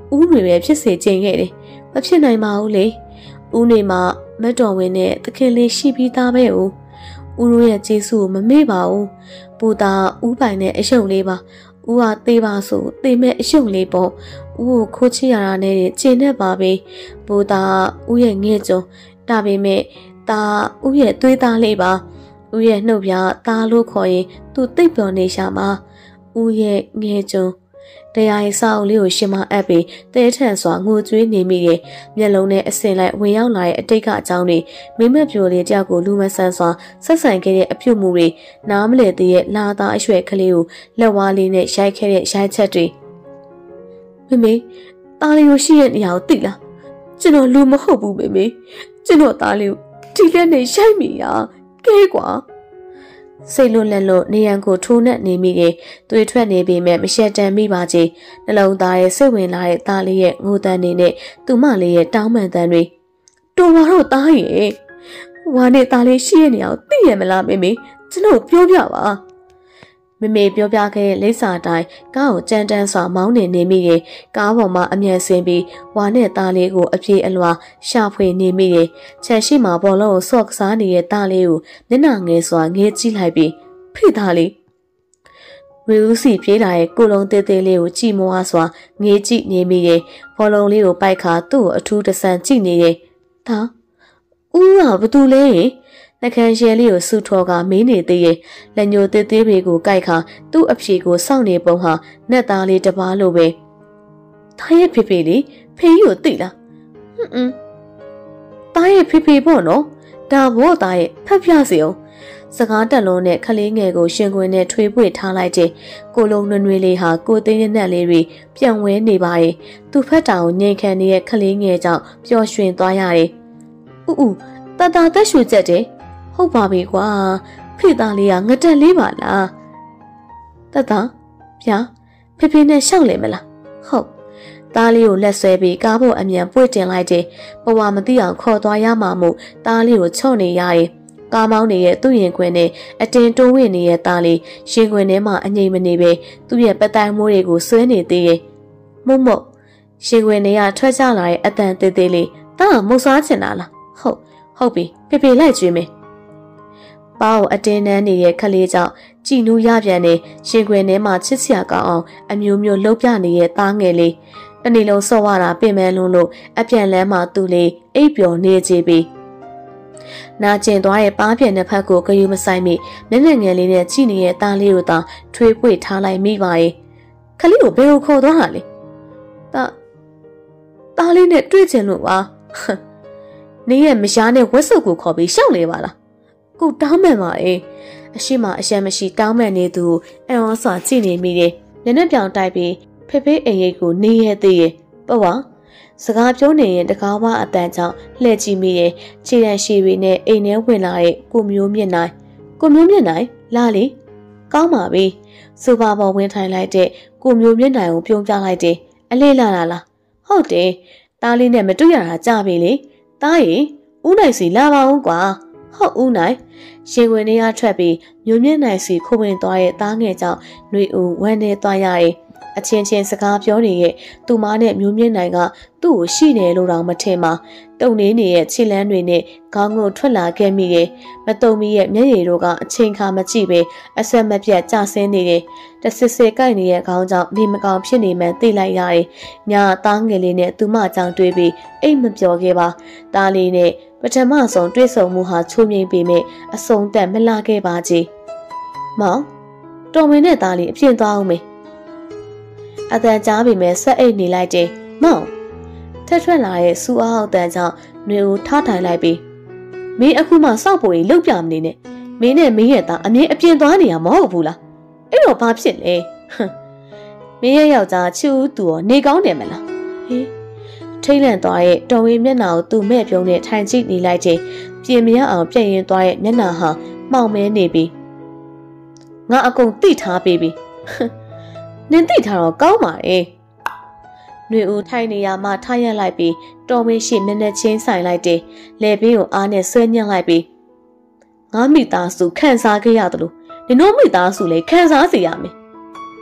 ဦးတွေပဲဖြစ်စေချင်ခဲ့တယ်မဖြစ်နိုင်ပါဘူးလေဦးနေမှာမတ်တော်ဝင်နဲ့သခင်လေးရှိပြီးသားပဲဦးဦးတို့ရဲ့ကျေးဇူးကိုမမေ့ပါဘူးပူတာဦးပိုင်နဲ့အယုံလေးပါဦးဟာသေးပါဆိုသေမဲ့အယုံလေးပေါ့ဦးကိုခိုးချရတာနဲ့ကျင်နေပါပဲပူတာဦးရဲ့ငဲ့ကြုံဒါပေမဲ့ဒါဦးရဲ့သွေးသားလေးပါဦးရဲ့နှုတ်ပြသားလို့ခေါ်ရင်သူတိတ်ပျော်နေရှာမှာဦးရဲ့ငဲ့ကြုံတရားရေးစာအုပ်လေးကိုရှင်မအပ်ပြီးတဲထန်စွာငိုကြွေးနေမိတယ်မျက်လုံးနဲ့အစင်လိုက်ဝင်ရောက်လာတဲ့အတိတ်ကအကြောင်းတွေမိမက်ပြိုလေးတယောက်ကိုလူမဆန်းစွာဆက်ဆံခဲ့တဲ့အပြုတ်မှုတွေနားမလည်သေးတဲ့လာသားအရွယ်ကလေးကိုလက်ဝါးလေးနဲ့ရိုက်ခဲ့တဲ့ရိုက်ချက်တွေမမေသားလေးကိုရှိရဲ့နေရာကိုသိလားကျွန်တော်လူမဟုတ်ဘူးမမေကျွန်တော်သားလေးကိုဒီလက်နဲ့ရိုက်မိရကဲကွာစိတ်လွတ်လက်လွတ်နေရန်ကိုထိုးနှက်နေမိတယ်။သွေးထွက်နေပေမဲ့မရှက်တမ်းမိပါချေ။နှလုံးသားရဲ့စိတ်ဝင်လာတဲ့သားလေးရဲ့ငိုတန်းနေနဲ့သူမလေးရဲ့တောင်းပန်တန်းတွေတော်ပါတော့သားရဲ့ဝါနဲ့သားလေးရှိရနေအောင်သိရမလားမေမေကျွန်တော်ပြောပြပါမမေပြောပြခဲ့တဲ့လိပ်စာတိုင်းကားကိုကြမ်းတမ်းစွာမောင်းနေနေမိတယ်။ကားပေါ်မှာအမြန်ဆင်းပြီးဝါနဲ့သားလေးကိုအပြေအလွှာရှာဖွေနေမိတယ်။ခြံရှိမှာဘောလုံးကိုဆော့ကစားနေတဲ့သားလေးကိုမျက်နှာငယ်စွာငဲကြည့်လိုက်ပြီးဖိသားလေးဝီဦးစီပြေးလာရဲ့ကိုလုံးသေးသေးလေးကိုကြည့်မွားစွာငေးကြည့်နေမိတယ်။ဘောလုံးလေးကိုပိုက်ခါသူ့ကိုအထူးတဆန်ကြည့်နေတယ်။ဒါဦးကဘာတူလဲနှခမ်းရဲလေးကိုစူထော်ကမင်းနေသေးရဲ့လက်ညိုသေးသေးတွေကိုကြိုက်ခါသူ့အဖြေကိုစောင့်နေပုံဟာနက်သားလေးတစ်ပါးလိုပဲတားရဲ့ဖေဖေလေးဖေကြီးကိုသိလားဟွန်းဟွန်းတားရဲ့ဖေဖေပေါ့နော်ဒါဘောတားရဲ့ဖက်ပြစီအောင်စကားတက်လုံးနဲ့ခလေးငယ်ကိုရှင်ခွင်နဲ့ထွေးပွေထားလိုက်တဲ့ကိုလုံးနွနွေလေးဟာကိုသိန်းရဲ့နက်လေးတွေပြန်ဝဲနေပါရဲ့သူဖက်တာကိုငိန်ခံနေတဲ့ခလေးငယ်ကြောင့်ပျော်ရွှင်သွားရတယ်ဥဥတတသက်ရွှေချက်တယ်ဟုတ်ပါပြီကွာဖေသားလေးကငတက်လေးပါလားတတဗျာဖေဖေနဲ့ရှောက်လေမလားဟုတ်သားလေးကိုလက်ဆွဲပြီးကားပေါ်အမြန်ပွေ့တင်လိုက်တယ်ဘဝမသိအောင်ခေါ်သွားရမှာမို့သားလေးကိုချော့နေရတယ်ကားမောင်းနေတဲ့သူ့ရင်ခွင်နဲ့အတင်တိုးဝင်နေတဲ့သားလေးရှင်ခွင်ထဲမှာအငြိမ်မနေပဲသူ့ရဲ့ပတိုင်မိုးတွေကိုဆွဲနေသေးရဲ့မုတ်မုတ်ရှင်ခွင်ထဲကထွက်ကြလာတဲ့အတန်သေးသေးလေးတားမုတ်ဆွားချင်တာလားဟုတ်ဟုတ်ပြီဖေဖေလိုက်ကြွေးမယ်ပါကိုအတင်းနှန်းနေတဲ့ခလေးကြောင့်ကြည်နူးရပြန်နေရှင်ခွင်ထဲမှာချစ်စရာကောင်းအောင်အမျိုးမျိုးလှုပ်ပြနေတဲ့သားငယ်လေးတနေ့လုံးဆော့ရတာပင်မလွန်းလို့အပြန်လန်းမှာသူ့လေးအိပ်ပျော်နေကြပြီနာကျင်သွားတဲ့ပါးပြက်နှစ်ဖက်ကိုဂယုမဆိုင်မိမျက်နှာငယ်လေးနဲ့ကြည့်နေတဲ့သားလေးကိုသာထွေးပွေထားလိုက်မိပါရဲ့ခလေးကိုဘယ်ကိုခေါ်သွားတာလဲတာသားလေးနဲ့တွေ့ချင်လို့ပါနေရဲ့မရှားနဲ့ဝက်စုပ်ကိုခေါ်ပြီးရှောက်လေပါလားကိုတောင်းမှန်ပါအေးအရှိမအရှမ်းမရှိတောင်းမှန်နေသူအံ့ဩစွာကြည့်နေမိတယ်နည်းနည်းပြောင်တိုက်ပြီးဖေဖေအိမ်ရိပ်ကိုနေရသေးရဲ့ပေါ့ပါစကားပြောနေရင်တကားဝအတန်ကြောင့်လှည့်ကြည့်မိရဲ့ခြေရန်ရှိပြီးနဲ့အိမ်ထဲဝင်လာတဲ့ကိုမျိုးမြင့်နိုင်ကိုမျိုးမြင့်နိုင်လာလေကောင်းပါပြီစူပါပေါ်ဝင်ထိုင်လိုက်တဲ့ကိုမျိုးမြင့်နိုင်ကိုပြုံးပြလိုက်တယ်အလေးလာလားဟုတ်တယ်တားလေးနဲ့မတွေ့ရတာကြပြီလေတားရီဦးနိုင်စီလာပါဦးကွာဟုတ်ဦးနိုင်ရှင်ဝင်နေရထွက်ပြီးမျိုးမြင့်နိုင်စီခိုးဝင်သွားတဲ့သားငယ်ကြောင့်ຫນွေဦးဝမ်းနေသွားရတယ်အချင်းချင်းစကားပြောနေရဲ့သူမနဲ့မျိုးမြင့်နိုင်ကသူ့ကိုရှိနေလို့တော့မထင်ပါတုံနေနေရဲ့ခြေလန်းတွေနဲ့ခေါင်းကိုထွက်လာခဲ့မိရဲ့မတုံမီရဲ့မျက်ရည်တို့ကအချိန်ခါမကြည့်ပဲအဆက်မပြတ်ကျဆင်းနေတယ်တစစ်စစ်ကိုက်နေတဲ့ခေါင်းကြောင့်နေမကောင်ဖြစ်နေမှန်းသိလိုက်ရတယ်ညာသားငယ်လေးနဲ့သူမကြောင့်တွေ့ပြီးအိတ်မပြောခဲ့ပါသားလေးနဲ့ပထမဆုံးတွေ့ဆုံမှုဟာချိုးမြိန်ပေမဲ့အဆုံးသက်မလာခဲ့ပါကြီးမောင်တော်မင်းနဲ့သားလေးအပြင်သွားအောင်မေအတန်ကြားပေမဲ့ဆက်အိတ်နေလိုက်တယ်မောင်ထက်ထွက်လာတဲ့စူအားအတန်ကြောင့်ຫນွေဦးထားထိုင်လိုက်ပြီးမင်းအခုမှစောက်ပေါ်ကြီးလှုပ်ပြမနေနဲ့မင်းနဲ့မင်းရဲ့သားအမြင်အပြင်သွားနေရမဟုတ်ဘူးလားအဲ့တော့ဘာဖြစ်လဲဟမ်မင်းရဲ့ယောက်ျားချူဦးသူရောနေကောင်းတယ်မလားဟေးထိတ်လန့်သွားရဲ့တော်ဝင်းမျက်နှာကိုသူ့မဲ့ပြုံးနဲ့ထိုင်ကြည့်နေလိုက်ချိန်ပြင်မရအောင်ပြည့်ရင်သွားရဲ့မျက်နှာဟာမှောင်မဲနေပြီငါအကုန်တိထားပေးပြီနင်တိထားတော့ကောင်းပါရဲ့ຫນွေဦးထိုင်နေရမှထားရလိုက်ပြီးတော်ဝင်းရှိမျက်နှာချင်းဆိုင်လိုက်တယ်လေဘေးကိုအားနဲ့ဆွဲညှက်လိုက်ပြီးငါမိသားစုခံစားခဲ့ရတယ်လို့နင်တို့မိသားစုလည်းခံစားစေရမယ်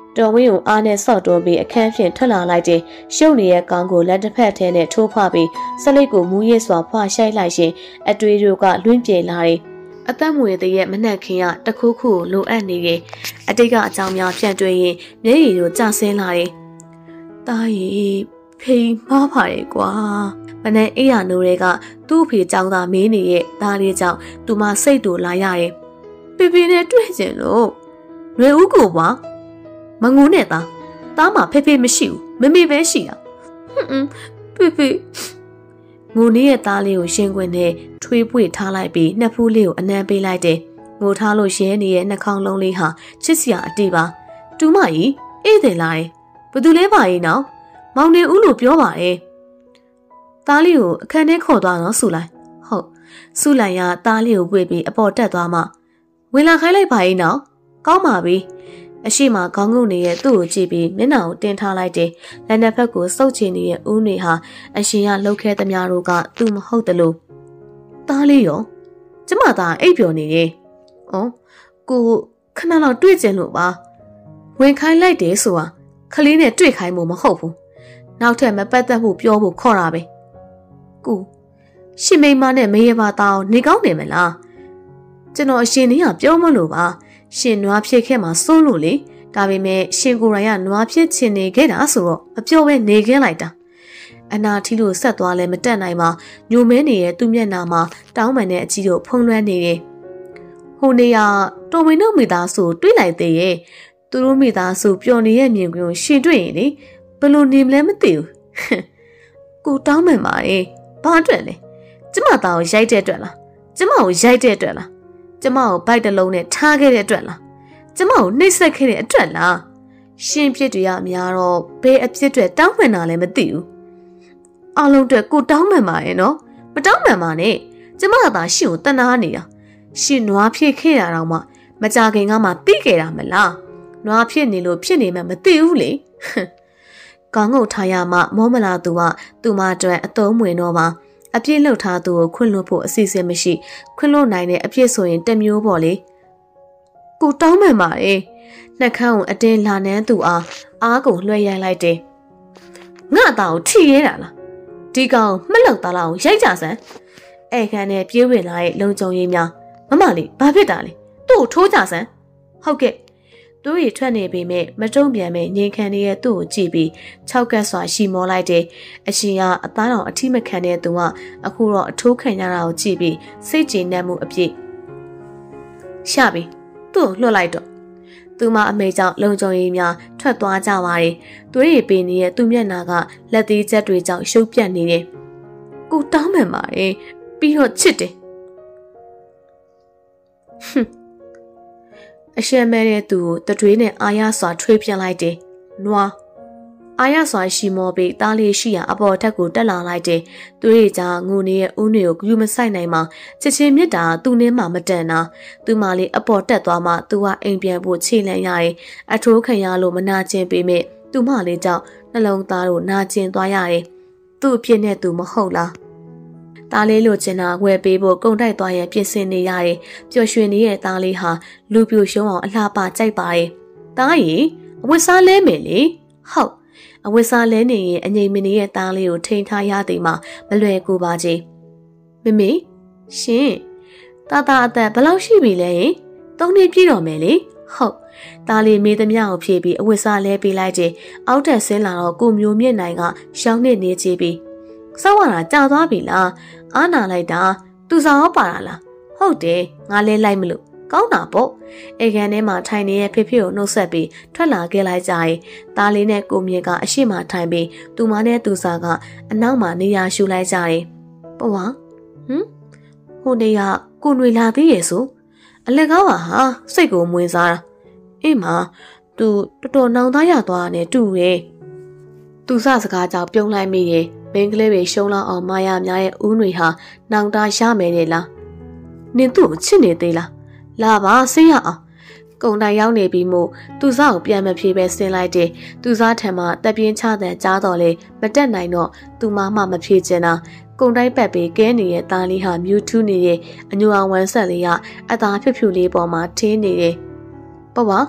တော်ဝင်းကိုအားနဲ့ဆော့တွန်းပြီးအခန်းဖြင့်ထွက်လာလိုက်တဲ့ရှုပ်နေတဲ့ကောင်းကိုလက်တစ်ဖက်ထဲနဲ့ထိုးဖွားပြီးစလိတ်ကိုမူးရစ်စွာဖွာရှိုက်လိုက်ရှင်အတွေးတို့ကလွင့်ပြေလာတယ်အသက်မွေတဲ့ရဲ့မနှက်ခင်းကတခုခုလိုအပ်နေတယ်အတိတ်ကအကြောင်းများဖြန့်တွဲရင်မျက်ရည်တို့ကျဆင်းလာတယ်တာရီဖိမားပါရဲ့ကွာမနဲ့အေးရနိုးတွေကသူ့အဖေကြောင့်သာမေးနေရဲ့ဒါလေးကြောင့်သူမစိတ်တူလာရတယ်ပြပြနဲ့တွေ့ကျင်လို့ရွေဦးကိုပါမငိုးနဲ့သားသားမှာဖေဖေမရှိဘူးမမေပဲရှိတာဟွန်းဖေဖေငိုနေရဲ့သားလေးကိုရှင်းခွင်းနဲ့ထွေးပွေထားလိုက်ပြီးနှစ်ဖူးလေးကိုအနံပေးလိုက်တယ်ငိုထားလို့ရဲနေတဲ့နှာခေါင်းလုံးလေးဟာချစ်စရာအတိပါတူမကြီးအေးတယ်လားဘသူလဲပါရင်နော်မောင်နေဦးလို့ပြောပါရဲ့သားလေးကိုအခန်းထဲခေါ်သွားတော့ဆူလိုက်ဟုတ်ဆူလိုက်ရသားလေးကိုပွေပြီးအပေါ်တက်သွားမှဝင်လာခိုင်းလိုက်ပါရင်နော်ကောင်းပါပြီအရှိမခေါင်းငုံနေတဲ့သူ့ကိုကြည့်ပြီးမျက်နှာကိုတင်ထားလိုက်တယ်လက်နှစ်ဖက်ကိုစုပ်ချင်နေတဲ့ဦးနေဟာအရှင်ကလှုပ်ခဲသမျှတို့ကသူ့မဟုတ်တယ်လို့သားလေးရောကျမသားအိပ်ပျော်နေတယ်။အော်ကိုခဏလောက်တွေ့ကြလို့ပါဝင်ခိုင်းလိုက်တယ်ဆိုတာခလေးနဲ့တွေ့ခိုင်းမှုမဟုတ်ဘူး။နောက်ထပ်မပတ်သက်မှုပြောဖို့ခေါ်တာပဲ။ကိုရှင်မိမနဲ့မရေပါသားအောင်နေကောင်းနေမလား။ကျွန်တော်အရှင်ကြီးကပြောမလို့ပါ။ရှင်နွားဖြစ်ခဲ့မှစိုးလို့လေဒါပေမဲ့ရှင်ကိုယ်တိုင်ကနွားဖြစ်ချင်နေခဲ့တာဆိုတော့မပြောဘဲနေခင်းလိုက်တာအနာထီလို့ဆက်သွားလဲမတက်နိုင်မှညိုမဲနေတဲ့သူ့မျက်နှာမှာတောင်းပန်တဲ့အကြည့်တို့ဖုံးလွှမ်းနေတယ်ဟိုနေရတော်ဝင်တို့မိသားစုတွေးလိုက်သေးရဲ့သူတို့မိသားစုပျော်နေတဲ့မြင်ကွင်းရှင်တွေ့ရင်လေဘယ်လိုနေမလဲမသိဘူးကိုတောင်းပန်ပါရဲ့ဘာအတွက်လဲကျမသားကိုရိုက်တဲ့အတွက်လားကျမကိုရိုက်တဲ့အတွက်လားကျမကိုဘိုက်တစ်လုံးနဲ့ထားခဲ့တဲ့အတွက်လားကျမကိုနှိပ်စက်ခဲ့တဲ့အတွက်လားရှင်ပြစ်တွေကများတော့ဘယ်အပြစ်တွေတောင်းပန်တာလဲမသိဘူးအလုံးအတွက်ကိုတောင်းပန်ပါရဲ့နော်မတောင်းပန်ပါနဲ့ကျမကသာရှင်ကိုတနာနေတာရှင်နွားဖြစ်ခဲ့တာတော့မှမကြခင်ကမှသိခဲ့တာမလားနွားဖြစ်နေလို့ဖြစ်နေမှမသိဘူးလေကောင်းငုတ်ထားရမှမောမလာသူကသူမအတွက်အသုံးဝင်တော့ပါအပြစ်လှုပ်ထားသူကိုခွင့်လွှတ်ဖို့အစီအစဉ်မရှိခွင့်လွှတ်နိုင်တဲ့အပြစ်ဆိုရင်တမျိုးပေါ့လေကိုတောင်းပန်ပါရဲ့နှက်ခမ်းကိုအတင်းလာနှမ်းသူအားအားကုန်လွှဲရိုက်လိုက်တယ်ငါ့အသားကိုထိရဲတာလားဒီကောင်မလောက်သားလောက်ရိုက်ကြစမ်းအဲ့ခန်းနဲ့ပြေးဝင်လာတဲ့လုံကြုံရေးများမမလေးဘာဖြစ်တာလဲသူ့ကိုထိုးကြစမ်းဟုတ်ကဲ့သူ့ရထွက်နေပေမဲ့မတုံ့ပြန်မဲ့ငြိမ်ခံနေတဲ့သူ့ကိုကြည့်ပြီးခြောက်ကပ်စွာရှီမောလိုက်တယ်အရှင်ကအသားတော်အထိမခံတဲ့သူကအခုတော့အထိုးခံရတာကိုကြည့်ပြီးစိတ်ကျေနပ်မှုအပြည့်ရှာပြီသူ့ကိုလွှတ်လိုက်တော့သူမအမေကြောင့်လုံကြုံရေးများထွက်သွားကြပါတယ်။သွေးရည်ပင်နေတဲ့သူ့မျက်နှာကလက်သေးချက်တွေကြောင့်ရှုပ်ပြတ်နေတယ်။ကိုတောင်းပန်ပါတယ်ပြီးတော့ချစ်တယ်။ဟွန်းအရှက်မဲ့တဲ့သူကိုတတွေးနဲ့အာရစွာထွေးပြလိုက်တယ်။နွားအာရစွာရှီမောပြီးသားလေးရှိရာအပေါ်ထက်ကိုတက်လာလိုက်တယ်။သွေးရည်ကြားငိုနေတဲ့ဦးနေကိုဂရုမစိုက်နိုင်မှချစ်ချင်းမြတ်တာသူ့နဲ့မှမတန်တာသူမလေးအပေါ်တက်သွားမှသူကအိမ်ပြန်ဖို့ခြေလန့်ရတယ်အထိုးခံရလို့မနာကျင်ပေမဲ့သူမလေးကြောင့်နှလုံးသားတို့နာကျင်သွားရတယ်သူ့အဖြစ်နဲ့သူမဟုတ်လားသားလေးလိုချင်တာဝယ်ပေးဖို့ကုန်တိုက်သွားရင်ပြင်ဆင်နေရတယ်ပျော်ရွှင်နေတဲ့သားလေးဟာလူပြိုရှုံးအောင်အလှပကြိုက်ပါတယ်သားရီအဝတ်စားလဲမယ်လေဟုတ်အဝတ်စားလဲနေရင်အငိမ်မနေရဲ့သားလေးကိုထိန်ထားရသည်မှာမလွယ်ကူပါချေမမေရှင်တာတာအသက်ဘယ်လောက်ရှိပြီလဲရင်သုံးနှစ်ပြည့်တော်မယ်လေဟုတ်သားလေးမေးသမျှကိုဖြေပြီးအဝတ်စားလဲပေးလိုက်ခြင်းအောက်ထက်ဆင်းလာတော့ကိုမျိုးမြင့်နိုင်ကရှောင်းနေနေချေပြီးစောက်ရတာကြာသွားပြီလားအားနာလိုက်တာသူစားရောပါတာလားဟုတ်တယ်ငါလဲလိုက်မလို့ကောင်းတာပေါ့အေကန်ထဲမှာထိုင်နေတဲ့ဖေဖေကိုနှုတ်ဆက်ပြီးထွက်လာခဲ့လိုက်ကြရင်သားလေးနဲ့ကိုမြင့်ကအရှိမထိုင်ပြီးသူမနဲ့သူစားကအနောက်မှာနေရာရှူလိုက်ကြတယ်ပေါ့ဝါဟမ်ဟိုနေကကိုຫນွေလာသေးရဲ့ဆိုအလက်ကောင်းပါဟာစိတ်ကိုမွေးစားတာအေးမသူတော်တော်နောင်သားရသွားတယ်တူရဲ့သူစစကားကြောင့်ပြုံးလိုက်မိရင်မင်းကလေးပဲရှုံးလောက်အောင်မာယာများရဲ့ဦးຫນွေဟာနောင်တရမယ်လေလားနင်သူ့ကိုချစ်နေသေးလားလာပါဆေးရအောင်ကုံတိုင်ရောက်နေပြီမို့သူစားကိုပြန်မဖြေပဲဆင်းလိုက်တယ်သူစားထံမှာတက်ပြင်းချတဲ့ကြားတော်လေမတက်နိုင်တော့သူမမှမဖြေချင်တာကုံတိုင်းပတ်ပြီးကဲနေတဲ့သားလေးဟာမြူထူးနေရဲ့အညူအောင်ဝမ်းဆက်လေးကအသားဖြူဖြူလေးပေါ်မှာထင်းနေတယ်ပေါ့ပါမ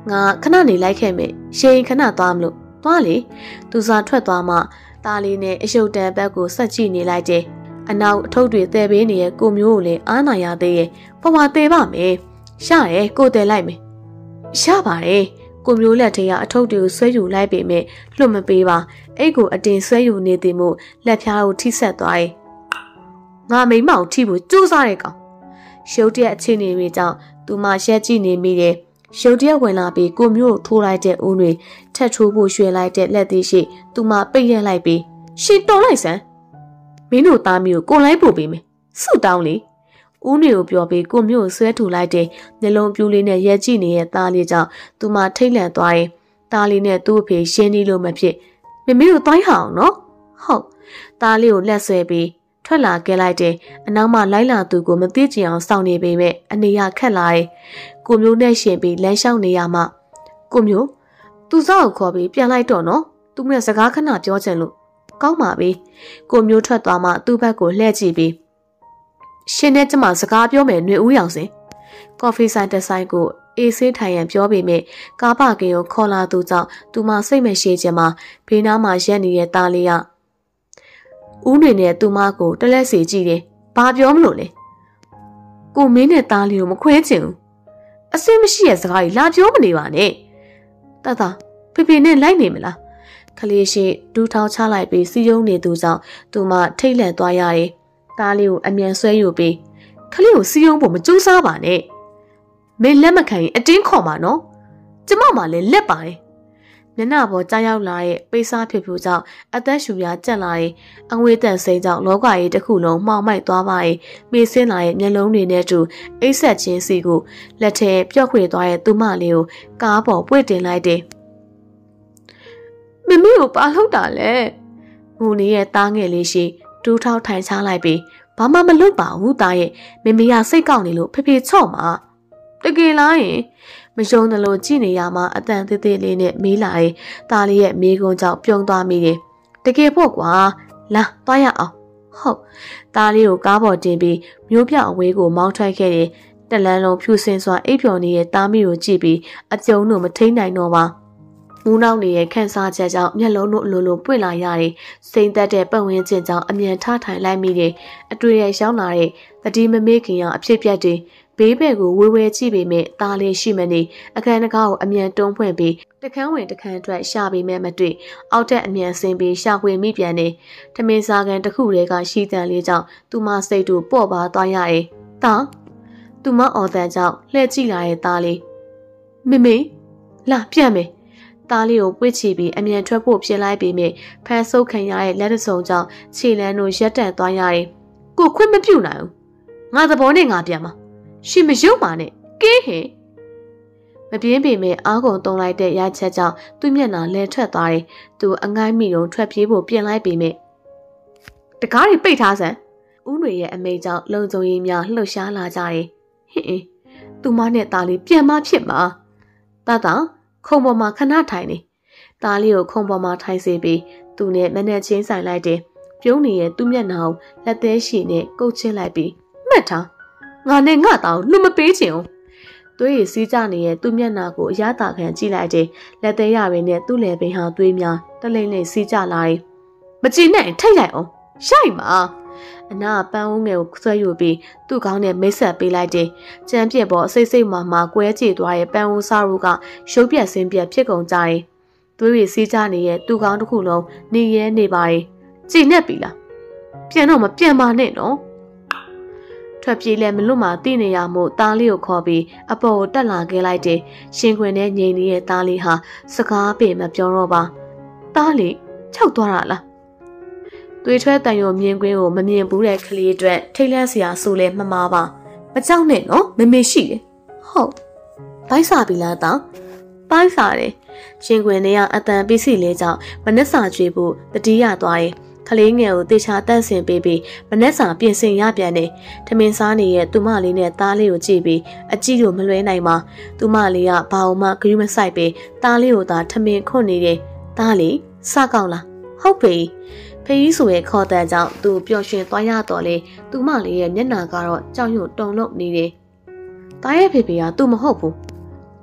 ငါခဏနေလိုက်ခဲ့မယ်ရှင်ခဏသွားမလို့သွားလေသူစားထွက်သွားမှตาလေးနဲ့အယုတ်တန်ဘက်ကိုဆက်ကြည့်နေလိုက်တယ်အနောက်အထုပ်တွေတဲပေးနေတဲ့ကိုမျိုးကိုလည်းအားနာရသေးရဲ့ဘဝတဲပါမယ်ရရဲကိုတဲလိုက်မယ်ရပါတယ်ကိုမျိုးလက်ထဲကအထုပ်တွေကိုဆွဲယူလိုက်ပေမဲ့လွတ်မပေးပါအဲ့ကိုအတင်ဆွဲယူနေသည်မို့လက်ဖြားကိုထိဆက်သွားရဲ့ငါမိမအောင်ထိဖို့ကြိုးစားတဲ့ကောင်ရှုပ်တဲ့အခြေအနေတွေကြောင့်သူမရက်ကြည့်နေမိတယ်ရုတ်တရက်ဝင်လာပြီးကိုမျိုးကိုထိုးလိုက်တဲ့ဦးတွေထက်ထိုးဖို့ရွှေလိုက်တဲ့လက်သေးရှိသူမပိတ်ရက်လိုက်ပြီးရှင်းတော်လိုက်စမ်းမင်းတို့သားမျိုးကိုလိုက်ပို့ပေးမယ်ဆုတောင်းလေဦးတွေကိုပြောပြီးကိုမျိုးကိုဆွဲထူလိုက်တဲ့နှလုံးပြူးလေးနဲ့ရက်ကြည့်နေတဲ့သားလေးကြောင့်သူမထိတ်လန့်သွားရင်သားလေးနဲ့သူ့အဖေရှင်းနေလို့မဖြစ်မမေတို့တိုင်းဟအောင်နော်ဟုတ်သားလေးကိုလက်ဆွဲပြီးထွက်လာခဲ့လိုက်တယ်အနောက်မှလိုက်လာသူကိုမသိချင်အောင်စောင့်နေပေမဲ့အနေရခက်လာတယ်ကိုမျိုးနဲ့ရှင်ပြီးလမ်းလျှောက်နေရမှကိုမျိုးသူစောက်ခေါ်ပြီးပြန်လိုက်တော့နော်သူနဲ့စကားခဏပြောချင်လို့ကောင်းပါပြီကိုမျိုးထွက်သွားမှသူ့ဘက်ကိုလှည့်ကြည့်ပြီးရှင်နဲ့ကျမစကားပြောမယ်ຫນွေဦးရောင်စင်ကော်ဖီဆိုင်တစ်ဆိုင်ကိုအေးဆေးထိုင်ရန်ပြောပေမဲ့ကားပါကင်ကိုခေါ်လာသူကြောင့်သူမစိတ်မရှိချင်မှဘေးနားမှာရက်နေတဲ့သားလေးကဦးနေနဲ့သူမကိုတလက်စီကြည့်တယ်ဘာပြောမလို့လဲကိုမင်းနဲ့သားလေးကိုမခွဲချင်ဘူးအဆင်မရှိရဲ့စကားကြီးလာပြောမနေပါနဲ့တတဖေဖေနဲ့လိုက်နေမလားခလေးရှိဒူးထောင်းချလိုက်ပြီးစီယုံနေသူကြောင့်သူမထိတ်လန့်သွားရတယ်သားလေးကိုအမြန်ဆွဲယူပြီးခလေးကိုစီယုံဖို့မကြိုးစားပါနဲ့မင်းလက်မခံရင်အတင်းခေါ်မှာနော်ကျမမှလည်းလက်ပါတယ်မျက်နှာပေါ်ကြားရောက်လာတဲ့ပိစားဖြစ်ဖြူကြောင့်အသက်ရှူရကြက်လာတဲ့အငွေတန်စိမ့်ကြောင့်လောကကြီးတစ်ခုလုံးမှောင်မိုက်သွားပါရဲ့မေးစင်းလာရဲ့မျက်လုံးတွေနဲ့တူအိတ်ဆက်ချင်းစီကိုလက်ထဲပြော့ခွေသွားတဲ့သူမလေးကိုကားပေါ်ပွေ့တင်လိုက်တယ်မမေကိုပါထုတ်တာလဲငိုနေရဲ့သားငယ်လေးရှိတူးထောက်ထိုင်ချလိုက်ပြီးဘာမှမလုပ်ပါဘူးသားရဲ့မမေကစိတ်ကောက်နေလို့ဖေဖေချော့မှာတကယ်လားယင်မယုံတယ်လို့ကြည့်နေရမှာအတန်သေးသေးလေးနဲ့မေးလာရင်သားလေးရဲ့မေးခွန်းကြောင့်ပြုံးသွားမိတယ်တကယ်ပေါ့ကွာလာသွားရအောင်ဟုတ်သားလေးကိုကားပေါ်တင်ပြီးမျိုးပြောက်အဝေးကိုမောင်းထွက်ခဲ့တယ်တလန်းလုံးဖြူစင်စွာအိပ်ပျော်နေတဲ့သားမိကိုကြည့်ပြီးအကျုံတို့မထိန်နိုင်တော့ပါမူးနောက်နေရဲ့ခန့်စားချက်ကြောင့်မျက်လုံးတို့အလိုလိုပွင့်လာရတယ်စိမ့်သက်တဲ့ပတ်ဝန်းကျင်ကြောင့်အမြန်ထားထိုင်လိုက်မိတယ်အတွေ့ရရောက်လာတဲ့တတိမမေးခင်အောင်အဖြစ်ပြက်တွေဘေးဘက်ကိုဝဲဝဲကြည့်ပေမဲ့ตาလေးရှိမနေအခန်းတကားကိုအမြန်တွန်းဖွင့်ပြီးတခန်းဝင်တခန်းထွက်ရှာပေမဲ့မတွေ့အောက်ထက်အမြန်ဆင်းပြီးရှာဖွေမိပြန်နေထမင်းစားကန်တစ်ခုတည်းကရှိတန်လေးကြောင့်သူမစိတ်တို့ပေါ့ပါသွားရတယ်။တာသူမအော်တန်ကြောင့်လှည့်ကြည့်လာတဲ့ตาလေးမေမေလာပြန်မယ်ตาလေးကိုပွေ့ချပြီးအမြန်ထွက်ဖို့ပြင်လိုက်ပေမဲ့ဖန်ဆုပ်ခံရတဲ့လက်တစုံကြောင့်ခြေလန်းတို့ရက်တန့်သွားရတယ်။ကိုခွင့်မပြုနိုင်ဘူး။ငါသဘောနဲ့ငါပြန်မှာရှင်မရုပ်ပါနဲ့ကဲဟဲ့မပြင်းပေမဲ့အားကုန်တုံးလိုက်တဲ့ရိုက်ချက်ကြောင့်သူ့မျက်နှာလဲထွက်သွားတယ်သူအငိုင်းမိတော့ထွက်ပြေးဖို့ပြင်လိုက်ပေမဲ့တကားတွေပိတ်ထားစမ်းဦးတွေရဲ့အမိန့်ကြောင့်လုံခြုံရေးများလှုပ်ရှားလာကြတယ်ဟင်အင်းသူမနဲ့သားလေးပြန်မဖြစ်မှာတတခုံပေါ်မှာခဏထိုင်နေသားလေးကိုခုံပေါ်မှာထိုင်စေပြီးသူနဲ့မနဲ့ချင်းဆိုင်လိုက်တယ်ပြုံးနေတဲ့သူ့မျက်နှာကိုလက်သေးရှိနဲ့ကုတ်ချင်းလိုက်ပြီးမှတ်ထားငါနဲ့ငါတောင်လူမပေးချင်အောင်သွေးရစီးကြနေတဲ့သူ့မျက်နှာကိုအရသာခံကြည့်လိုက်တယ်လက်သေးရပင်နဲ့သူ့လယ်ပင်ဟာသွေးများတလိမ့်လိမ့်စီးကြလာတယ်မကြည့်နဲ့ထိတ်လိုက်အောင်ရိုက်မှာအနာပန်းဦးငယ်ကိုဆွဲယူပြီးသူ့ခေါင်းနဲ့မိတ်ဆက်ပေးလိုက်တယ်ကြမ်းပြက်ပေါ်အစိတ်စိတ်မှမှကွဲကြေသွားတဲ့ပန်းဦးစားတို့ကရုပ်ပြက်ဆင်းပြက်ဖြစ်ကုန်ကြတယ်သွေးရစီးကြနေတဲ့သူ့ခေါင်းတစ်ခုလုံးနေရဲနေပါတယ်ကြည်နဲ့ပြီလားပြန်တော့မပြန်ပါနဲ့နော်ထွက်ပြေးလဲမလွတ်မှသိနေရမို့သားလေးကိုခေါ်ပြီးအပေါ်ကိုတက်လာခဲ့လိုက်တယ်ရှင်ခွင်နဲ့ငိန်နေတဲ့သားလေးဟာစကားပေမပြောတော့ပါသားလေးခြောက်သွားတာလားသွေးထွက်တန်ရုံမြင်ကွင်းကိုမမြင်ဘူးတဲ့ကလေးအတွက်ထိတ်လန့်စရာဆိုလဲမမာပါမကြောက်နဲ့နော်မမေရှိတယ်ဟုတ်ဘိုက်စာပြီလားတောင်ဘိုက်စာတယ်ရှင်ခွင်နဲ့ကအတန်ပစ္စည်းလေးကြောင့်မနှက်စာကျွေးဖို့တတိယသွားရင်ခလေးငယ်ကိုတေချာတန့်စင်ပေးပြီးမနှက်စာပြင်ဆင်ရပြန်တယ်ထမင်းစားနေရဲ့သူမလေးနဲ့သားလေးကိုကြည့်ပြီးအကြည့်ကိုမလွဲနိုင်ပါသူမလေးကဘာအောင်မှဂရုမစိုက်ပြီးသားလေးကိုသာထမင်းခွတ်နေတယ်သားလေးစကောက်လားဟုတ်ပြီဖေးကြီးဆိုရဲ့ခေါ်တန်ကြောင့်သူပျော်ရွှင်သွားရတော့လေသူမလေးရဲ့မျက်နှာကတော့ကြောက်ရွံ့တုန်လှုပ်နေတယ်သားရဲ့ဖေဖေကသူမဟုတ်ဘူး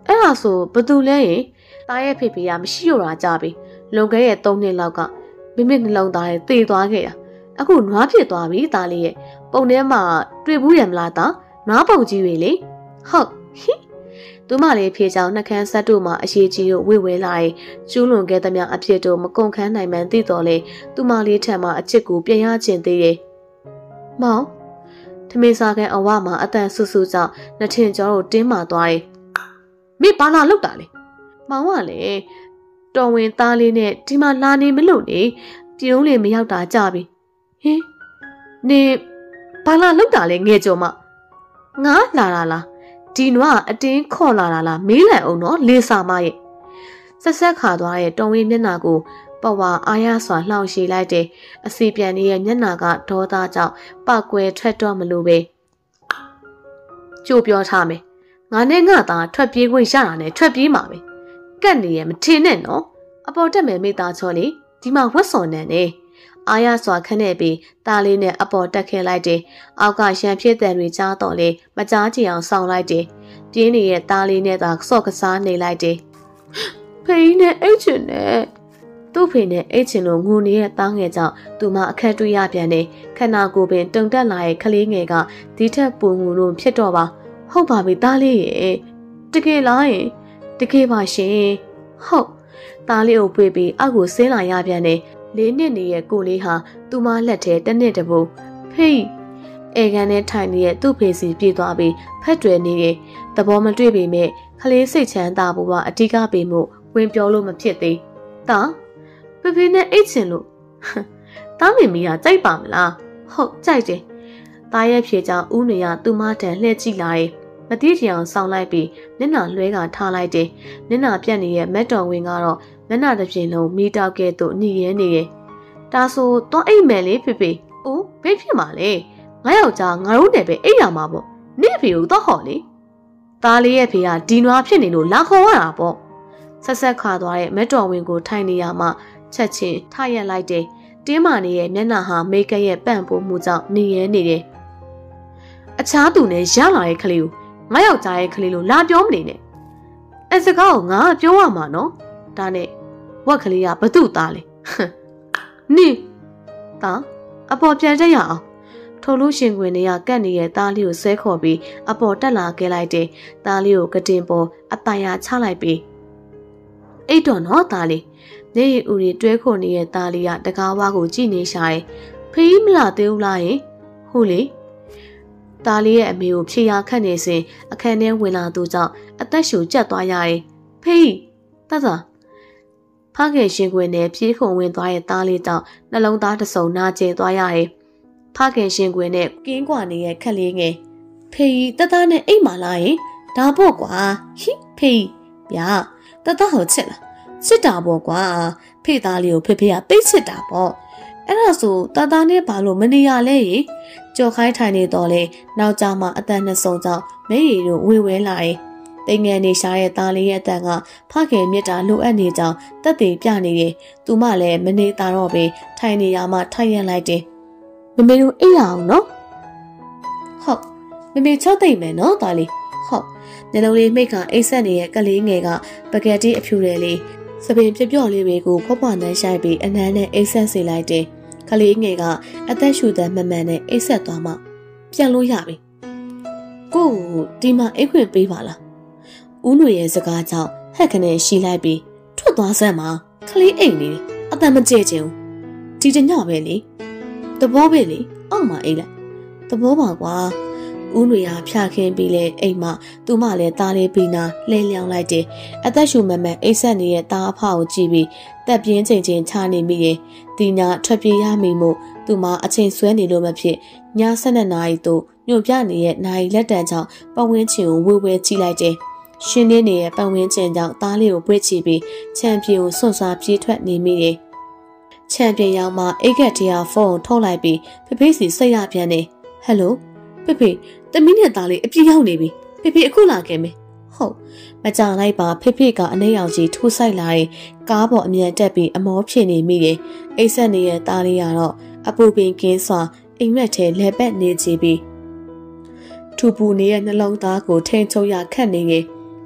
အဲ့ဒါဆိုဘသူလဲရင်တားရဲ့ဖေဖေကမရှိရတာကြပြီလွန်ခဲ့ရဲ့သုံးနှစ်လောက်ကမိမိနှလုံးသားရဲ့တည်သွားခဲ့တာအခုနွားဖြစ်သွားပြီတားလေးရဲ့ပုံထဲမှာတွေ့ဘူးရမလားတာနွားပုံကြီးတွေလေဟုတ်ဟိသူမလေးဖြေချောင်းနှကန်းဆက်တို့မှာအရေးကြီးကိုဝေဝဲလာရင်ကျူးလွန်ခဲ့သမျှအဖြစ်တို့မကုန်ခန်းနိုင်မှန်းသိတော်လေသူမလေးထံမှာအချစ်ကိုပြန်ရခြင်းသေးတယ်မောင်ထမင်းစားခန်းအဝမှာအတန်ဆူဆူကြောင့်နှထင်ကျော်တို့တင်းမာသွားတယ်မိဘာလာလောက်တာလဲမောင်ကလည်းတော်ဝင်သားလေးနဲ့ဒီမှာလာနေမလို့နေပြုံးလေမရောက်တာကြပြီဟင်နေဘာလာလောက်တာလဲငယ်ကျော်မငါလာလာလားဒီနွားအတင်းခေါ်လာတာလားမေးလိုက်အောင်နော်လေးစာမရဲ့ဆက်ဆက်ခါသွားတဲ့တော်ဝင်မျက်နှာကိုပဝါအားရစွာလှောင်ရှည်လိုက်တယ်အစီပြန်ရဲ့မျက်နှာကဒေါသကြောင့်ပကွယ်ထွက်တော့မလို့ပဲကြိုးပြောထားမယ်ငါနဲ့ငါသားထွက်ပြေးခွင့်ရတာနဲ့ထွက်ပြေးမှာပဲကတ်နေရမထင်နဲ့နော်အပေါ်တက်မယ်မိသားချောလေးဒီမှာဝတ်စော်နေတယ်အားရစွာခနဲ့ပြီးတားလေးနဲ့အပေါ်တက်ခဲလိုက်တယ်အောက်ကရန်ဖြစ်တဲ့တွေကြားတော့လေမကြားကြည့်အောင်စောင့်လိုက်တယ်ပြင်းနေတဲ့တားလေးနဲ့သာစော့ကစားနေလိုက်တယ်ဖေးနဲ့အိတ်ချင်နဲ့သူ့ဖေနဲ့အိတ်ချင်လို့ငိုနေတဲ့တားငယ်ကြောင့်သူမအခက်တွေ့ရပြန်တယ်ခန္ဓာကိုယ်ပင်တုန်တက်လာတဲ့ကလေးငယ်ကဒီထက်ပူငူလို့ဖြစ်တော့ပါဟုတ်ပါပြီတားလေးရဲ့တကယ်လားရင်တကယ်ပါရှင်ဟုတ်တားလေးကိုပွေပြီးအောက်ကိုဆင်းလာရပြန်တယ်လေးနှစ်နေရဲ့ကိုလေးဟာသူမလက်ထဲတစ်နှစ်တပူဖေးအေကန်နဲ့ထိုင်နေတဲ့သူ့ဖေစီပြေးသွားပြီးဖက်တွယ်နေတဲ့သဘောမတွေ့ပေမဲ့ခလေးစိတ်ချမ်းသာဖို့ကအတိကပေမှုဝင်ပြောလို့မဖြစ်သေးတာဖေဖေနဲ့အိတ်ချင်လို့တားမင်မီကကြိုက်ပါမလားဟုတ်ကြိုက်တယ်တားရဲ့ဖြေကြောင့်ဦးနေရသူမတန်လှည့်ကြည့်လာတယ်မတိချင်အောင်ဆောင်းလိုက်ပြီးမျက်နှာလွှဲကထားလိုက်တယ်မျက်နှာပြက်နေတဲ့မက်တော်ဝင်ကတော့မျက်နှာတစ်ပြင်လုံးမိတောက်ကဲ့သို့နှီးရဲနေတယ်ဒါဆိုတော့အိတ်မယ်လေဖေဖေအိုးဘယ်ဖြစ်မှာလဲငါယောက်ျားငါတို့နဲ့ပဲအိတ်ရမှာပေါ့နေဖေကိုတော့ဟော်လေသားလေးရဲ့ဖေကဒီနွားဖြစ်နေလို့လာခေါ်ရတာပေါ့ဆက်ဆက်ခါသွားတဲ့မက်တော်ဝင်ကိုထိုင်နေရမှချက်ချင်းထရက်လိုက်တယ်တင်းမာနေရဲ့မျက်နှာဟာမိတ်ကရဲ့ပန့်ပိုးမှုကြောင့်နှီးရဲနေတယ်အခြားသူနဲ့ရလာတဲ့ကလေးကိုငါယောက်ျားရဲ့ကလေးလို့လာပြောမနေနဲ့အဲစကားကိုငါပြောရမှာနော်ဒါနဲ့ဝက်ကလေးကဘသူ့သားလဲနိသားအပေါ်ပြန်တက်ရအောင်ထိုလို့ရှင်ခွင်တွေကကတ်နေတဲ့သားလေးကိုဆဲခေါ်ပြီးအပေါ်တက်လာခဲ့လိုက်တယ်သားလေးကိုကတင်ပေါ်အပိုင်ရချလိုက်ပြီးအိတ်တော်နော်သားလေးမျက်ရည်ဦးတွေတွဲခုန်နေတဲ့သားလေးကတကားဝါကိုကြည့်နေရှာတယ်ဖေးမလာသေးဘူးလားယင်ဟုတ်လေသားလေးရဲ့အမေကိုဖြေရခတ်နေစဉ်အခန်းထဲဝင်လာသူကြောင့်အသက်ရှူကျက်သွားရတယ်ဖေးတတ်ဖခင်ရှင်ခွင်နဲ့ပြေးခုံဝင်သွားတဲ့သားလေးကြောင့်နှလုံးသားတစ်စုံနာကျင်သွားရတယ်။ဖခင်ရှင်ခွင်နဲ့ကင်းကွာနေတဲ့ခက်လေးငယ်ဖေးတသားနဲ့အိမ်မာလာရင်ဒါပေါ့ကွာဟိဖေးဗျာတသားဟောချစ်လားချစ်တာပေါ့ကွာဖေးသားလေးကိုဖေဖေကသိချစ်တာပေါ့အဲ့ဒါဆိုတသားနဲ့ဘာလို့မနေရလဲရေကြော်ခိုင်းထိုင်နေတော့လေနောက်ကြမှာအတန်နှစ်စုံကြောင့်မဲရီတို့ဝေဝဲလာရင်တိမ်ငယ်နေရှာတဲ့သားလေးရဲ့အတန်ကဖခင်မြစ်တာလိုအပ်နေကြောင်းတက်သေးပြနေတယ်။သူမလည်းမနေတာတော့ပဲထိုင်နေရမှထိုင်ရလိုက်တယ်။မမေတို့အိပ်ရအောင်နော်။ဟုတ်မမေချောက်သိမ့်မယ်နော်သားလေး။ဟုတ်နှလုံးလေးမိတ်ကအိတ်ဆက်နေတဲ့ကလေးငယ်ကပကက်တီအဖြူတယ်လေးစပင်ပြပြော့လေးတွေကိုဖွားဖွားနှမ်းရှိုက်ပြီးအနမ်းနဲ့အိတ်ဆက်စေလိုက်တယ်။ကလေးငယ်ကအသက်ရှူတဲ့မမှန်နဲ့အိတ်ဆက်သွားမှပြန်လို့ရပြီ။ကိုဒီမှာအိတ်ခွင့်ပေးပါလား။ဦးຫນွေရဲ့စကားကြောင့်ဟက်ကနေရှိလိုက်ပြီးထွက်သွားစမ်းမှာခလေးအိမ်နေတယ်အတန်မကျဲချင်ဘူးဒီတညပဲလေတဘောပဲလေအောက်မှာအိမ်လိုက်တဘောပါကွာဦးຫນွေဟာဖြာခင်းပြီးလဲအိမ်မှာသူမလည်းသားလေးပြီးနာလဲလျောင်းလိုက်တယ်အသက်ရှူမမှန်အိတ်ဆက်နေတဲ့သားအဖကိုကြည့်ပြီးတက်ပြင်းချိန်ချင်းချနေမိရင်ဒီညာထွက်ပြေးရမိမို့သူမအချိန်ဆွဲနေလို့မဖြစ်ည၁၂နာရီတို့ညွန့်ပြနေတဲ့နိုင်လက်တံကြောင့်ပဝင်းချင်ကိုဝေဝဲကြည့်လိုက်တယ်ရှင်နေရဲ့ပတ်ဝန်းကျင်ကြောင့်သားလေးကိုပွေ့ချပြီးချန်ပီယံကိုစွန့်စားပြေးထွက်နေမိတယ်။ချန်ပီယံရောက်မှအိတ်ကက်တရားဖုန်းထုတ်လိုက်ပြီးဖေဖေစီစိတ်ရပြန်နေဟယ်လိုဖေဖေတမီးနဲ့သားလေးအပြည့်ရောက်နေပြီဖေဖေအခုလာခဲ့မယ်ဟုတ်မကြလိုက်ပါဖေဖေကအနှဲရောင်ကြီးထိုးဆိုင်လာရင်ကားပေါ်အမြန်တက်ပြီးအမောဖြစ်နေမိတယ်။အိတ်ဆက်နေတဲ့သားလေးကတော့အပူပင်ကင်းစွာအိမ်မက်ထဲလဲပတ်နေကြပြီးထူပူနေတဲ့နှလုံးသားကိုထိန်ချုပ်ရခတ်နေငယ်မ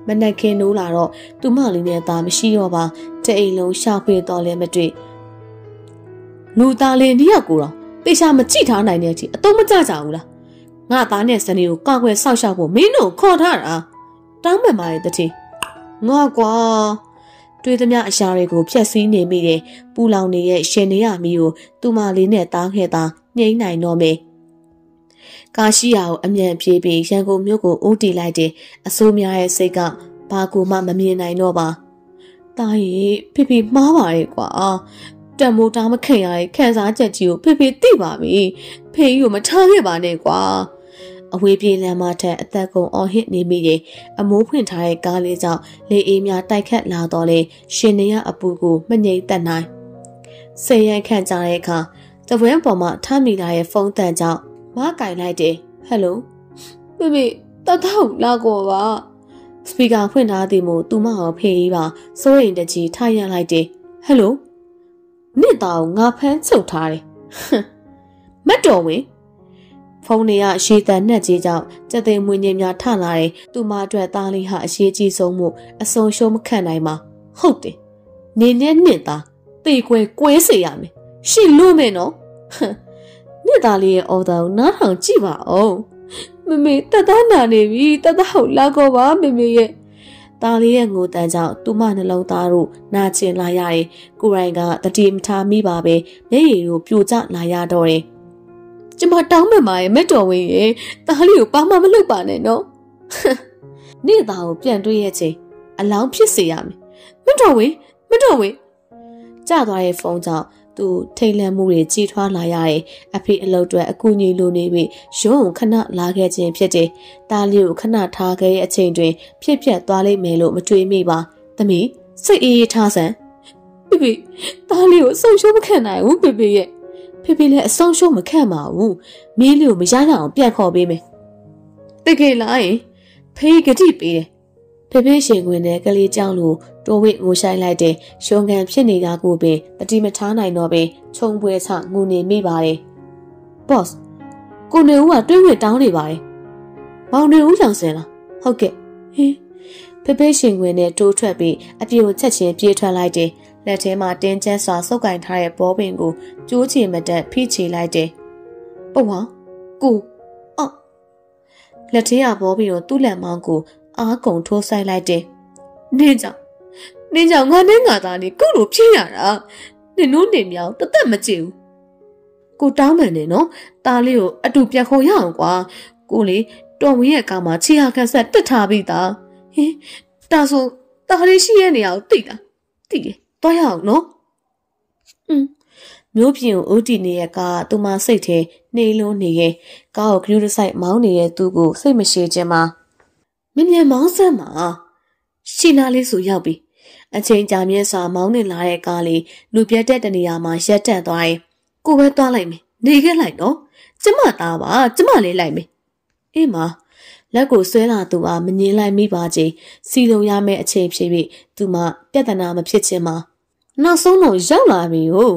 မနက်ခင်းနိုးလာတော့သူမလေးနဲ့သားမရှိတော့ပါတအိမ်လုံးရှာဖွေတော်လဲမတွေ့လူသားလေးနှစ်ယောက်ကိုတော့တေချာမကြည့်ထားနိုင်တဲ့အထိအတုံးမကြကြဘူးလားငါသားနဲ့ဇနီးကိုကောက်ွယ်ဆောက်ရှောက်ဖို့မင်းတို့ခေါ်ထားတာတောင်းပန်ပါရဲ့တတိငါကွာတွေးသမျှအရာတွေကိုဖျက်ဆီးနေမိတယ်ပူလောင်နေရဲ့ရှင်နေရမီကိုသူမလေးနဲ့တားခဲ့တာငြိမ့်နိုင်တော့မယ်ကာရှိယာကိုအမြန်ပြေးပြီးရန်ကုန်မြို့ကိုအိုးတီလိုက်တယ်အဆိုးများရဲ့စိတ်ကဘာကိုမှမမြင်နိုင်တော့ပါတားရီဖေဖေမှားပါရဲ့ကွာတံမိုးတားမခင်ရတဲ့ခန်းစားချက်ကြီးကိုဖေဖေသိပါပြီဖေကြီးကိုမထားခဲ့ပါနဲ့ကွာအဝေးပြေးလမ်းမထက်အသက်ကုန်အော်ဟစ်နေမိတယ်အမိုးဖွင့်ထားတဲ့ကားလေးကြောင့်လေအေးများတိုက်ခတ်လာတော့လေရှင်နေရအပူကိုမငြိမ်သက်နိုင်ဆေးရန်ခန့်ကြတဲ့အခါတပွဲပေါ်မှာထားမိလာရဲ့ဖုန်းတန်ကြောင့်မကင်လိုက်တယ်ဟယ်လိုမေမေတတောက်လာကောပါစပီကာဖွင့်ထားသည်မို့သူမအောင်ဖေးကြီးပါစိုးရင်တကြီးထားရလိုက်တယ်ဟယ်လိုနေ့တောင်ငါဖမ်းချုပ်ထားတယ်မတ်တော်ဝင်ဖုန်းတွေကရှည်တန်နဲ့ကြီးကြောင့်စက်သိမ်မွေးငင်းများထလာတယ်သူမအတွက်သားလေးဟာအရေးကြီးဆုံးမှုအစုံရှုံးမခံနိုင်ပါဟုတ်တယ်နေနဲ့နှစ်သားတေကွယ်ကွဲစေရမယ်ရှင့်လို့မယ်နော်နှစ်သားလေးရဲ့အော်ဒါကိုနားထောင်ကြည့်ပါဦးမမေတတ်သားနာနေပြီတတ်သားဟုတ်လာကောပါမမေရဲ့သားလေးရဲ့ငိုတန်းကြောင့်သူမနှလုံးသားတို့နာကျင်လာရတယ်ကိုရိုင်းကတတိမထားမိပါပဲမျက်ရည်တို့ပြိုကျလာရတော့တယ်ကျမတောင်းပန်ပါရဲ့မက်တော်ဝင်းရဲ့သားလေးကိုပါမမလုပ်ပါနဲ့နော်နေ့သားကိုပြန်တွေ့ရဲ့ချိန်အလောင်းဖြစ်စေရမယ်မက်တော်ဝင်းမက်တော်ဝင်းကျသွားတဲ့ဖုန်းကြောင့်သူထိတ်လန့်မှုတွေကြီးထွားလာရတယ်အဖေအလုပ်တွေအကူအညီလိုနေပြီရုံးခဏလာခဲ့ခြင်းဖြစ်တယ်သားလေးကိုခဏထားခဲ့တဲ့အချိန်တွင်ဖြစ်ပြက်သွားလိမ့်မယ်လို့မတွေးမိပါသမီးစိတ်အေးအေးထားစမ်းပြပြသားလေးကိုဆုံရှုံးမခံနိုင်ဘူးပြပြရဲ့ဖေဖေလည်းအဆုံးရှုံးမခံပါဘူးမင်းလေးကိုမရရအောင်ပြန်ခေါ်ပေးမယ်တကယ်လားယင်ဖေးကတိပေးတယ်ဖေဖေရှင်ခွင်နဲ့ကလေးကြောင့်လို့တိုးဝိငိုဆိုင်လိုက်တဲ့ရှုံကန်ဖြစ်နေတာကိုပင်တတိမထားနိုင်တော့ပင်ခြုံပွဲချငိုနေမိပါတယ်ဘော့စ်ကိုနေဦးကတွေးဝစ်တောင်းနေပါတယ်မောင်နေဦးရောင်စင်လားဟုတ်ကဲ့ဟင်းဖေဖေရှင်ခွင်နဲ့တိုးထွက်ပြီးအပြေကိုချက်ချင်းပြေးထွက်လိုက်တယ်လက်ထဲမှာတင်းကျပ်စွာစုပ်ကင်ထားတဲ့ဘောပင်ကိုကျိုးချင်မတက်ဖိချေလိုက်တယ်။ပုတ်ဟောကိုအော့လက်ထဲကဘောပင်ကိုသူ့လက်မောင်းကိုအားကုန်ထိုးဆိုင်လိုက်တယ်။နင်းကြောင့်နင်းကြောင့်ငါနဲ့ငါသားလေးကိုလိုဖြစ်ရတာနင်တို့နေမြောင်တသက်မကြည့်ဘူး။ကိုတောင်းမှန်နေနော်။သားလေးကိုအတူပြန်ခေါ်ရအောင်ကွာ။ကိုလေတော်ဝင်းရဲ့ကောင်မှာခြေဟာခက်ဆက်တက်ထားပြီးသား။ဟင်ဒါဆိုသားလေးရှိရဲ့နေရာကိုသိတာ။သိတယ်သွားရအောင်နော်อืมမျိုးပြင်ကိုဦးတည်နေတဲ့ကသူမစိတ်ထဲနှေးလုံးနေရဲ့ကားကိုဂရုတစိုက်မောင်းနေတဲ့သူကိုစိတ်မရှိခြင်းမှာမြင်မြင်မောင်းစမ်းမှာရှီနာလေးဆိုရောက်ပြီအချိန်ကြာမြင့်စွာမောင်းနေလာတဲ့ကားလေးလူပြတ်တဲ့တနေရာမှာရက်တက်သွားရင်ကိုပဲသွားလိုက်မယ်နေခဲ့လိုက်နော်ကျမသားပါကျမလေးလိုက်မယ်အေးမလက်ကိုဆွဲလာသူကမငင်းလိုက်မိပါချေစီလုံးရမယ့်အချိန်ဖြစ်ပြီးသူမပြဿနာမဖြစ်ခြင်းမှာနောက်ဆုံးတော့ရောက်လာပြီဟုတ်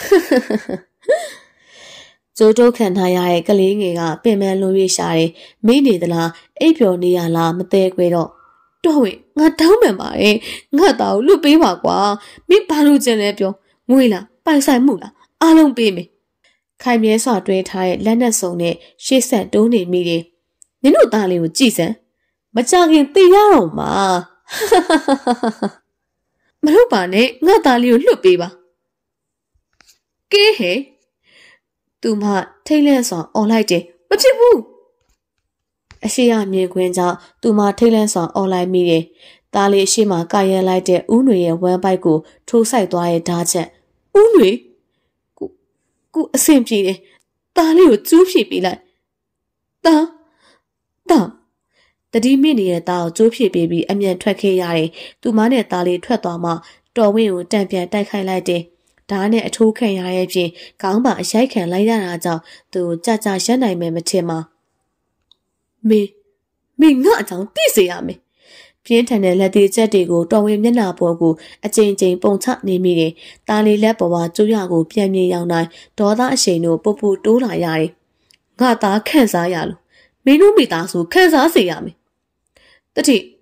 ကျိုးတုတ်ခံထားရတဲ့ကလေးငယ်ကပင်ပန်းလွန်၍ရှာတယ်မိနေသလားအိပ်ပျော်နေရလားမသေးခွဲတော့တော့ဝေငါတောင်းပန်ပါရဲ့ငါသားကိုလွတ်ပေးပါကွာမင်းဘာလို့ကျင်လဲပြောငွေလားပိုင်ဆိုင်မှုလားအားလုံးပေးမယ်ခိုင်မြဲစွာတွဲထားတဲ့လက်နဲ့စုံနဲ့ရှေ့ဆက်တိုးနေမိတယ်နင်တို့သားလေးကိုကြည့်စမ်းမကြခင်သိရတော့မှာမဟုတ်ပါနဲ့ငါသားလေးကိုလွတ်ပေးပါကဲဟဲ့သူမထိတ်လန့်စွာអော်လိုက်တယ်မဖြစ်ဘူးအရှိရမြင်ခွင်းကြောင့်သူမထိတ်လန့်စွာអော်လိုက်မိတယ်သားလေးရှိမှကာရန်လိုက်တဲ့ဦးຫນွေရဲ့ဝမ်းပိုက်ကိုထိုးဆိုင်သွားတဲ့ဓာတ်ချက်ဦးຫນွေကိုကိုအဆင်ပြေတယ်သားလေးကိုကျူးဖြည့်ပေးလိုက်သားသားတတိမိနေတဲ့သားကိုကျိုးဖြည့်ပေးပြီးအမြန်ထွက်ခဲ့ရတယ်။သူမနဲ့သားလေးထွက်သွားမှတော်ဝင်းကိုတံပြန်တိုက်ခိုက်လိုက်တယ်။ဓာတ်နဲ့အထိုးခံရရဲ့ဖြင့်ခေါင်းပါအရိုက်ခံလိုက်ရတာကြောင့်သူကြကြရက်နိုင်မယ်မထင်ပါ။မေမေငါအကြောင်းသိစေရမယ်။ပြင်းထန်တဲ့လက်သေးချက်တွေကိုတော်ဝင်းမျက်နှာပေါ်ကိုအကြိမ်ကြိမ်ပုံချနေမိတယ်။သားလေးလက်ပေါ်မှာကျိုးရကိုပြန်ပြေးရောက်တိုင်းဒေါသအရှိန်တို့ပူပူတိုးလာရတယ်။ငါသားခန့်စားရလို့မင်းတို့မိသားစုခန့်စားစေရမယ်။တတိ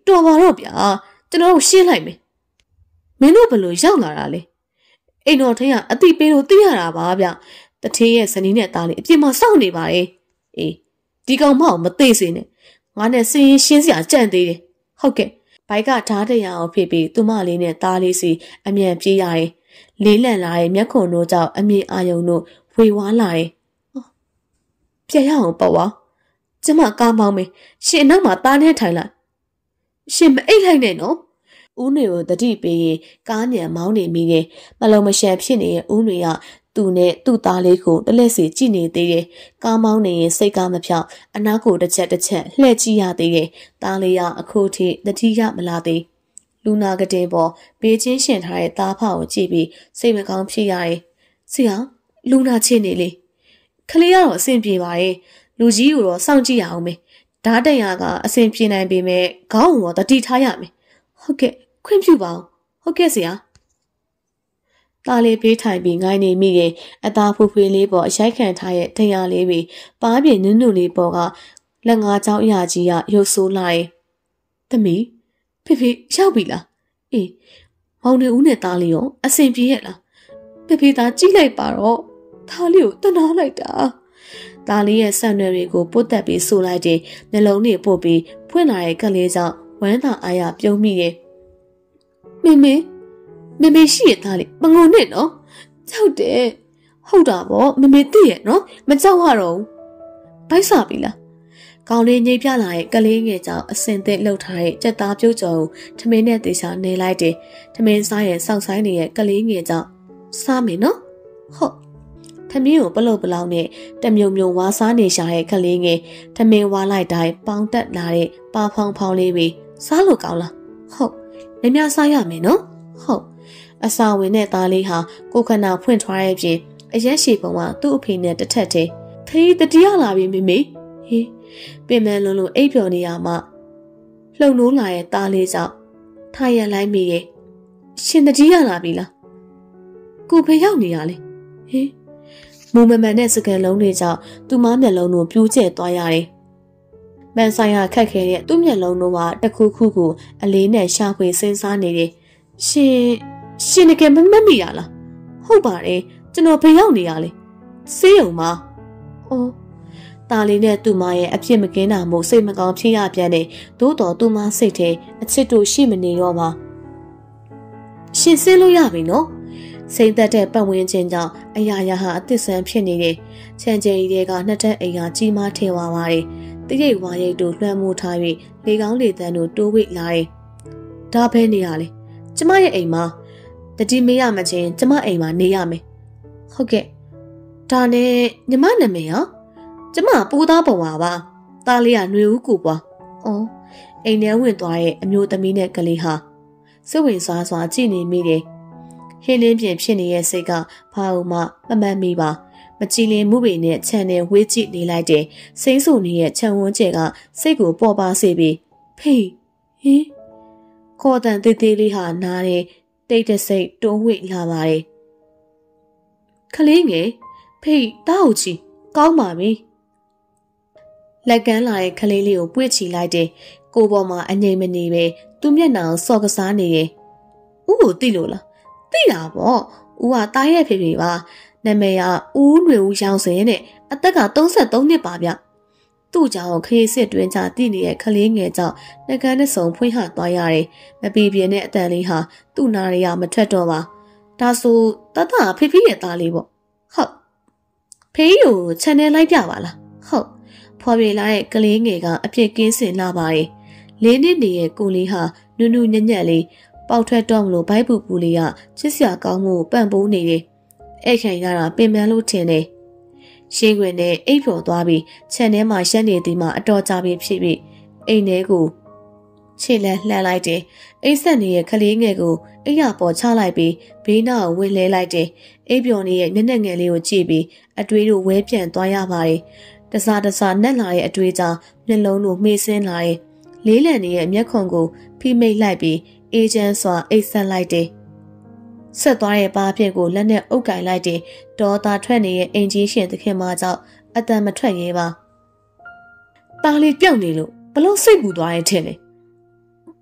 တော်ပါတော့ဗျာကျွန်တော်ရှင်းလိုက်မယ်မင်းတို့ဘလို့ရောက်လာတာလေအိမ်တော်ထင်းကအတိပေးလို့သိရတာပါဗျတထေးရဲ့ဇနီးနဲ့သားလေးအပြင်မှာစောင့်နေပါလေအေးဒီကောင်မအောင်မသိစေနဲ့ငါနဲ့စင်းရင်ရှင်းစရာကြံ့သေးတယ်ဟုတ်ကဲ့ဘိုက်ကဓာတ်တရားအောင်ဖြစ်ပြီးသူမလေးနဲ့သားလေးစီအမြန်ပြေးရတယ်လေးလံလာတဲ့မျက်ခုံတို့ကြောင့်အမြင်အာယုံတို့ဝေဝါးလာတယ်ပြန်ရအောင်ပေါ့ဝါကျမကားမောင်းမေးရှင်နောက်မှာသားနဲ့ထိုင်လိုက်ရှင်မအိတ်လိုက်နဲ့နော်ဦးຫນွေကိုတတိပေးရင်ကားမြန်မောင်းနေမိရဲ့မလုံးမရှမ်းဖြစ်နေတဲ့ဦးຫນွေကသူနဲ့သူ့သားလေးကိုတလက်စီကြည့်နေသေးတယ်ကားမောင်းနေရင်စိတ်ကားမဖြောက်အနားကိုတစ်ချက်တစ်ချက်လှည့်ကြည့်ရသေးတယ်သားလေးကအခုထိတတိယမလာသေးလူနာကတဲ့ပေါ်ဘေးချင်းရှင်ထားတဲ့သားဖကိုကြည့်ပြီးစိတ်မကောင်းဖြစ်ရတယ်ဆရာလူနာချင်းနေလေခလေးကတော့အဆင်ပြေပါရဲ့လူကြီးကိုတော့စောင့်ကြည့်ရအောင်မေဓာတ်တရားကအဆင်ပြေနိုင်ပေမဲ့ခေါင်းကိုတော့တတိထားရမယ်ဟုတ်ကဲ့ခွင့်ပြုပါအောင်ဟုတ်ကဲ့ဆရာသားလေးပေးထိုင်ပြီးငိုင်းနေမိရဲ့အသားဖူးဖွေးလေးပေါ်အရိုက်ခံထားရဲ့တရားလေးပြီးပါးပြင်းနုနုလေးပေါ်ကလက်ငါးချောင်းအရာကြီးကရုပ်ဆိုးလာရဲ့သမီးဖေဖေရောက်ပြီလားအေးမောင်နေဦးနဲ့သားလေးရောအဆင်ပြေရဲ့လားဖေဖေသားကြည့်လိုက်ပါတော့သားလေးကိုတနာလိုက်တာသားလေးရဲ့ဆံရွယ်တွေကိုပုတ်တက်ပြီးဆူလိုက်တဲ့နှလုံးတွေပုတ်ပြီးဖွင့်လာတဲ့ကလေးကြောင့်ဝမ်းသာအားရပြုံးမိရဲ့မေမေမေမေရှိရသားလေးမငုံနဲ့နော်ကြောက်တယ်ဟုတ်တာပေါ့မေမေသိရဲ့နော်မကြောက်ရတော့ဘိုက်စားပြီလားကောင်းလေးညိပြလာတဲ့ကလေးငယ်ကြောင့်အစင်သစ်လှုပ်ထားတဲ့ကြက်သားပြုတ်ကြော်ကိုထမင်းနဲ့တေချာနေလိုက်တယ်ထမင်းစားရဲ့စောက်ဆိုင်နေတဲ့ကလေးငယ်ကြောင့်စားမယ်နော်ဟုတ်ထမင်းကိုပလုတ်ပလောင်နဲ့တမြုံမြုံဝါစားနေရှာတဲ့ကလေးငယ်ထမင်းဝါလိုက်တိုင်းပေါင်တက်လာတဲ့ပါဖောင်ဖောင်လေးပဲစားလို့ကောင်းလားဟုတ်မြမစားရမယ်နော်ဟုတ်အစာဝင်တဲ့သားလေးဟာကိုခနာဖွင့်ထွားရဲ့ပြင်အရက်ရှိပုံကသူ့အဖေနဲ့တစ်ထက်တည်းဖေးတတိယလာပြီမေမေဟေးပင်မလုံးလုံးအိပ်ပျော်နေရမှလှုပ်နိုးလာရဲ့သားလေးကြောင့်ထားရလိုက်မိရဲ့ရှင်တတိယလာပြီလားကိုဖေရောက်နေရလေဟေးမူမမှန်တဲ့စကန်လုံးတွေကြောင့်သူ့မမျက်လုံးတို့ပြိုးကျဲသွားရတယ်မန်ဆိုင်ဟာခက်ခဲတဲ့သူ့မျက်လုံးတို့ကတခုခုကိုအလေးနဲ့ရှာဖွေစဉ်းစားနေတယ်ရှင်ရှင်တကယ်မမတ်မိရလားဟုတ်ပါတယ်ကျွန်တော်ဖေရောက်နေရလေစေးုံမှာအော်ตาလေးနဲ့သူ့မရဲ့အဖြစ်မကင်းတာမို့စိတ်မကောင်းဖြစ်ရပြန်တယ်သို့တော်သူ့မစိတ်ထဲအချစ်တို့ရှိမနေတော့ပါရှင်စင်းလို့ရပြီနော်စိတ်သက်တဲ့ပတ်ဝန်းကျင်ကြောင့်အရာရာဟာအသစ်ဆန်းဖြစ်နေတယ်ချန်ကျဲကြီးတွေကနှစ်ထပ်အိမ်ဟာကြီးမားထဲသွားပါတယ်တိရိတ်ဝါရိတ်တို့လွှမ်းမိုးထား၍လေကောင်းလေတန်းတို့တိုးဝိတ်လာတယ်ဒါပဲနေရလေကျမရဲ့အိမ်မှာတတိမေးရမချင်းကျမအိမ်မှာနေရမယ်ဟုတ်ကဲ့ဒါနဲ့ညီမနာမည်ရောကျမပူသားပုံပါပါသားလေးကຫນွေဦးကိုပွားအော်အိမ်ထဲဝင်သွားတဲ့အမျိုးသမီးနဲ့ကလေးဟာစိတ်ဝင်စားစွာကြည့်နေမိတယ်ဟင်းလင်းပြင်ဖြစ်နေတဲ့စိတ်ကဘာလို့မှမမှန်မိပါမကြည်လင်မှုပေနဲ့ခြံထဲဝေးကြည့်နေလိုက်တယ်စိမ့်ဆူနေတဲ့ခြံဝန်းကျဲကစိတ်ကိုပေါ်ပါစေပြီးဖေးဟင်ခေါ်တန်သေးသေးလေးဟာနားတဲ့တိတ်တဆိတ်တွန်းဝိတ်လာပါတယ်ခလေးငယ်ဖေးတောက်ချီကောင်းပါပြီလက်ကမ်းလာတဲ့ခလေးလေးကိုပွေ့ချီလိုက်တယ်ကိုပေါ်မှာအငြိမ်မနေပဲသူ့မျက်နှာကိုစော်ကစားနေတယ်ဦးကိုသိလို့လားသိတာပေါ့ဦးကတားရဲ့ဖေဖေပါနာမည်ကဦးຫນွေဦးရောင်စင်နဲ့အသက်က၃၃နှစ်ပါဗျသူ့ကြောင့်ခရီးစစ်တွင်ကြတည်နေတဲ့ခလေးငယ်ကြောင့်နှကန်းနဲ့စုံဖွင့်ဟသွားရတယ်မပီပြင်းတဲ့အတန်လေးဟာသူ့နာရရမထွက်တော့ပါဒါဆိုတတဖေဖေရဲ့သားလေးပေါ့ဟုတ်ဖေးကိုခြံထဲလိုက်ပြပါလားဟုတ်ဖော်ပြလာတဲ့ကလေးငယ်ကအပြစ်ကင်းစင်လာပါတယ်လေးနှစ်နေရဲ့ကိုလေးဟာနုနုညံ့ညံ့လေးပေါက်ထွက်တော့မလို့ဘိုက်ပူပူလေးကချစ်စရာကောင်းမှုပန့်ပိုးနေတယ်အဲ့ခံရတာပင်ပန်းလို့ထင်တယ်ရှင်းခွင်နဲ့အိပ်ဖော်သွားပြီးခြံထဲမှာရှက်နေသည်မှာအတော်ကြာပြီဖြစ်ပြီးအိမ်ထဲကိုခြေလန်းလှမ်းလိုက်တယ်အိတ်ဆက်နေတဲ့ကလေးငယ်ကိုအိပ်ရပေါ်ချလိုက်ပြီးဘေးနားကိုဝင်လဲလိုက်တယ်အိပ်ပျော်နေတဲ့မျက်နှာငယ်လေးကိုကြည့်ပြီးအတွေးတို့ဝဲပြန်သွားရပါတယ်တစားတစားနက်လာတဲ့အတွေးကြောင့်မျက်လုံးတို့မှေးစင်းလာတယ်လေးလံနေတဲ့မျက်ခွန်ကိုဖိမိတ်လိုက်ပြီးအေးချမ်းစွာအိတ်ဆက်လိုက်တယ်ဆက်သွားတဲ့ပါဖြစ်ကိုလက်နဲ့အုပ်ကင်လိုက်တယ်ဒေါ်သာထွက်နေတဲ့အင်ကြီးရှင်သခင်မကြောင့်အတန်မထွက်ရဲပါပါလေးပြောက်နေလို့ဘလို့စိတ်ပူသွားရဲ့ထင်တယ်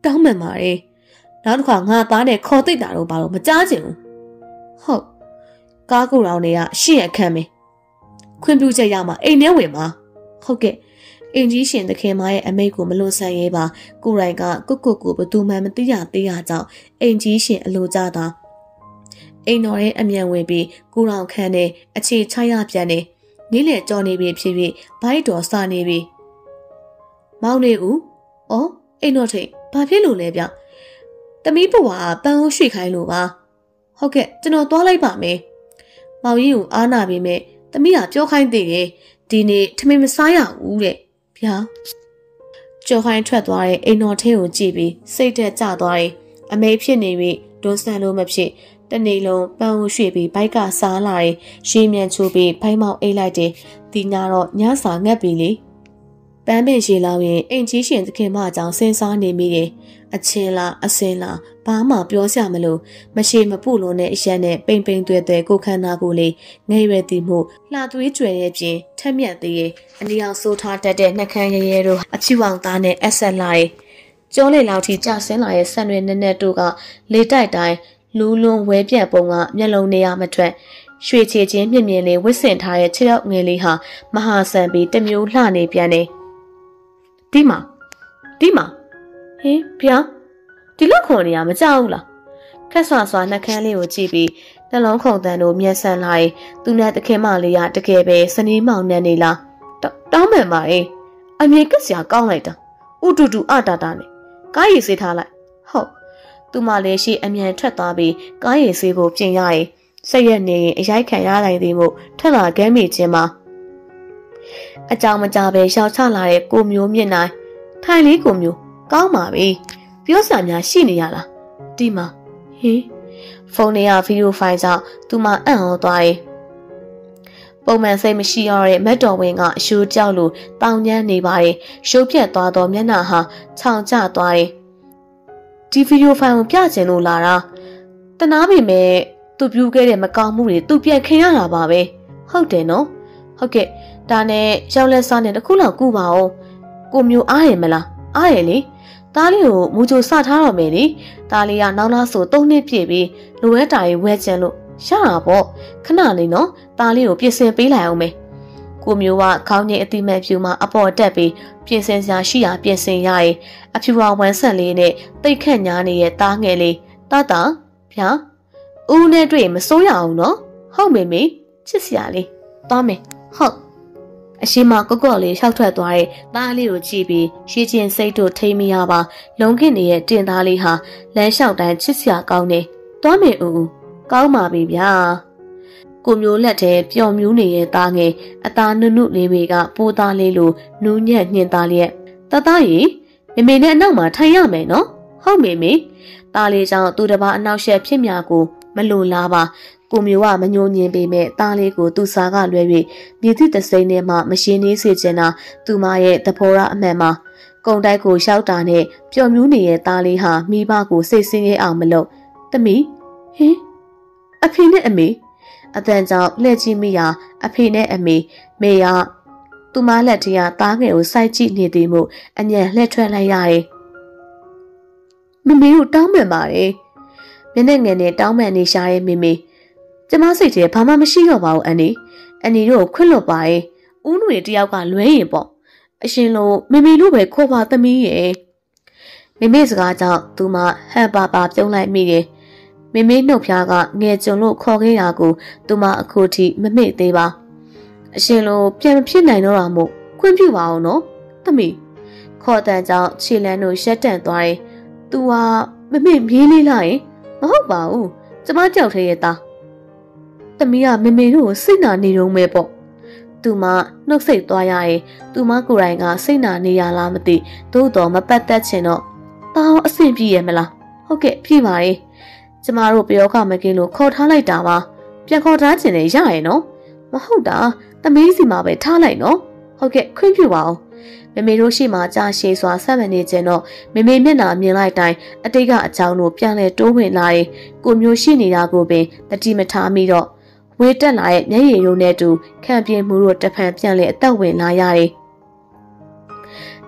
တောင်းပန်ပါတယ်နောက်တစ်ခါငါသားနဲ့ခေါ်သိတာတော့ဘာလို့မကြားချင်ဘူးဟုတ်ကားကိုယ်တော်တွေကရှင့်ရခမ်းမယ်ခွင့်ပြုချက်ရမှာအိမ်ထဲဝင်ပါဟုတ်ကဲ့အင်ကြီးရှင်သခင်မရဲ့အမိတ်ကိုမလွန်ဆန်ရဲပါကိုရိုင်ကကုတ်ကုတ်ကိုဘသူမှမသိရသေးရကြောင်းအင်ကြီးရှင်အလိုကြတာအိမ်တော်ရဲ့အမြန်ဝင်ပြီးကိုရောင်ခန်းနဲ့အခြေချရပြန်နေနေ့လေကြော်နေပြီဖြစ်ဖြစ်ဘိုက်တော်စနေပြီမောင်နေဦးဩအိမ်တော်ထိတ်ဘာဖြစ်လို့လဲဗျတမီးဘဝပန်းဦးရွှေခိုင်းလို့ပါဟုတ်ကဲ့ကျွန်တော်သွားလိုက်ပါမယ်မောင်ကြီးကိုအားနာပြီမဲ့တမီးကပြောခိုင်းသေးတယ်ဒီနေ့ထမင်းမစားရဘူးတဲ့ဗျာကျော်ခိုင်းထွက်သွားတဲ့အိမ်တော်ထဲကိုကြည့်ပြီးစိတ်တက်ကျသွားတယ်အမေဖြစ်နေပြီဒွန်းဆန်လို့မဖြစ်တနေ့လုံးပန်းဦးရွှေပြီးဘိုက်ကစားလာတယ်ရေမြန်ချိုးပြီးဘိုက်မောက်အိတ်လိုက်တယ်ဒီညတော့ညစာငတ်ပြီလေပန်းပင်ရှည်လောက်ရင်အိမ်ကြီးရှင်သခင်မအကြောင်းစဉ်းစားနေမိတယ်အချင်းလားအစင်းလားဘာမှပြောစရာမလိုမရှိမပုလို့နဲ့အရက်နဲ့ပိန်ပိန်သွဲသွဲကိုခန္ဓာကိုယ်လေးငယ်ရွယ်တည်မှုလှသွေးကြွယ်ရဲ့ပြင်ထက်မြက်သေးရဲ့အနီအောင်ဆိုးထားတတ်တဲ့နှကန်းရဲရဲတို့အချီဝောင်သားနဲ့အဆက်လာတယ်ကျောလေလောက်ထိကြဆင်းလာရဲ့ဆန်တွေနဲ့နဲ့တို့ကလေတိုက်တိုင်းလူးလွန်ဝဲပြက်ပုံကမျက်လုံးနေရမထွက်ရွှေချေချင်းမြင့်မြင့်လေးဝစ်စင်ထားတဲ့ခြေရောက်ငယ်လေးဟာမဟာဆန်ပြီးတမျိုးလှနေပြန်တယ်ဒီမှာဒီမှာဟင်ဗျာဒီလောက်ခေါ်နေရမကြောက်ဘူးလားခက်ဆွာဆွာနှကန်းလေးကိုကြည့်ပြီးနှလုံးခုန်တန်တို့မျက်စမ်းလိုက်သူနဲ့တခင်မလေးကတကယ်ပဲစနီးမောင်နှံနေလားတောင်းမှန်ပါရဲ့အမေကစရာကောင်းလိုက်တာဥတူတူအတာတာနဲ့ကားရည်စေးထားလိုက်ဟုတ်သူမလည်းရှိအမြန်ထွက်သွားပြီးကားရည်စေးဖို့ပြင်ရရင်ဆက်ရက်နေရင်အရိုက်ခံရနိုင်သေးမို့ထက်လာကမ်းမိခြင်းမှာအကြောင်းမကြပဲရှောက်ချလာတဲ့ကိုမျိုးမြင့်နိုင်ထိုင်လေးကိုမျိုးကောင်းပါပြီပြောစရာများရှိနေရလားဒီမှာဟင်ဖုန်းထဲကဗီဒီယိုဖိုင်ကြောင့်သူမအံ့ဩသွားတယ်ပုံမှန်စိတ်မရှိရတဲ့မက်တော်ဝင်းကအရှိုးကြောက်လို့တောင်းကျမ်းနေပါတယ်ရှိုးပြတ်သွားတော့မျက်နှာဟာခြောင်ကျသွားတယ်ဒီဗီဒီယိုဖိုင်ကိုပြချင်လို့လာတာတနာမိမဲ့သူပြူခဲ့တဲ့မကောင်းမှုတွေသူပြန်ခင်ရတာပါပဲဟုတ်တယ်နော်ဟုတ်ကဲ့ဒါနဲ့ရောက်လက်စားနဲ့တခုလောက်ကူပါအောင်ကိုမျိုးအားရမလားအားရလေသားလေးကိုမူကြိုစထားတော့မယ်လေသားလေးကနောက်လားဆိုသုံးနှစ်ပြည့်ပြီးလိုအပ်တာတွေဝဲချင်လို့ရတာပေါ့ခဏလေးနော်သားလေးကိုပြင်ဆင်ပေးလိုက်အောင်မယ်ကိုမျိုးကခေါင်းငိတ်အတိမတ်ဖြူမှာအပေါ်တက်ပြီးပြင်ဆင်စရာရှိရာပြင်ဆင်ရရင်အဖြူဝဝမ်းဆက်လေးနဲ့တိတ်ခန့်ညားနေတဲ့သားငယ်လေးတတဗျာဦးနဲ့တွေ့မစိုးရအောင်နော်ဟုတ်မေမေချစ်စရာလေးသွားမယ်ဟုတ်အရှိမကော့ကော့လေးရှောက်ထွက်သွားတဲ့သားလေးကိုကြည့်ပြီးရှေးချင်းစိတ်တို့ထိမ့်မရပါလုံခင့်နေတဲ့တင်သားလေးဟာလမ်းလျှောက်တိုင်းချစ်စရာကောင်းနေသွားမယ်ဦးဦးကောင်းပါပြီဗျာကိုမျိုးလက်ထဲပျော်မြူးနေတဲ့သားငယ်အသားနုနုလေးတွေကပိုးသားလေးလိုနူးညံ့ညင်သားလျက်တသားရီမေမေနဲ့အနောက်မှာထိုင်ရမယ်နော်ဟုတ်မေမေသားလေးကြောင့်သူတစ်ပါးအနောက်ရှက်ဖြစ်မြကိုမလိုလားပါကိုမျိုးကမညိုညင်ပေမဲ့သားလေးကိုသူ့စားကလွဲ၍မြေသည့်တစိမ့်ထဲမှမရှင်းနေစေချင်တာသူမရဲ့သဘောရအမှန်မှာကုံတိုက်ကိုရှောက်တာနဲ့ပျော်မြူးနေတဲ့သားလေးဟာမိဘကိုစိတ်ဆင်းရဲအောင်မလုပ်တမီဟင်အဖေနဲ့အမေအတန်ကြောင့်လှည့်ကြည့်မိရာအဖေနဲ့အမေမေရသူမလက်ထက်ကသားငယ်ကိုစိုက်ကြည့်နေသည်မို့အညံလှည့်ထွက်လိုက်ရတယ်မမေကိုတောင်းပန်ပါတယ်မျက်နှာငယ်နဲ့တောင်းပန်နေရှာတဲ့မေမေကျမစိတ်ထဲဘာမှမရှိတော့ပါဘူးအန်နီအန်နီတို့ခွင့်လွတ်ပါရဲ့ဦးနွေတယောက်ကလွဲရင်ပေါ့အရှင်လို့မေမေလို့ပဲခေါ်ပါသမီးရဲ့မေမေစကားကြောင့်သူမဟန်ပါပါပြုံးလိုက်မိတယ်မေမေနှုတ်ဖျားကငယ်ကြုံလို့ခေါ်ခဲ့တာကိုသူမအခုထိမမေ့သေးပါအရှင်လို့ပြန်မဖြစ်နိုင်တော့တာမို့ခွင့်ပြုပါအောင်နော်သမီးခေါ်တန်ကြောင့်ခြေလန်းတို့ရှက်တန့်သွားတယ်သူကမမေ့မြေးလေးလိုက်ရင်မဟုတ်ပါဘူးကျမကြောက်ထဲရဲ့သားသမီးကမေမေတို့ကိုစိတ်နာနေတော့မယ်ပေါ့သူမနှုတ်ဆက်သွားရရင်သူမကိုယ်တိုင်ကစိတ်နာနေရလားမသိသို့တော်မပတ်သက်ချင်တော့တောင်းအဆင်ပြေရမလားဟုတ်ကဲ့ပြေပါရဲ့ကျမတို့ပြောခမကင်းလို့ခေါ်ထားလိုက်တာပါပြန်ခေါ်ထားခြင်းနဲ့ရရင်နော်မဟုတ်တာသမီးစီမှာပဲထားလိုက်နော်ဟုတ်ကဲ့ခွင့်ပြုပါအောင်မေမေတို့ရှိမှကြာရှည်စွာဆက်မနေခြင်းတော့မေမေမျက်နှာမြင်လိုက်တိုင်းအတိတ်ကအကြောင်းတို့ပြန်လဲတိုးဝင်လာရင်ကိုမျိုးရှိနေတာကိုပင်တတိမထားမိတော့ဝေးတက်လာရဲ့မျက်ရည်ရုံနဲ့တူခံပြင်းမှုတို့တဖန်ပြန်လဲအသက်ဝင်လာရတယ်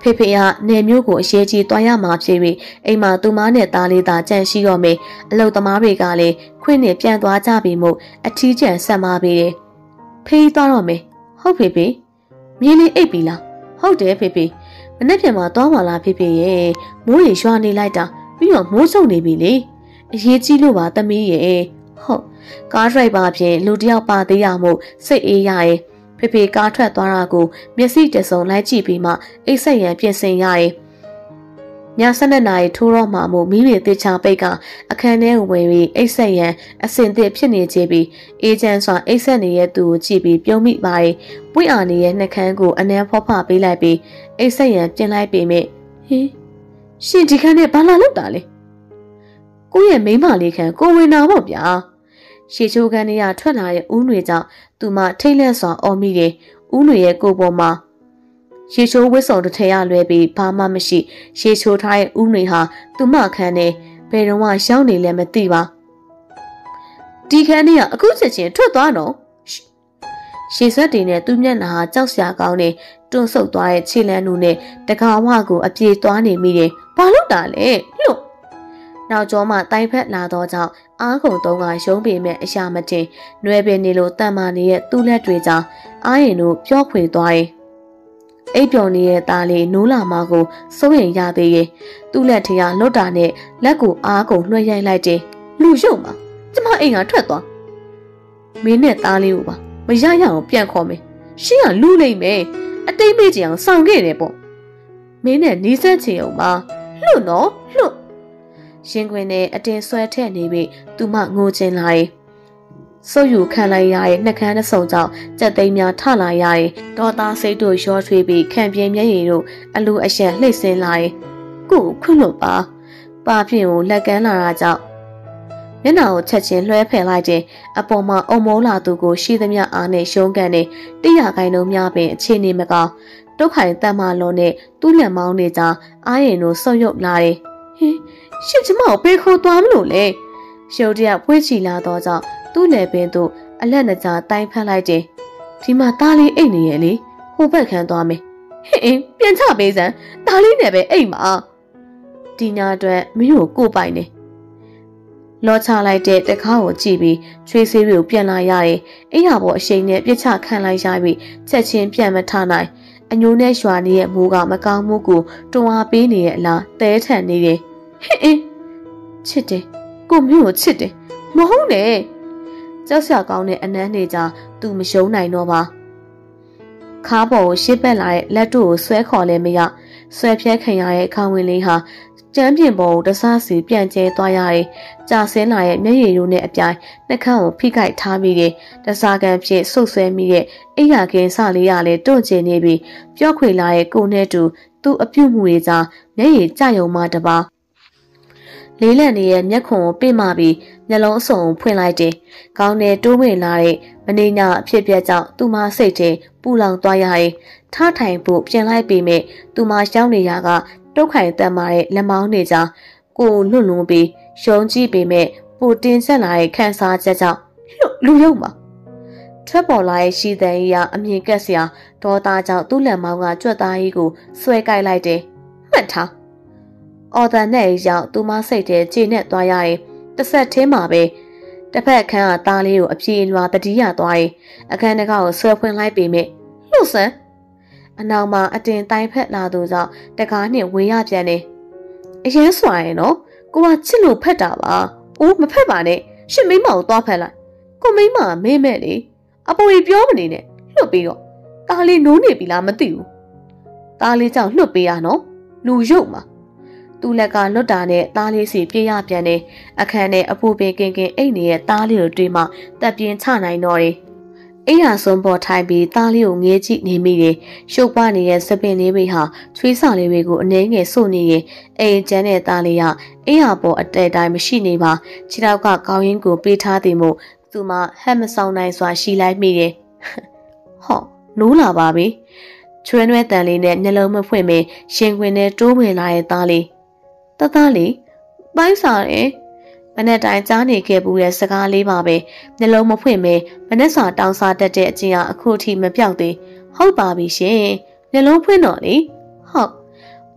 ဖေဖေကနေမျိုးကိုအရေးကြီးတွားရမှာဖြစ်ပြီးအိမ်မှာသူမနဲ့သားလေးသာကြန့်ရှိတော့မယ်အလုသမားတွေကလည်းခွင့်နဲ့ပြန်သွားကြပြီမို့အထီးကျန်ဆက်มาပေးတယ်ဖေးသွားတော့မယ်ဟုတ်ဖေဖေမြင်းလေးအိပ်ပြီလားဟုတ်တယ်ဖေဖေမနေ့ပြန်မှာသွားမှလားဖေဖေရဲ့မိုးရေရွာနေလိုက်တာပြီးတော့မိုးချုပ်နေပြီလေအရေးကြီးလို့ပါသမီးရဲ့ဟုတ်ကားဒရိုက်ဘာဖြင့်လူတယောက်ပါသေးရမို့စိတ်အေးရရဲ့ဖေဖေကားထွက်သွားတာကိုမျက်စိတစုံလိုက်ကြည့်ပြီးမှအိတ်ဆက်ရန်ပြင်ဆင်ရတယ်ညဆယ်နှစ်နာရီထိုးတော့မှမို့မိမိတေချာပိတ်ကအခန်းထဲကိုဝင်ပြီးအိတ်ဆက်ရန်အစင်သစ်ဖြစ်နေကြပြီးအေဂျင့်စွာအိတ်ဆက်နေတဲ့သူကိုကြည့်ပြီးပြုံးမိပါတယ်ပွင့်အားနေတဲ့နှကန်းကိုအနမ်းဖောဖပေးလိုက်ပြီးအိတ်ဆက်ရန်ပြင်လိုက်ပေမဲ့ဟင်းရှင်ဒီခန်းနဲ့ဘာလာလောက်တာလဲကိုရဲ့မိန်းမလေးခန်းကိုဝင်နာပေါ့ဗျာရှေချိုးခန်းထဲကထွက်လာတဲ့ဦးຫນွေကြောင့်သူမထိတ်လန့်စွာအော်မိတယ်ဦးຫນွေရဲ့ကိုယ်ပေါ်မှာရှေချိုးဝစ်စုံတစ်ထည်ရလွဲပြီးဘာမှမရှိရှေချိုးထားတဲ့ဦးຫນွေဟာသူမခန်းနဲ့ဘယ်တော့မှရောက်နေလဲမသိပါဒီခန်းထဲကအခုချက်ချင်းထွက်သွားတော့ရှေဆက်တင်နဲ့သူ့မျက်နှာဟာကြောက်စရာကောင်းနေတွန့်ဆုတ်သွားတဲ့ခြေလမ်းနူနဲ့တကာဝကိုအပြေသွားနေမိတယ်ဘာလို့တာလဲလှုပ်နောက်ကျောမှတိုင်ဖက်လာတော့ကြောင့်အားကုန်သုံးကရုံးပေမဲ့အရာမတင်နွယ်ပင်နေလို့တန်မာနေတဲ့သူ့လက်တွေကြောင့်အားရင်တို့ပျော့ဖွေသွားရင်အိပ်ပျော်နေတဲ့သားလေးနိုးလာမကိုစိုးရင်ရသေးရဲ့သူ့လက်ထရလွတ်တာနဲ့လက်ကိုအားကုန်လွှဲရိုက်လိုက်တယ်လူရုပ်မှာကျမအိမ်ကထွက်သွားမင်းနဲ့သားလေးကိုပါမရရအောင်ပြန်ခေါ်မယ်ရှင်းကလူလိမ့်မယ်အတိတ်မေ့ကြအောင်ဆောင်ခဲ့တယ်ပေါ့မင်းနဲ့နီးစပ်ချင်အောင်ပါလှုပ်နော်လှုပ်ရှင်ခွင်နဲ့အတင်းဆွဲထည့်နေပြီသူမငိုချင်လာရင်ဆုပ်ယူခံလိုက်ရတဲ့နှကန်းတစ်စုံကြောင့်ကြက်သိမ်းများထလာရတဲ့ဒေါ်သားစိတ်တို့ရောထွေးပြီးခံပြင်းမျက်ရည်တို့အလိုအရှက်လှိမ့်ဆင်းလာရင်ကို့ခွင့်လို့ပါပါဖြင့်ကိုလက်ကမ်းလာတာကြောင့်မျက်နှာကိုချက်ချင်းလွှဲဖယ်လိုက်တဲ့အပေါ်မှာအုံမိုးလာသူကိုရှိသမျှအားနဲ့ရှုံးကန်နေတိရကိုင်းလုံးများပင်အခြေအနေမကောင်းတုတ်ခိုင်တန်မာလုံးနဲ့သူ့လက်မောင်းတွေကြားအားရင်တို့ဆုပ်ယုပ်လာတယ်ဟင်းရှစ်ကျမကိုပေးခေါ်သွားမလို့လေရှုပ်တရဖွေးချီလာတော့ကြောင့်သူ့လက်ပင်တို့အလက်နှကြားတိုင်းဖက်လိုက်တယ်ဒီမှာသားလေးအိတ်နေရဲ့လေဟိုဘက်ခန်းသွားမယ်ဟင်းပြန်ချပေးစမ်းသားလေးနဲ့ပဲအိတ်မှာဒီညာအတွက်မင်းကိုကိုပိုင်နေလောချလိုက်တဲ့တခါကိုကြည့်ပြီးချွေးဆေးတွေကိုပြန်လာရတယ်အိယာပေါ်အရှိန်နဲ့ပြစ်ချခံလိုက်ရပြီးချက်ချင်းပြန်မထနိုင်အညိုးနဲ့ရွာနေတဲ့မိုးကမကောင်းမှုကိုတွန်းအားပေးနေရဲ့အလားတဲထန်နေတယ်ဟင်းအင်းချစ်တယ်ကိုမျိုးကိုချစ်တယ်မဟုတ်နဲ့ကြောက်စရာကောင်းတဲ့အနမ်းနေကြသူမရှုံးနိုင်တော့ပါခါပေါ်ကိုရှစ်ပက်လာတဲ့လက်တို့ကိုဆွဲခေါ်လဲမရဆွဲဖြဲခံရတဲ့ခေါင်းဝင်လေးဟာကျမ်းပြင်ပေါ်ကိုတဆစီပြန့်ကျဲသွားရတယ်ကြာဆင်းလာရဲ့မျက်ရည်ရိုးနဲ့အပြိုင်နှက်ခမ်းကိုဖိခိုက်ထားမိတယ်တစားကန်ဖြင့်ဆုတ်ဆွဲမိတဲ့အိယာကင်းစလေးရလဲတွန့်ကျင်နေပြီးပျော့ခွေလာရဲ့ကိုနဲ့တူသူ့အပြုတ်မှုတွေကြောင့်မျက်ရည်ကျယုံမှတပါလေးလံနေရဲ့မျက်ခွန်ကိုပိမှပြီးမျက်လုံးအစုံကိုဖွင့်လိုက်တယ်။ကောင်းတဲ့တိုးဝင်လာတဲ့မနေညာအဖြစ်ပြက်ကြောင့်သူမစိတ်ထဲပူလောင်သွားရတယ်။ထထိုင်ဖို့ပြင်လိုက်ပေမဲ့သူမရှောင်းနေရကတုတ်ခိုင်တန်မာတဲ့လက်မောင်းတွေကြောင့်ကိုလွတ်လွန်ပြီးရှုံးကြည့်ပေမဲ့ပူတင်ဆက်လာတဲ့ခန်းစားချက်ကြောင့်လူရုံမှာထွက်ပေါ်လာတဲ့ရှိတဲ့ကြီးကအမြင်ကက်စရာဒေါသကြောင့်သူ့လက်မောင်းကကြွက်သားကြီးကိုဆွဲကိုက်လိုက်တယ်။မှတ်ထားအော်တန်နဲ့ရောက်သူမစိတ်ထဲခြေနဲ့သွားရရင်တစ်ဆက်သေးမှာပဲတစ်ဖက်ခန်းကသားလေးကိုအပြေလွာတတိယသွားရင်အခန်းတကားကိုဆွဲဖွင့်လိုက်ပေမဲ့လှုပ်ဆန်းအနောက်မှာအတင်တိုင်းဖက်လာသူကြောင့်တကားနဲ့ဝေးရပြန်တယ်အရင်စွာရင်နော်ကိုကချစ်လို့ဖက်တာပါအိုးမဖက်ပါနဲ့ရှစ်မိမကိုသွားဖက်လိုက်ကိုမိမမေးမဲ့လေအပေါ်ကြီးပြောမနေနဲ့လှုပ်ပြီးတော့သားလေးနိုးနေပြီလားမသိဘူးသားလေးကြောင့်လှုပ်ပေးရနော်လူရုပ်မှာသူ့လက်ကလွတ်တာနဲ့သားလေးစီပြေးရပြန်တယ်အခန်းနဲ့အပူပင်ကင်ကင်အိတ်နေတဲ့သားလေးတို့တွေ့မှတက်ပြင်းချနိုင်တော့တယ်အိယာစွန်ပေါ်ထိုင်ပြီးသားလေးကိုငေးကြည့်နေမိတယ်ရှုပ်ပွားနေတဲ့စပင်လေးတွေဟာချွေးစာလေးတွေကိုအနှဲငယ်စို့နေရင်အိမ်ကျန်းတဲ့သားလေးကအိယာပေါ်အတဲတိုင်းမရှိနေပါခြေထောက်ကကောင်းရင်းကိုပေးထားသည်မို့သူမဟက်မဆောင်နိုင်စွာရှိလိုက်မိတယ်ဟောနိုးလာပါပြီချွဲနွဲတန်လေးနဲ့နှလုံးမဖွင့်မင်းရှင်ခွင်နဲ့တိုးဝင်လာတဲ့သားလေးတသားလေးပိုင်းစားတယ်မနေ့တိုင်းကြားနေခဲ့ဘူးတဲ့စကားလေးပါပဲနှလုံးမဖွင့်မဲမနေ့စာတောင်းစားတတ်တဲ့အချင်းကအခုထိမပြောက်သေးဟုတ်ပါပြီရှင်နှလုံးဖွင့်တော့လေဟုတ်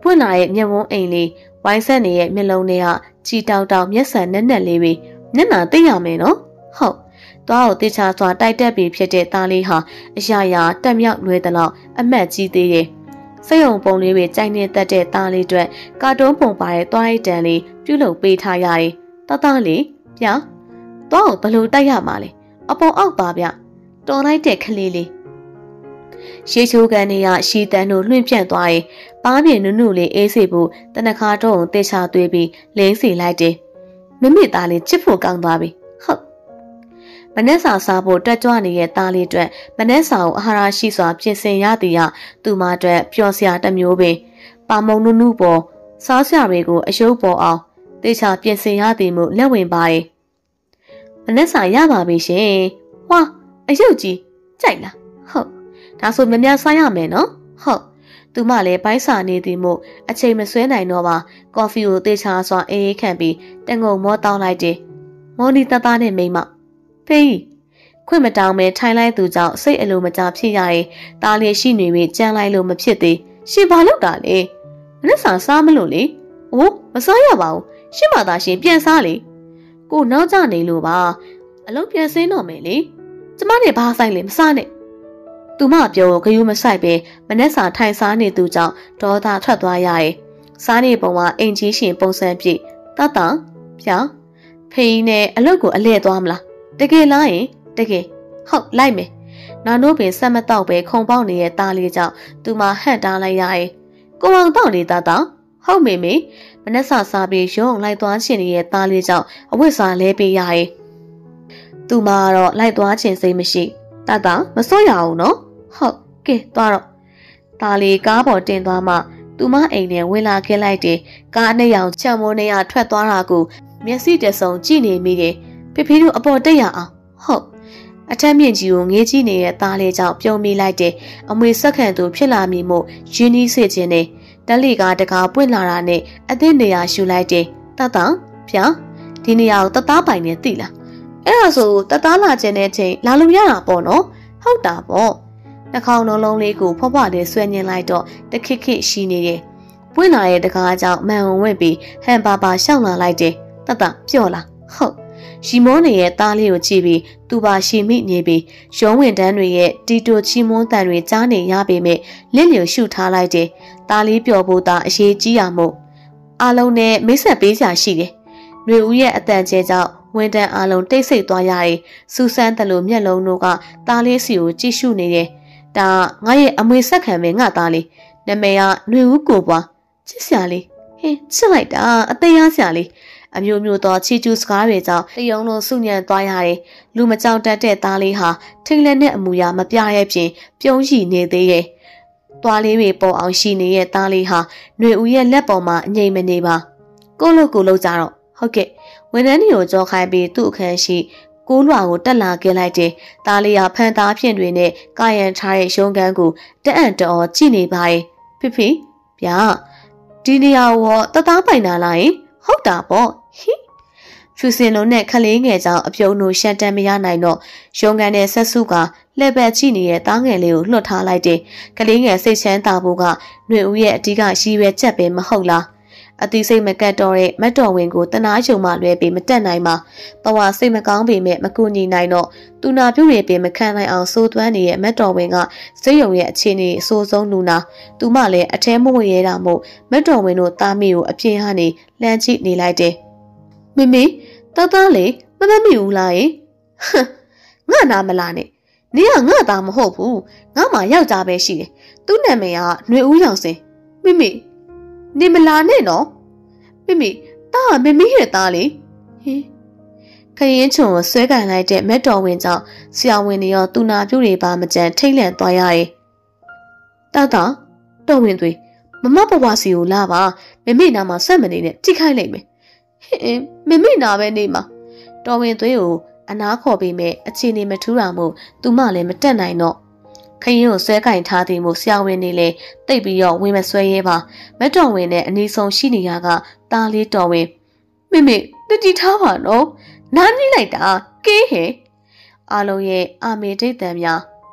ပွင့်လာရဲ့မျက်ဝန်းအိမ်လေးဝိုင်းဆက်နေတဲ့မျက်လုံးတွေကကြည်တောက်တောက်မျက်စံနဲ့နဲ့လေးပဲမျက်နှာသိရမယ်နော်ဟုတ်သွားကိုတေချာစွာတိုက်တက်ပြီးဖြစ်တဲ့သားလေးဟာအရာရာတက်မြောက်လွယ်သလောက်အမတ်ကြီးသေးတယ်စိတ်ုံပုံလေးပဲကြိုက်နေတတ်တဲ့သားလေးအတွက်ကာတွန်းပုံပါတဲ့သွားရိုက်တန်လေးပြုတ်လုပ်ပေးထားရတယ်တသားလေးဗျာသွားကိုဘလို့တိုက်ရမှာလဲအပေါ်အောက်ပါဗျတော်လိုက်တဲ့ကလေးလေးရှေးချိုးကန်တွေကရှီတန်တို့လွှင့်ပြန့်သွားရင်ပါးမြေနုနုလေးအေးစေဖို့တနခါတော့တေချာသွေးပြီးလင်းစီလိုက်တယ်မမေသားလေးချစ်ဖို့ကောင်းသွားပြီဟုတ်မနက်စာစားဖို့တက်ကြွနေတဲ့သားလေးအတွက်မနက်စာကိုအာဟာရရှိစွာပြင်ဆင်ရသည်ဟာသူမအတွက်ပျော်စရာတစ်မျိုးပင်ပါမုံနုနုပေါ်စားစရာတွေကိုအယုတ်ပေါ်အောင်တေချာပြင်ဆင်ရသည်မို့လက်ဝင်ပါတယ်မနက်စာရပါပြီရှင်ဟွာအယုတ်ကြီးကြိုက်လားဟုတ်ဒါဆိုမြများစားရမယ်နော်ဟုတ်သူမလည်းဘိုင်းစာနေသည်မို့အချိန်မဆွဲနိုင်တော့ပါကော်ဖီကိုတေချာစွာအေးအေးခံပြီးတငုံမောတောင်းလိုက်တယ်မော်နီတသားနဲ့မိမဖေးခွင့်မတောင်းမဲထိုင်လိုက်သူကြောင့်စိတ်အလိုမကျဖြစ်ရရင်တားလေးရှိနေပြီးကြမ်းလိုက်လို့မဖြစ်သေးရှင်ဘာလုပ်တာလဲမနေ့စာစားမလို့လေအိုးမစားရပါဘူးရှင်မသာရှင်ပြန်စားလေကိုနောက်ကျနေလို့ပါအလုံးပြန်စင်းတော့မယ်လေကျမနဲ့ဘာဆိုင်လဲမစားနဲ့သူမပြောဂယုမဆိုင်ပဲမနေ့စာထိုင်စားနေသူကြောင့်ဒေါသထွက်သွားရရဲ့စားနေပုံကအင်ကြီးရှင်ပုံစံပြည့်တတ်တာဗျာဖေးနဲ့အလုတ်ကိုအလဲသွားမလားတကယ်လားယင်တကယ်ဟုတ်လိုက်မယ်နာနိုးပင်ဆက်မတော့ပဲခုံပေါက်နေတဲ့သားလေးကြောင့်သူမဟန့်တားလိုက်ရရဲ့ကိုအောင်တော့နေတာတော့ဟုတ်မေမေမနှက်စာစားပြီးရုံလိုက်သွားချင်နေတဲ့သားလေးကြောင့်အဝတ်စားလဲပေးရရဲ့သူမကတော့လိုက်သွားချင်စိတ်မရှိတတ်တာမစိုးရအောင်နော်ဟုတ်ကဲသွားတော့သားလေးကားပေါ်တင်သွားမှသူမအိမ်ထဲဝင်လာခဲ့လိုက်တယ်ကားနဲ့ရောင်ချံမိုးနဲ့ရထွက်သွားတာကိုမျက်စိတဆုံကြည့်နေမိတယ်ဖေဖေတို့အပေါ်တက်ရအောင်ဟုတ်အထက်မြင့်ကြီးကိုငေးကြည့်နေတဲ့သားလေးကြောင့်ပြုံးမိလိုက်တယ်အမွေဆက်ခံသူဖြစ်လာမိမို့ရင်းနှီးစေခြင်းနဲ့တက်လီကတကားပွင့်လာတာနဲ့အသစ်နေရာရှူလိုက်တယ်တတ်တောင်ဗျာဒီနေရာကိုတသားပိုင်နဲ့သိလားအဲ့ဒါဆိုတသားလာခြင်းတဲ့ချိန်လာလို့ရတာပေါ့နော်ဟုတ်တာပေါ့နှာခေါင်းလုံးလုံးလေးကိုဖွားဖွားလေးဆွဲညင်လိုက်တော့တခစ်ခစ်ရှိနေတယ်ပွင့်လာရဲ့တကားကြောင့်မန်ဝင့်ပြီးဟန်ပါပါရှောက်လာလိုက်တယ်တတ်တာပြော့လားဟုတ်ရှီမွန်နေရဲ့သားလေးကိုကြည့်ပြီးသူပါရှီမိနေပြီးရုံးဝင်တန်းတွေရဲ့တီတိုချီမွန်းတန်တွေကြားနေရပေမဲ့လင့်လျူရှုထားလိုက်တယ်။သားလေးပျော်ဖို့သာအရေးကြီးရမို့အားလုံးနဲ့မိတ်ဆက်ပေးကြရှိတယ်။ຫນွေဦးရဲ့အတန်ကျဲကြောင့်ဝင်တန်းအားလုံးတိတ်ဆိတ်သွားရတယ်။စူဆန်းတယ်လို့မျက်လုံးတို့ကသားလေးစီကိုကြည့်ရှုနေတယ်။ဒါငါရဲ့အမွေဆက်ခံပဲငါသားလေးနာမည်ကຫນွေဦးကိုပွားချစ်စရာလေးဟင်းချစ်လိုက်တာအသေးရစရာလေးအမျိုးမျိုးသောချီကျူးစကားတွေကြောင့်တယုံလုံးစုညံသွားရတယ်။လူမကြောက်တတ်တဲ့သားလေးဟာထိတ်လက်နဲ့အမူအရာမပြရဲ့ပြင်ပြုံးရည်နေသေးရဲ့။သွားလေးတွေပေါ်အောင်ရှိနေတဲ့သားလေးဟာຫນွေဦးရဲ့လက်ပေါ်မှာအငြိမ်မနေပါ။ကိုလို့ကိုလို့ကြတော့ဟုတ်ကဲ့ဝန်ထမ်းတွေကိုကြောခိုင်းပြီးသူ့အခန်းရှိကိုးလွာကိုတက်လာခဲ့လိုက်တယ်။သားလေးဟာဖန်သားဖြင့်တွေနဲ့ကာယံထားတဲ့ရုံးခန်းကိုတက်အံ့တော်ကြည့်နေပါရဲ့။ဖိဖိဗျာဒီနေရာကိုတသားပိုင်လာလားယင်ဟုတ်တာပေါ့ဟိဖြူစင်လုံးနဲ့ခလေးငယ်ကြောင့်အပြုံးတို့ရှန်တန်မရနိုင်တော့ရုံကန်တဲ့ဆက်စုကလှည့်ပတ်ကြည့်နေတဲ့သားငယ်လေးကိုလွှတ်ထားလိုက်တယ်ခလေးငယ်စိတ်ချမ်းသာဖို့ကຫນွေဦးရဲ့အဓိကရှိရွယ်ချက်ပဲမဟုတ်လားအတိစိတ်မကတ်တော့တဲ့မတ်တော်ဝင်ကိုတနာယုံမှလွဲပြီးမတက်နိုင်ပါပဝါစိတ်မကောင်းပေမဲ့မကူညီနိုင်တော့သူနာပြုတ်ရပြင်မခံနိုင်အောင်စိုးသွမ်းနေတဲ့မတ်တော်ဝင်ကစိတ်ယုံရဲ့အခြေအနေအဆိုးဆုံးလူနာသူမလည်းအထဲမဝင်ရတာမို့မတ်တော်ဝင်တို့သားမိကိုအပြင်းကနေလှမ်းကြည့်နေလိုက်တယ်မမေတသားလေမမမိဘူးလားယင်ငါနာမလားနဲ့နေကငါသားမဟုတ်ဘူးငါမှယောက်ျားပဲရှိတယ်သူ့နာမည်ကຫນွေဦးရောင်စင်မမေနေမလာနဲ့နော်မိမိတားမမီးရဲ့သားလေဟင်းခရင်ချုံကိုဆွဲကန်လိုက်တဲ့မက်တော်ဝင်ကြောင့်ဆရာဝန်တွေရောသူနာပြုတွေပါမကြမ်းထိတ်လန့်သွားရတယ်တာတာတော်ဝင်သွေးမမဘဝစီကိုလာပါမမိနာမှာဆက်မနေနဲ့ထိခိုက်လိုက်မယ်ဟင်းမမိနာပဲနေမှာတော်ဝင်သွေးကိုအနာခေါ်ပေးမဲ့အခြေအနေမထူးတာမို့သူမလည်းမတက်နိုင်တော့ခရင်ကိုဆွဲကင်ထားသည်မို့ဆရာဝန်တွေလည်းတိတ်ပြီးတော့ဝင်မဆွဲရဲပါမက်တော်ဝင်နဲ့အနီးဆုံးရှိနေရကတားလေးတော်ဝင်မိမိတတိထားပါနော်နားနီးလိုက်တာကဲဟဲအားလုံးရဲ့အာမေဒိတ်တံများ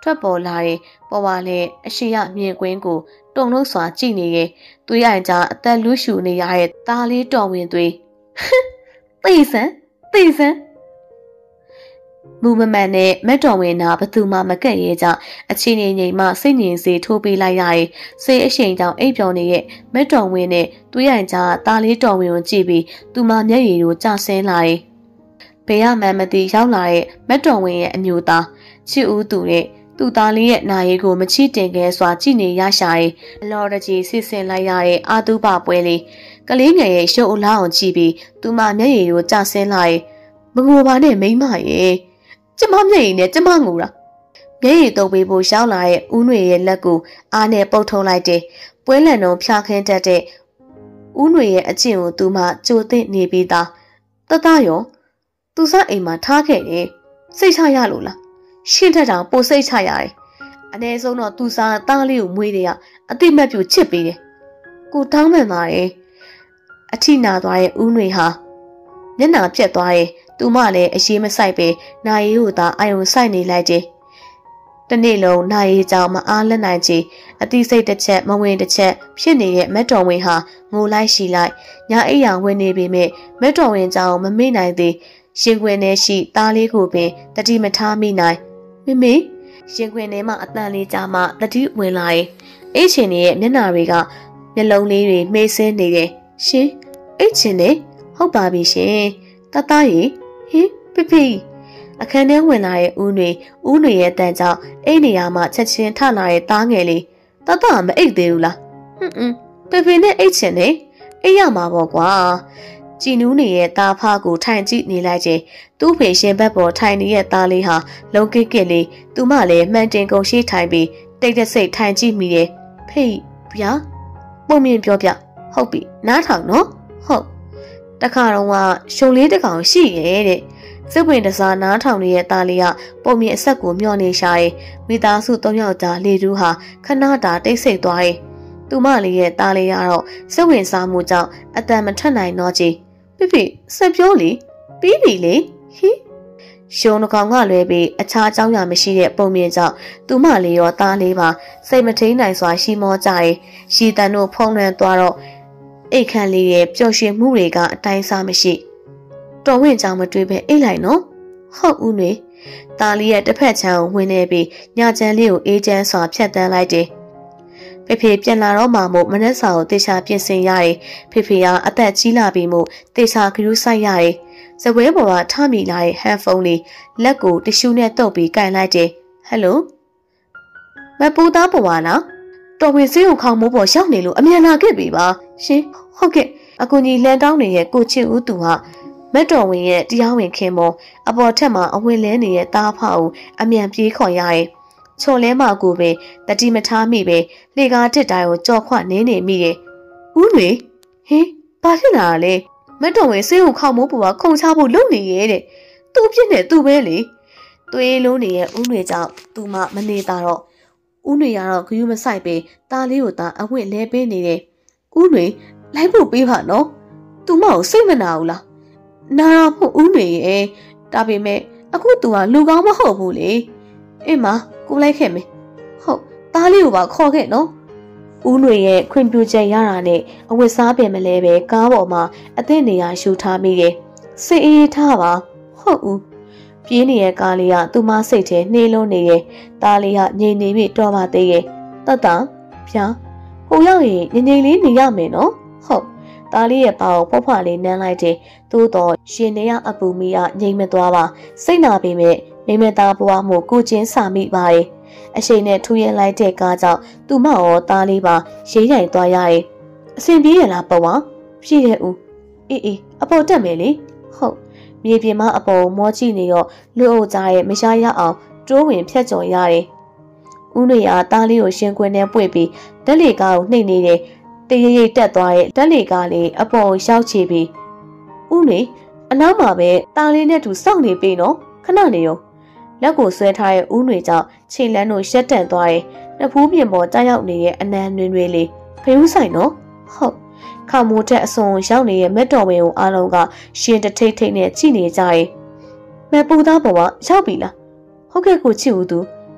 ထွက်ပေါ်လာတဲ့ပေါ်ပါလေအရှိရမြင်ကွင်းကိုတုံလို့စွာကြည့်နေရဲ့သွေးအိုင်ကြားအသက်လူးရှူနေရတဲ့သားလေးတော်ဝင်သွေးသိစံသိစံမူမမှန်နဲ့မက်တော်ဝင်နာဘသူမှမကက်ရဲကြအချင်းငိမ့်ငိမ့်မှစိတ်ငြိမ်စေထိုးပေးလိုက်ရရဲ့စေအရှိန်ကြောင့်အိပ်ပျော်နေတဲ့မက်တော်ဝင်နဲ့သွေးအိုင်ကြားသားလေးတော်ဝင်ကိုကြည့်ပြီးသူမမျက်ရည်ကိုကျဆင်းလာတယ်ဘယ်ရမှန်းမသိရောက်လာတဲ့မက်တော်ဝင်ရဲ့အမျိုးသားချစ်ဦးသူနဲ့သူ့သားလေးရဲ့နာရီကိုမချီတင်ခဲစွာကြည့်နေရရှာရဲ့အလော်တကြီးဆစ်ဆင်လိုက်ရတဲ့အာတုပပွဲလေးကလေးငယ်ရဲ့ရှုပ်အလားအောင်ကြည့်ပြီးသူမမျက်ရည်ကိုကျဆင်းလာရဲ့မငိုပါနဲ့မိမရဲ့ကျမမျက်ရည်နဲ့ကျမငိုတာမျက်ရည်တုပ်ပေးဖို့ရှောင်းလာတဲ့ဦးຫນွေရဲ့လက်ကိုအားနဲ့ပုတ်ထုတ်လိုက်တယ်ပွဲလန်တော်ဖျားခင်းတတ်တဲ့ဦးຫນွေရဲ့အကျင့်ကိုသူမကြိုသိနေပြီးသားတတရောသူစားအိမ်မှာထားခဲ့တယ်စိတ်ချရလို့လားရှင်းထက်တောင်ပိုစိတ်ချရတယ်အ ਨੇ ဆုံးတော့သူစားသားလေးကိုမွေးတယ်ကအတိမတ်ပြူချစ်ပေးတယ်ကိုတောင်းမှန်ပါတယ်အထိနာသွားတဲ့ဦးຫນွေဟာမျက်နှာပြက်သွားတယ်သူမလည်းအရေးမဆိုင်ပဲနာရီကိုသာအာယုံဆိုင်နေလိုက်တယ်တနေ့လုံးနာရီကြောင်မအားလက်နိုင်ချေအတိစိတ်တစ်ချက်မဝင်တစ်ချက်ဖြစ်နေတဲ့မက်တော်ဝင်ဟာငိုလိုက်ရှိလိုက်ညာအိယာဝင်နေပေမဲ့မက်တော်ဝင်ကြောင်မမေ့နိုင်သေးရှင်ခွင်ထဲရှိသားလေးကိုပင်တတိမထားမိနိုင်မမေရှင်ခွင်ထဲမှာအတန်လေးကြားမှတတိဝင်လာရဲ့အိတ်ချင်ရဲ့မျက်နှာတွေကမျက်လုံးလေးတွေမှေးဆင်းနေတယ်ရှင်အိတ်ချင်နေဟုတ်ပါပြီရှင်တတရေဟင်ပြပြအခန်းထဲဝင်လာတဲ့ဦးຫນွေဦးຫນွေရဲ့တန်ကြောင့်အိတ်နေရာမှာချက်ချင်းထလာတဲ့သားငယ်လေးတတမအိတ်သေးဘူးလားဟွန်းဟွန်းပြပြနဲ့အိတ်ချင်နေအိတ်ရမှာပေါ့ကွာကြည်နူးနေရဲ့သားဖားကိုထိုင်ကြည့်နေလိုက်ခြင်းသူ့ဖေရှင်ဘက်ပေါ်ထိုင်နေတဲ့သားလေးဟာလုံးကစ်ကစ်လေးသူမလည်းမှန်တင်ကုန်ရှိထိုင်ပြီးတိတ်တဆိတ်ထိုင်ကြည့်မိတယ်ဖေးဗျာပုံမြင်ပြောပြဟုတ်ပြီနားထောင်နော်ဟုတ်တခါတော့ကရှုံလေးတစ်ကောင်ရှိရဲ့တဲ့စပွင့်တစားနားထောင်နေတဲ့သားလေးကပုံမြင်အဆက်ကိုမျောနေရှာရဲ့မိသားစုသုံးယောက်ကြားလေတူးဟာခဏတာတိတ်ဆိတ်သွားရဲ့သူမလေးရဲ့သားလေးကတော့စက်ဝင်စားမှုကြောင့်အတန်မထက်နိုင်တော့ချေပြပြဆက်ပြောလေပြီးပြီလေဟင်ရှုံးနှကောင်ကလွဲပြီးအခြားအကြောင်းအရာမရှိတဲ့ပုံမြင်ကြောင့်သူမလေးရောသားလေးပါစိတ်မထိန်နိုင်စွာရှိမောကြရဲ့ရှီတန်တို့ဖုံးလွှမ်းသွားတော့အိတ်ခန့်လေးရဲ့ပျော်ရွှင်မှုတွေကအတိုင်းစားမရှိတော်ဝင့်ကြောင်မတွေးပဲအိတ်လိုက်နော်ဟုတ်ဦးနေသားလေးရဲ့တစ်ဖက်ချမ်းကိုဝင်နေပြီးညချမ်းလေးကိုအေးချမ်းစွာဖြတ်တန်းလိုက်တယ်ဖေဖေပြန်လာတော့မှမို့မနက်စာကိုတေချာပြင်ဆင်ရတယ်ဖေဖေကအသက်ကြီးလာပြီမို့တေချာဂရုစိုက်ရတယ်ဇပွဲပေါ်ကထမိလာတဲ့ဟန်ဖုန်းလေးလက်ကိုတ िश ူးနဲ့တုပ်ပြီးကင်လိုက်တယ်ဟယ်လိုမပူသားပေါ်ပါလားတော်ဝင်စေးကိုခေါင်းမိုးပေါ်ရောက်နေလို့အမြန်လာခဲ့ပြီပါရှင်ဟုတ်ကဲ့အကူကြီးလှမ်းတောင်းနေတဲ့ကိုချစ်ဦးသူဟာမက်တော်ဝင်ရဲ့တရားဝင်ခင်မောအပေါ်ထက်မှာအဝင်လဲနေတဲ့သားဖကိုအမြန်ပြေးခေါ်ရတယ်ချော်လဲမကိုပဲတတိမထားမိပဲလေကားတစ်တိုင်းကိုကြော်ခွနင်းနေမိတယ်ဦးတွေဟင်ဘာဖြစ်လာလဲမက်တော်ဝင်စေးကိုခေါင်းမိုးပေါ်ကခုံချဖို့လုပ်နေရဲ့တဲ့သူ့ဖြစ်နေသူ့ပဲလေသွေးလုံးနေရဲ့ဦးတွေကြောင့်သူမမနေတာတော့ဦးတွေကတော့ဂယုမဆိုင်ပဲသားလေးကိုသာအဝင့်လဲပေးနေတယ်ဦးတွေလိုက်ဖို့ပေးပါနော်သူမကိုစိတ်မနာဘူးလားနာတော့ဖို့ဦးတွေရဲ့ဒါပေမဲ့အခုသူကလူကောင်းမဟုတ်ဘူးလေအင်းမကိုလိုက်ခဲ့မယ်ဟုတ်သားလေးကိုပါခေါ်ခဲ့နော်ဦးတွေရဲ့ခွင့်ပြုချက်ရတာနဲ့အဝတ်စားပင်မလဲပဲကားပေါ်မှာအသင့်နေရာယူထားမိတယ်စိတ်အေးထားပါဟုတ်ဦးပြေးနေတဲ့ကားလေးကသူမစိတ်ထဲနှေးလုံးနေရဲ့သားလေးကငြိမ်နေပြီတော့ပါသေးရဲ့တတ်တာဖြာဟိုရောက်ရင်ငြိမ်ငြိမ်လေးနေရမယ်နော်ဟုတ်သားလေးရဲ့ပါကိုဖွားဖွားလေးနမ်းလိုက်တယ်သို့တော့ရှင်နေရအပူမီကငြိမ်မသွားပါစိတ်နာပေမဲ့မိမသားဘွားမှုကိုချင်းစာမိပါတယ်အရှိန်နဲ့ထူရင်လိုက်တဲ့ကားကြောင့်သူမရောသားလေးပါရေးရိုင်သွားရတယ်အဆင်ပြေရလားပေါ့ဝါပြည့်တဲ့ဦးအေးအေးအပေါ်တက်မယ်လေဟုတ်မြေပြင်မှာအပေါ်မောကြည့်နေတော့လူအုပ်ကြားရဲ့မရရအောင်တိုးဝင်ဖြတ်ကျော်ရတယ်ဦးနေရသားလေးကိုရှင်ခွင်ထဲပွေပြီးဓာတ်လေကားကိုနှိပ်နေတယ်တရရိပ်တက်သွားရဲ့ဓာတ်လေကားလေးအပေါ်ရောက်ချပြီးဦးနေအနောက်မှာပဲသားလေးနဲ့တူစောင့်နေပြီနော်ခဏနေရောလက်ကိုဆွဲထားတဲ့ဦးຫນွေကြောင့်ခြေလန်းတို့ရက်တန့်သွားတယ်။နှဖူးပြင်ပေါ်ကြားရောက်နေတဲ့အနံနွေနွေလေးဖေဦးဆိုင်နော်။ဟုတ်ခါမိုးထက်အစွန်ရောက်နေတဲ့မက်တော်ဝင်ကိုအားလုံးကရှင်တထိတ်ထိတ်နဲ့ကြည့်နေကြရဲ့။မက်ပူသားပေါ်ကရောက်ပြီလား။ဟုတ်ကဲ့ကိုချစ်ဦးသူ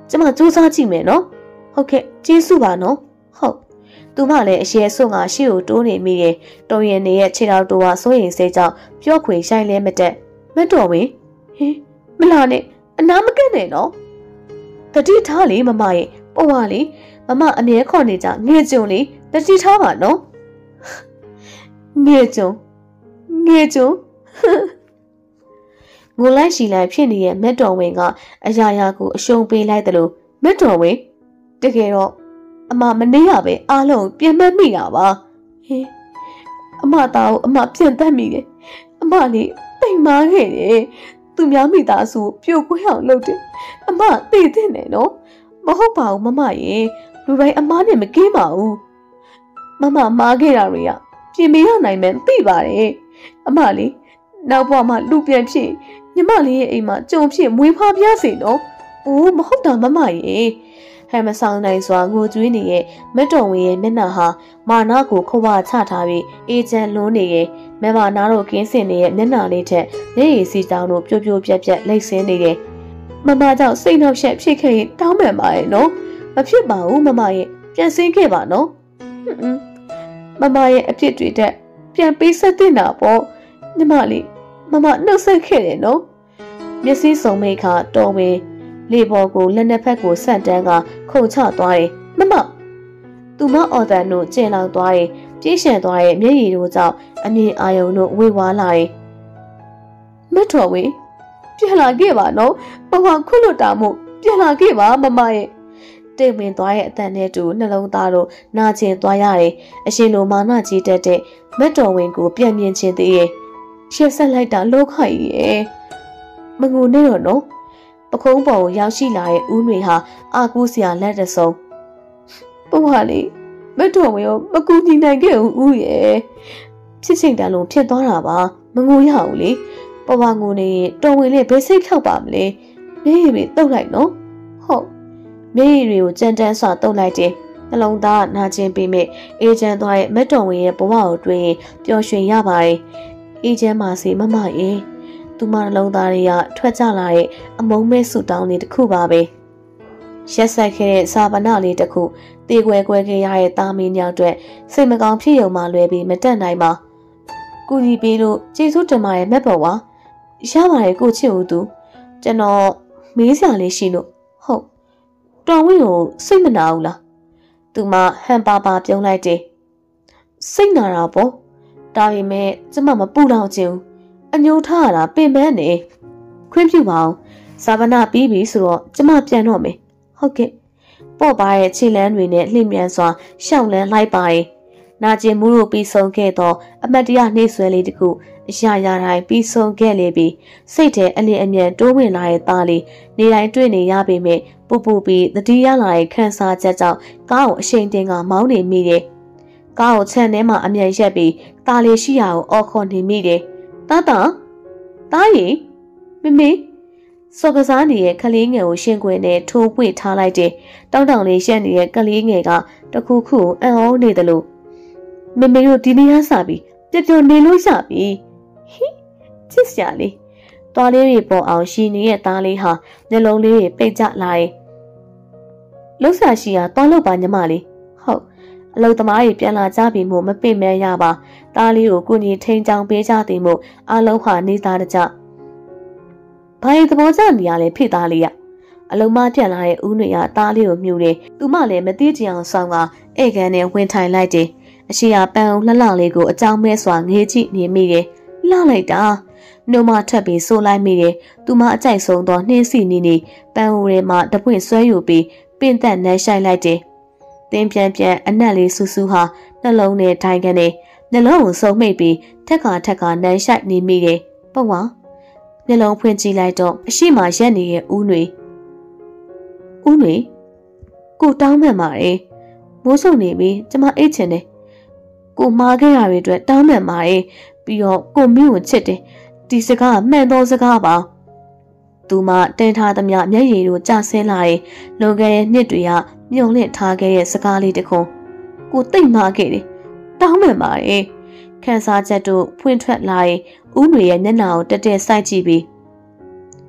ကျမစူးစမ်းကြည့်မယ်နော်ဟုတ်ကဲ့ကျေးဇူးပါနော်ဟုတ်သူမလည်းအရှယ်ဆွငါရှေ့ကိုတိုးနေမိတယ်တော်ရင်နေရဲ့ခြေထောက်တိုးကစိုးရင်စိတ်ကြောင့်ပြော့ခွေရှိုင်းလဲမတက်မတော်ဝင်ဟင်းမလာနဲ့အနာမကက်နဲ့နော်တတိထားလေမမရဲ့ပေါ်ပါလေမမအမြဲခေါ်နေကြငဲ့ကျုံလေတတိထားပါနော်ငဲ့ကျုံငဲ့ကျုံငိုလိုက်ရှိလိုက်ဖြစ်နေတဲ့မက်တော်ဝင်ကအရာရာကိုအရှုံးပေးလိုက်တယ်လို့မက်တော်ဝင်တကယ်တော့အမမနေရပဲအားလုံးပြန်မမိတာပါဟင်းအမသားကိုအမပြန်တတ်မိတယ်အမလေးတိမ်မားခဲ့တယ်သူများမိသားစုပြိုကွဲအောင်လုပ်တယ်အမသိတဲ့နဲ့နော်မဟုတ်ပါဘူးမမရေလူတိုင်းအမနဲ့မကင်းပါဘူးမမမားခဲ့တာတွေကပြင်မရနိုင်မှန်းသိပါတယ်အမလေးနောက်ဘဝမှာလူပြန်ဖြစ်ညီမလေးရဲ့အိမ်မှာကြုံဖြစ်မွေးဖွားပြစေနော်အိုးမဟုတ်တာမမရေဟဲမဆောင်နိုင်စွာငိုကြွေးနေရဲ့မက်တော်ဝင်ရဲ့မျက်နှာဟာမာနာကိုခွာချထားပြီးအေဂျန်လွန်းနေရဲ့မမနာတို့ကင်းစင်နေရဲ့မျက်နှာလေးထက်မျက်ရည်စီတောင်းတို့ပြိုပြိုပြက်ပြက်လိမ့်ဆင်းနေတယ်မမကြောင့်စိတ်နှောက်ယှက်ဖြစ်ခဲ့ရင်တောင်းပန်ပါရဲ့နော်မဖြစ်ပါဘူးမမရဲ့ပြန်ဆင်းခဲ့ပါနော်ဟွန်းမမရဲ့အဖြစ်တွေတက်ပြန်ပေးဆက်တင်တာပေါ့ညီမလေးမမနှုတ်ဆက်ခဲ့တယ်နော်မျက်စိစုံမိတ်ခါတော်ဝင်လေပေါ်ကိုလက်နှစ်ဖက်ကိုဆန့်တန်းကခုန်ချသွားတယ်မမသူမအော်တန်တို့ကျင်လောင်သွားတယ်ပြေးရှံသွားတဲ့မျက်ရည်တို့ကြောင့်အမြင်အာရုံတို့ဝေဝါးလာတယ်မတော်ဝင်ပြန်လာခဲ့ပါနော်ဘဝခွလွတ်တာမို့ပြန်လာခဲ့ပါမမရဲ့တိတ်ဝင်သွားတဲ့အတန်နဲ့တူနှလုံးသားတို့နာကျင်သွားရတယ်အရှင်လိုမာနကြီးတက်တဲ့မက်တော်ဝင်ကိုပြန်မြင်ခြင်းသေးရဲ့ရှက်ဆက်လိုက်တာလောခကြီးရဲ့မငိုနဲ့တော့နော်ပခုံးပေါ်ကိုရောက်ရှိလာတဲ့ဦးတွေဟာအာကူးစရာလက်တဆုံဘဝလေးမက်တော်ဝင်ရောမကူညီနိုင်ခဲ့ဘူးဦးရဲ့ဖြစ်ချိန်တန်လုံးဖြစ်သွားတာပါမငိုရဘူးလေဘဝငိုနေတော်ဝင်လေးဘယ်စိတ်ဖြောက်ပါမလဲမျက်ရည်တွေတုတ်လိုက်နော်ဟုတ်မျက်ရည်တွေကိုကြမ်းတမ်းစွာတုတ်လိုက်တယ်နှလုံးသားနာကျင်ပြီးမြအေဂျန်သွားရဲ့မက်တော်ဝင်ရဲ့ဘဝကိုတွေ့ရင်ပျော်ရွှင်ရပါတယ်အေဂျန်မှာစီမမရေသူမနှလုံးသားတွေကထွက်ကြလာတဲ့အမုန်းမဲ့ဆူတောင်းလေးတစ်ခုပါပဲရက်ဆက်ခဲ့တဲ့စာပနာလေးတစ်ခုတေကွယ်ကွယ်ခဲ့ရတဲ့တာမီညောင်အတွက်စိတ်မကောင်းဖြစ်ရုံမှလွယ်ပြီးမတက်နိုင်ပါကူညီပေးလို့ကျေးဇူးတင်ပါတယ်မက်ပေါ်ပါရပါတယ်ကိုချစ်ဦးသူကျွန်တော်မေးစရာလေးရှိလို့ဟုတ်တော်ဝင်းကိုစိတ်မနာဘူးလားသူမဟန်ပါပါပြုံးလိုက်တယ်စိတ်နာတာပေါ့ဒါပေမဲ့ကျမမပူတော့ချင်ဘူးအညိုထားရတာပင်ပန်းနေခွင့်ပြုပါအောင်စာပနာပြီးပြီဆိုတော့ကျမပြန်တော့မယ်ဟုတ်ကဲ့ပေါ့ပါရဲ့ခြေလမ်းတွေနဲ့လှိမ့်မြန်စွာရှောက်လန်းလိုက်ပါတယ်နာကျင်မှုတို့ပြီးဆုံးခဲ့သောအမတ်တရားနှိမ့်ဆွဲလေးတစ်ခုအရာရာတိုင်းပြီးဆုံးခဲ့လေပြီးစိတ်ထဲအလင်းအမြန်တိုးဝင်လာတဲ့သားလေးနေတိုင်းတွေ့နေရပေမဲ့ပူပူပြီးတတိယလာတဲ့ခန်းစားချက်ကြောင့်ကားကိုအရှိန်တင်ကမောင်းနေမိတယ်ကားကိုခြံထဲမှာအမြန်ရက်ပြီးသားလေးရှိရာကိုအော်ခေါ်နေမိတယ်တာတာတားရီမမေစောကစားနေတဲ့ကလေးငယ်ကိုရှင်ခွင်နဲ့ထိုးပွေထားလိုက်တယ်တောင်းတောင်လေးရှက်နေတဲ့ကလေးငယ်ကတခုခုအံ့ဩနေတယ်လို့မမေတို့ဒီနေ့ရစပြီးပြပြနေလို့ရပြီဟိချစ်စရာလေးတွားလေးတွေပေါ်အောင်ရှင်နေတဲ့သားလေးဟာနှလုံးလေးတွေပိတ်ကြလာတယ်လှုပ်ရှားရှိရာတွားလို့ပါညီမလေးဟုတ်အလုသမားတွေပြန်လာကြပြီမို့မပိမရပါသားလေးကိုကိုကြီးထိန်ချောင်းပေးကြသည်မို့အလုံးဟာနေသားတကြဘာရင်သဘောကျနေရလဲဖိသားလေးရအလုံးမပြန်လာတဲ့ဦးနွေကသားလေးကိုမြူတယ်သူမလည်းမသိကြအောင်ဆောင်ကဧကန်နဲ့ဝင်ထိုင်လိုက်တယ်အရှိရာပန်းအောင်လှလှလေးကိုအကြောင်းမဲစွာငေးကြည့်နေမိတယ်လှလိုက်တာနှုတ်မထပ်ပြီးဆိုလိုက်မိတယ်သူမအကြိုက်ဆုံးသောနှင်းစီနီနီပန်းဦးထဲမှာတပွင့်ဆွဲယူပြီးပင့်သက်နှမ်းရှိုက်လိုက်တယ်တင်းပြန်ပြန်အနက်လေးဆူဆူဟာနှလုံးနဲ့ထိုင်ကနေနှလုံးကိုစုံမိတ်ပြီးထက်ကထက်ကနှမ်းရှိုက်နေမိတယ်ပုံဝါနှလုံးဖွင့်ကြည့်လိုက်တော့အရှိမရက်နေတဲ့ဦးနွေဦးနွေကိုတောင်းမှန်ပါတယ်မိုးဆုံနေပြီကျမအိတ်ချင်တယ်ကိုမားခဲ့ရတဲ့အတွက်တောင်းမှန်ပါတယ်ပြီးတော့ကိုမင်းကိုချစ်တယ်ဒီစကားမှန်သောစကားပါသူမတင်ထားသမျှမျက်ရည်တို့ကျဆင်းလာတယ်လွန်ခဲ့တဲ့နှစ်တွေကမြုံလင့်ထားခဲ့တဲ့စကားလေးတခုကိုတိတ်မာခဲ့တယ်တောင်းမှန်ပါတယ်ခန်းစားချက်တို့ဖွင့်ထွက်လာရင်ဦးနွေရဲ့မျက်နှာကိုတက်တက်စိုက်ကြည့်ပြီး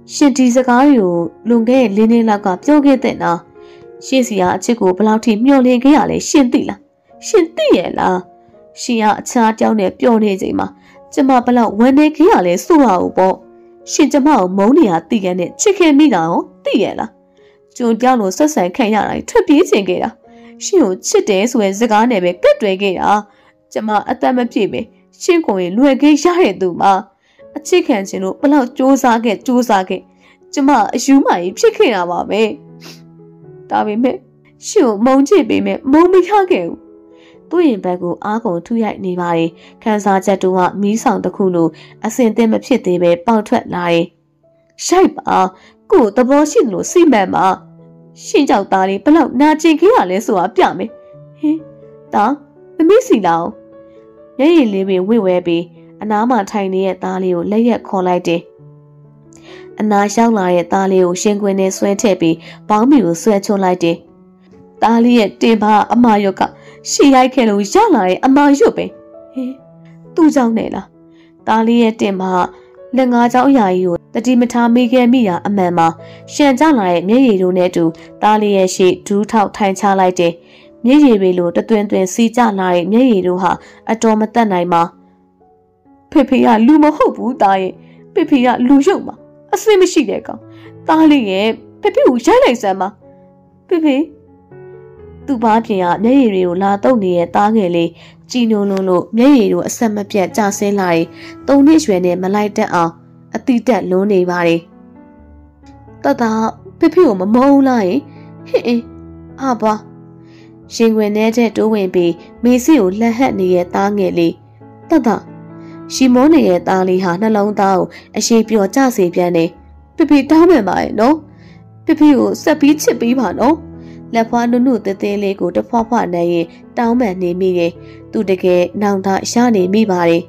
ရှင်ဒီစကားတွေကိုလွန်ခဲ့တဲ့လေးနှစ်လောက်ကပြောခဲ့တဲ့နာရှေ့စီကအချစ်ကိုဘယ်လောက်ထိမျှော်လင့်ခဲ့ရလဲရှင်သိလားရှင်သိရဲ့လားရှင်ကအခြားကြောင်းနဲ့ပျော်နေချိန်မှာကျမဘယ်လောက်ဝမ်းနေခဲ့ရလဲဆိုရအောင်ပေါ့ရှင်ကျမကိုမုန်းနေရသိခဲ့နဲ့ချစ်ခင်မိတာရောသိရဲ့လားကျွန်းကြောင်းလို့ဆက်ဆံခံရတိုင်းထွက်ပြေးချင်ခဲ့တာရှင်ကိုချစ်တယ်ဆိုတဲ့စကားနဲ့ပဲကတ်တွယ်ခဲ့တာကျမအသက်မပြည့်ပဲရှင်ကိုရင်လွယ်ခဲ့ရတဲ့သူမှာအချစ်ခံခြင်းလို့ဘယ်လောက်စူးစမ်းခဲ့စူးစမ်းခဲ့ကျမအယူမကြီးဖြစ်ခဲ့တာပါပဲဒါပေမဲ့ရှင်ကိုမုန်းချစ်ပေမဲ့မုန်းမရခဲ့ဘူးသူ့ရင်ဘက်ကိုအားကုန်ထုရိုက်နေပါတယ်ခန်းစားချက်တူကမီးဆောင်တစ်ခုလိုအစင်သင့်မဖြစ်သေးပဲပေါက်ထွက်လာတယ်ရှိုက်ပါကိုယ်သဘောရှိလို့စိမ့်မှန်ပါရှင်ကြောက်သားလေးဘလောက်နာကျင်ခဲ့ရလဲဆိုတာပြမယ်ဟင်းတာမမေ့စီလောက်မျက်ရည်လေးပင်ဝင့်ဝဲပြီးအနားမှာထိုင်နေတဲ့သားလေးကိုလက်ရက်ခေါ်လိုက်တယ်အနားရောက်လာတဲ့သားလေးကိုရှင်ခွင်နဲ့ဆွဲထည့်ပြီးဘောင်းမီကိုဆွဲချွတ်လိုက်တယ်သားလေးရဲ့တင်ပါအမရွက်ကရှီရိုက်ခဲ့လို့ရလာတဲ့အမရွတ်ပဲဟင်းသူ့ကြောင့်နဲ့လားသားလေးရဲ့တင်ပါလက်ငါးချောင်းအရာကြီးကိုတတိမထားမိခဲ့မိတာအမှန်မှာရှန်ကြလာတဲ့မျက်ရည်တို့နဲ့တူသားလေးရဲ့ရှေ့ဒူးထောက်ထိုင်ချလိုက်တယ်မျက်ရည်တွေလိုတသွင်းသွင်းစီးကျလာတဲ့မျက်ရည်တို့ဟာအတော်မတက်နိုင်ပါဖေဖေကလူမဟုတ်ဘူးသားရဲ့ဖေဖေကလူရုပ်ပါအစင်မရှိတဲ့ကောင်သားလေးရဲ့ဖေဖေကိုရိုက်လိုက်စမ်းပါဖေဖေသူ့ဘားပြင်ကမျက်ရည်တွေကိုလာတုပ်နေတဲ့သားငယ်လေးကြည်နုံလုံးလို့မျက်ရည်တို့အဆက်မပြတ်ကျဆင်းလာတယ်သုံးနှစ်ရွယ်နဲ့မလိုက်တတ်အောင်အတိတက်လွန်းနေပါတယ်တတဖေဖေကိုမမုန်းလားဟင်ဟင်အင်းအဘွားရှင်ခွင်ထဲတဲ့တိုးဝင်ပြီးမေစီကိုလှက်ဟက်နေတဲ့သားငယ်လေးတတရှီမုန်းနေတဲ့သားလေးဟာနှလုံးသားကိုအရှိပျော်ကျစေပြန်နေဖေဖေတောင်းပန်ပါရဲ့နော်ဖေဖေကိုဆက်ပြီးချစ်ပေးပါနော်လက်ဖွားနုနုတဲတဲလေးကိုတဖွားဖွားနဲ့ရင်တောင်းပန်နေမိတယ်သူတကယ်နောင်တရနေမိပါတယ်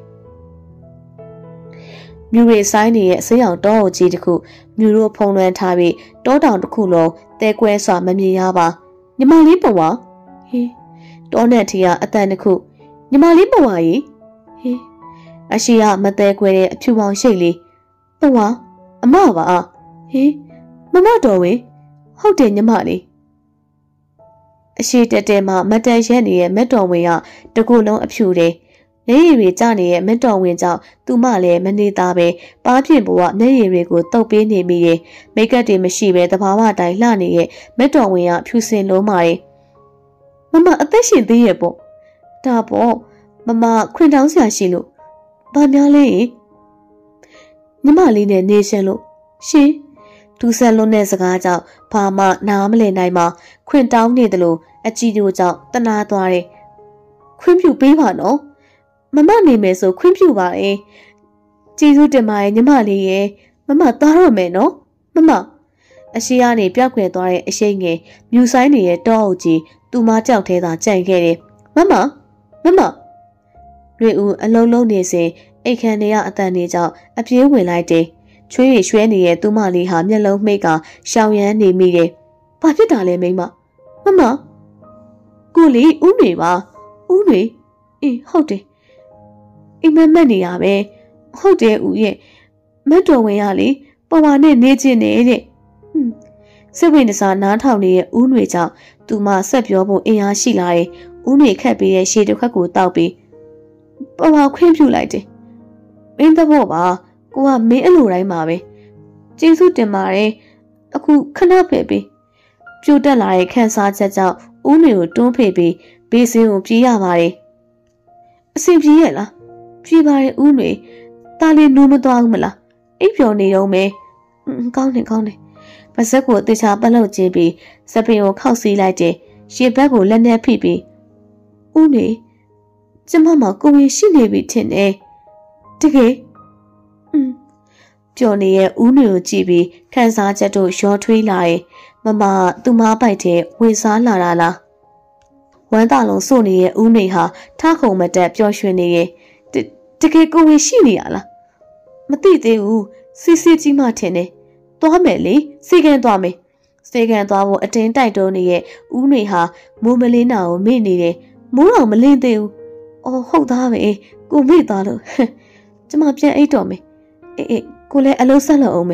မြူရီဆိုင်နေရဲ့အစိမ်းအောင်တောအုပ်ကြီးတစ်ခုမြူတို့ဖုံလွှမ်းထားပြီးတောတောင်တစ်ခုလုံးတဲကွဲစွာမမြင်ရပါညီမလေးပေါ်ဝါဟင်းတောနဲ့ထီကအတန်တစ်ခုညီမလေးပေါ်ဝါကြီးဟင်းအရှိကမတဲကွဲတဲ့အဖြူပေါင်ရှိတ်လေးပေါ်ဝါအမပါဟင်းမမတော်ဝင်ဟုတ်တယ်ညီမလေးအရှိတက်တဲမှာမတန်ရက်နေတဲ့မက်တော်ဝင်ကတကူလုံးအဖြူတယ်မျက်ရည်တွေကျနေတဲ့မက်တော်ဝင်ကြောင့်သူမလည်းမနေသားပဲပါးပြင်ပေါ်ကမျက်ရည်တွေကိုတုပ်ပေးနေမိရဲ့မိတ်ကပ်တွေမရှိပဲတဘာဝတိုင်းလှနေရဲ့မက်တော်ဝင်ကဖြူစင်လုံးမာတယ်မမအသက်ရှင်သေးရဲ့ပေါ့ဒါပေါ့မမခွင်တောင်းဆရာရှိလို့ဘာများလဲညီမလေးနဲ့နေရှင်လို့ရှင်ဒူဆန်လုံးတဲ့စကားကြောင့်ဘာမှနားမလည်နိုင်မှာခွင်တောင်းနေတယ်လို့အကြည့်တို့ကြောင့်တနာသွားတယ်ခွင့်ပြုပေးပါနော်မမနေမယ်ဆိုခွင့်ပြုပါရဲ့ကျေးဇူးတင်ပါရဲ့ညီမလေးရဲ့မမသားရမယ်နော်မမအရှိကနေပြောက်ခွေသွားတဲ့အရှိန်ငယ်မြူဆိုင်နေရဲ့တောအုပ်ကြီးသူမကြောက်သေးတာကြံ့ခဲ့တယ်မမမမရွေဦးအလုံးလုံးနေစဉ်အိတ်ခမ်းနေရအတန်နေကြောင့်အပြေးဝင်လိုက်တယ်ချွေးရရွှဲနေတဲ့သူမလေးဟာမျက်လုံးမှိတ်ကရှောင်ရမ်းနေမိတယ်ဘာဖြစ်တာလဲမိမမမကိုလေးဦးနေပါဦးနေအေးဟုတ်တယ်အိမ်မက်မက်နေရပဲဟုတ်တယ်ဦးရဲ့မက်တော်ဝင်ရလေပေါ်ပါနဲ့နေချင်းနေတဲ့ဟွန်းစိတ်ဝင်စားနားထောင်နေတဲ့ဦးတွေကြောင့်သူမဆက်ပြောဖို့အင်အားရှိလာတယ်ဦးတွေခက်ပြီးတဲ့ရှေးတစ်ခက်ကိုတောက်ပြီးပေါ်ပါခွင့်ပြုလိုက်တယ်မင်းသဘောပါကိုကမင်းအလိုတိုင်းပါပဲကျေးဇူးတင်ပါတယ်အခုခဏဖယ်ပြီးပြိုတက်လာတဲ့ခန်းစားချက်ကြောင့်ဦးမေကိုတွန်းဖေးပြီးဘေးစင်းကိုပြေးရပါတယ်အဆင်ပြေရဲ့လားပြေးပါတယ်ဦးမေတားလေးနိုးမသွားဘူးမလားအိပ်ပျော်နေတော့မယ်ကောင်းတယ်ကောင်းတယ်ပါဇက်ကိုတေချာပတ်လို့ကျင်းပြီးစပင်ကိုခောက်စီးလိုက်တယ်ရှေ့ဘက်ကိုလက်နဲ့ဖိပြီးဦးမေကျမမကိုဝင်ရှိနေပြီထင်တယ်တကယ်อืมပျော်နေရဲ့ဦးမေကိုကြည့်ပြီးခန်းစားချက်တို့ရောထွေးလာရဲ့မမသူမပိုက်တဲ့ဝင်စားလာတာလားဝမ်းသာလုံးစို့နေတဲ့ဦးမေဟာထခုံမတက်ပျော်ရွှင်နေရဲ့တကယ်ကိုဝင်ရှိနေရလားမသိသေးဘူးစီစီကြီးမှထင်တယ်သွားမယ်လေစေကန်သွားမယ်စေကန်သွားဖို့အတင်းတိုက်တုံးနေရဲ့ဦးမေဟာမိုးမလင်းနာကိုမေ့နေတယ်မိုးတော်မလင်းသေးဘူးအော်ဟုတ်သားပဲကိုမေ့သွားလို့ကျမပြန်အိတ်တော်မယ်အေးအေးကိုလည်းအလုံးဆက်လို့အောင်မယ်ဟ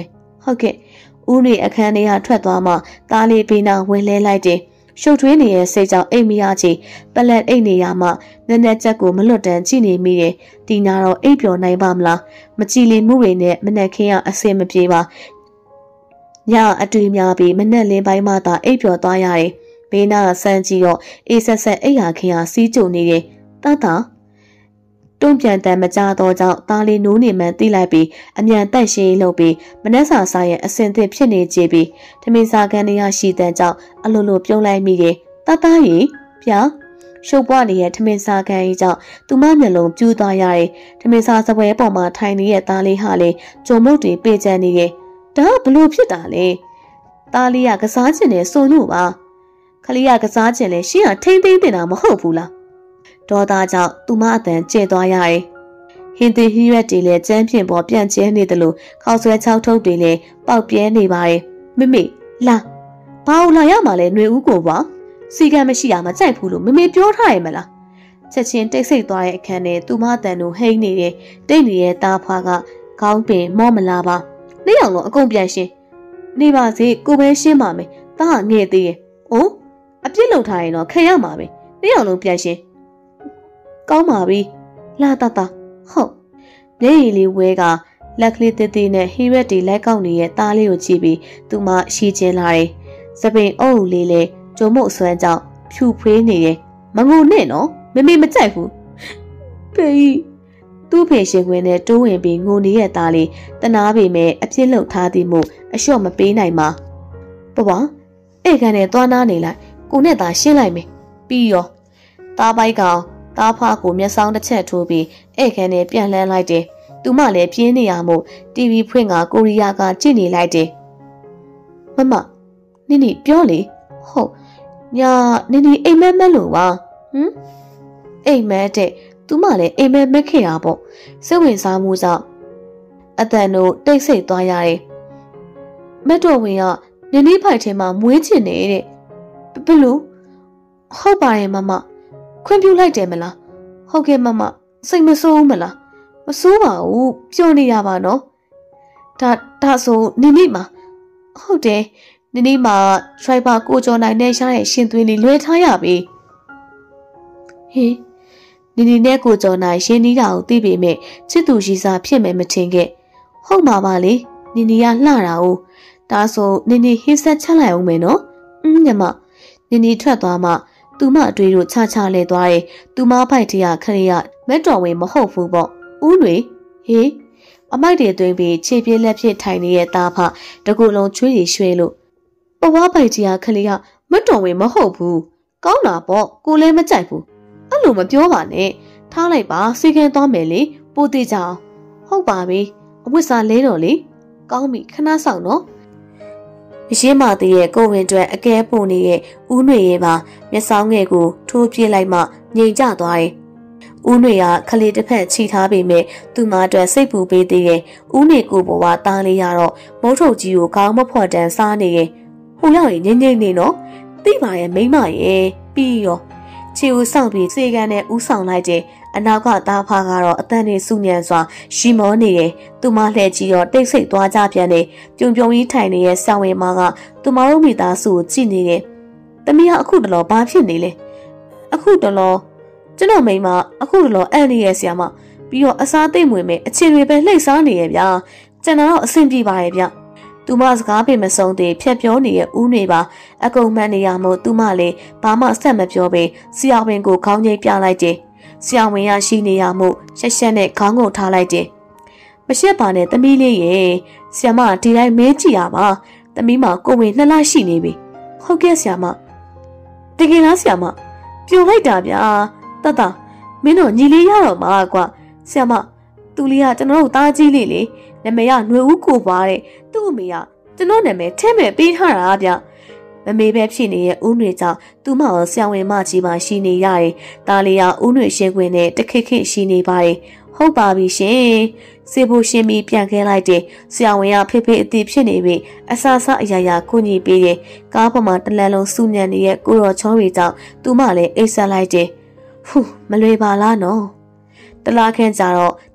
ဟုတ်ကဲ့ဦးနေအခန်းထဲကထွက်သွားမှသားလေးဘေးနာဝင်လဲလိုက်တယ်ရှုပ်ထွေးနေတဲ့စိတ်ကြောင့်အိမ်မရချေပလက်အိတ်နေရမှနက်နက်ချက်ကိုမလွတ်တမ်းကြည့်နေမိတယ်ဒီနာတော့အိပ်ပျော်နိုင်ပါမလားမကြည်လင်မှုတွေနဲ့မနက်ခင်းကအဆင်မပြေပါညအတွေ့များပြီးမနက်လင်းပိုင်းမှသာအိပ်ပျော်သွားရတယ်ဘေးနာဆန်းကြည့်တော့အေးဆက်ဆက်အိပ်ရာခင်ဟာစီးကြုံနေတယ်တတ်တာတွန့်ပြန်တန်မကြတော့ကြောင့်သားလေးနိုးနေမှန်းသိလိုက်ပြီးအမြန်တက်ရှင်းလုပ်ပြီးမနှက်စာစားရဲ့အစင်သစ်ဖြစ်နေကြပြီးထမင်းစားကန်နေရရှိတဲ့ကြောင့်အလိုလိုပြုံးလိုက်မိတယ်တတ်သားရီဗျာရှုပ်ပွားနေတဲ့ထမင်းစားကန်ကြီးကြောင့်သူမမျက်လုံးပြူးသွားရတယ်ထမင်းစားစပွဲပေါ်မှာထိုင်နေတဲ့သားလေးဟာလေကြုံမုတ်တွေပေ့ကျန်နေတယ်ဒါဘလို့ဖြစ်တာလဲသားလေးကကစားချင်တယ်ဆိုလို့ပါခလေးကကစားချင်လဲရှင်းကထိမ့်သိမ့်တင်တာမဟုတ်ဘူးလားဒေါသကြောင့်သူမအတန်ကျဲသွားရတယ်ဟင်းသီးဟင်းရွက်တွေလည်းကျန်းဖြင့်ပေါ်ပြန့်ကျဲနေတယ်လို့ခေါက်ဆွဲချောက်ထုတ်တွေလည်းပေါက်ပြဲနေပါတယ်မမေလာဘာလို့လာရမှာလဲຫນွေဦးကိုပါစီကံမရှိတာမကြိုက်ဘူးလို့မမေပြောထားရမလားချက်ချင်းတိတ်ဆိတ်သွားတဲ့အခန်းထဲသူမအတန်တို့ဟိန်းနေတဲ့တိတ်နေတဲ့သားဖွားကခေါင်းပင်မော့မလာပါနေ့အောင်လုံးအကုန်ပြန်ရှင်းနေပါစေကိုပဲရှင်းပါမယ်သားငဲ့သေးရဲ့အိုးအပြစ်လုပ်ထားရင်တော့ခံရမှာပဲနေ့အောင်လုံးပြန်ရှင်းကောင်းပါပြီလာတတဟုတ်မျက်ရည်လေးဝဲကလက်ကလေးတစ်သေးနဲ့ဟီရက်တီလက်ကောက်နေတဲ့သားလေးကိုကြည့်ပြီးသူမှရှီချင်းလာတယ်စပင်အုပ်လေးလေးကျုံမုတ်ဆွမ်းကြောင့်ဖြူဖွေးနေတယ်မငုံနဲ့နော်မမေမကြိုက်ဘူးဖေးသူ့ဖေရှင်ခွင်နဲ့တိုးဝင်ပြီးငိုနေတဲ့သားလေးတနာပေမဲ့အပြစ်လုပ်ထားသည်မို့အလျှော့မပေးနိုင်ပါဘဘအဲ့ကန်နဲ့သွားနာနေလိုက်ကိုနဲ့သာရှင်းလိုက်မယ်ပြီးရောသားပိုက်ကောင်သားဖားကိုမျက်စောင်းတစ်ချက်ထိုးပြီးဧကန်နဲ့ပြန်လှမ်းလိုက်တယ်။သူမလည်းပြင်းနေရမို့တီဗီဖွင့်ကကိုရီးယားကကြည့်နေလိုက်တယ်။မမနင်နီပြောလေဟုတ်ညာနင်နီအိမ်မက်မက်လို့ပါဟမ်အိမ်မက်တဲ့သူမလည်းအိမ်မက်မက်ခဲ့တာပေါ့စိတ်ဝင်စားမှုကြောင့်အတန်တို့တိတ်ဆိတ်သွားရတယ်။မက်တော်ဝင်ကနင်နီဖိုက်ထဲမှာမွေးချင်နေတဲ့ဘယ်လိုဟုတ်ပါရဲ့မမခွင့်ပြုလိုက်တယ်မလားဟုတ်ကဲ့မမစိတ်မဆိုးဘူးမလားမဆိုးပါဘူးပြောနေရပါနော်ဒါဒါဆိုနိနိမှာဟုတ်တယ်နိနိမှာထရိုက်ပါကိုကျော်နိုင်နဲ့ရှားရဲ့ရှင်သွင်းလေးလွှဲထားရပြီဟင်နိနိနဲ့ကိုကျော်နိုင်ရှင်နီးတာကိုသိပေမဲ့ချစ်သူရှိစားဖြစ်မယ်မထင်ခဲ့ဟုတ်မှာပါလေနိနိကလှတာ哦ဒါဆိုနိနိဟင်းဆက်ချလိုက်အောင်မယ်နော်အင်းညမနိနိထွက်သွားမှသူမအတွေ့တို့ချချလဲသွားတယ်သူမဖိုက်တရခရီးရမက်တော်ဝင်မဟုတ်ဘူးပေါ့ဦးတွေဟေးအမိုက်တွေသွင်းပြီးခြေပြင်းလက်ဖြစ်ထိုင်နေတဲ့သားဖတကူလုံးချွေးရီရွှဲလို့ပဝါဖိုက်တရခရီးရမက်တော်ဝင်မဟုတ်ဘူးကောင်းတာပေါ့ကိုလည်းမကြိုက်ဘူးအဲ့လိုမပြောပါနဲ့ထားလိုက်ပါစီကံသွားမယ်လေပိုသေးကြအောင်ဟုတ်ပါပြီအဝတ်စားလဲတော့လေကောင်းပြီခဏဆောင်နော်အရှင်းမသေးရဲ့ကိုဝင်တွက်အကဲပုံနေတဲ့ဦးຫນွေရဲ့ပါမျက်စောင်းငယ်ကိုထိုးပြလိုက်မှငြိမ်ကျသွားတယ်။ဦးຫນွေကခလေးတစ်ဖက်ခြိထားပေမဲ့သူ့မအတွက်စိတ်ပူပေးသေးရဲ့ဦးနေကိုဘဝသားလေးရတော့မုတ်ထုတ်ကြီးကိုခေါင်းမဖွက်တန်းစားနေရဲ့ဟိုရောက်ရင်ငိမ့်ငိမ့်နေနော်သိပါရဲ့မိမရဲ့ပြီးရောခြေဦးဆောင်ပြီးစေကန်နဲ့ဦးဆောင်လိုက်တဲ့အနောက်ကသားဖားကတော့အတန်နေစုညံစွာရှီမောနေတယ်သူမလှည့်ကြည့်တော့တိတ်ဆိတ်သွားကြပြန်တယ်ပြုံပြုံကြီးထိုင်နေတဲ့ဆောင်းဝင်းမကသူမတို့မိသားစုကိုကြည့်နေတယ်တမီးကအခုတလောဘာဖြစ်နေလဲအခုတလောကျွန်တော်မိမအခုတလောအန်နေရဲ့ဆရာမပြီးတော့အစားသိမ့်ဝင်မဲ့အချင်းတွေပဲလှိတ်စားနေရဲ့ဗျာကျွန်တော်တော့အဆင်ပြေပါရဲ့ဗျသူမစကားပင်မဆုံးသေးဖြတ်ပြောနေတဲ့ဦးနေပါအကုန်မှန်နေရမို့သူမလည်းဘာမှဆက်မပြောပဲဆရာဝန်ကိုခေါင်းငိတ်ပြလိုက်တယ်ဆရာဝန်ရရှိနေရမို့ရှက်ရှက်နဲ့ခေါင်းငုံထားလိုက်တယ်မရှက်ပါနဲ့သမီးလေးရေဆရာမဒီတိုင်းမဲကြည့်ရပါသမီးမကိုဝင်နှစ်လရှိနေပြီဟုတ်ကဲ့ဆရာမတကယ်လားဆရာမပြိုလိုက်တာဗျာတတမင်းတို့ညီလေးရတော့မှာကွာဆရာမသူလေးကကျွန်တော်တို့သားကြီးလေးလေနာမည်ကຫນွေဦးကိုပွားတဲ့သူ့အမေကကျွန်တော်နာမည်ထဲမဲ့ပေးထားတာဗျမမေပဲဖြစ်နေတဲ့ဦးຫນွေကြောင့်သူ့မောင်ဆရာဝန်မကြီးပါရှိနေရတယ်။ဒါလေးကဦးຫນွေရှင်းခွင်နဲ့တခိခိရှိနေပါတယ်။ဟုတ်ပါပြီရှင်။စေဖို့ရှင်းပြီးပြန်ခဲလိုက်တယ်။ဆရာဝန်ကဖေဖေအသေးဖြစ်နေပြီ။အဆအဆအရာရာကိုညီပေးတယ်။ကားပေါ်မှာတလန်လုံးစူညံနေတဲ့ကိုရော်ချောရီကြောင့်သူမလည်းအိတ်ဆက်လိုက်တယ်။ဟူးမလွေပါလားနော်။တလားခန့်ကြတော့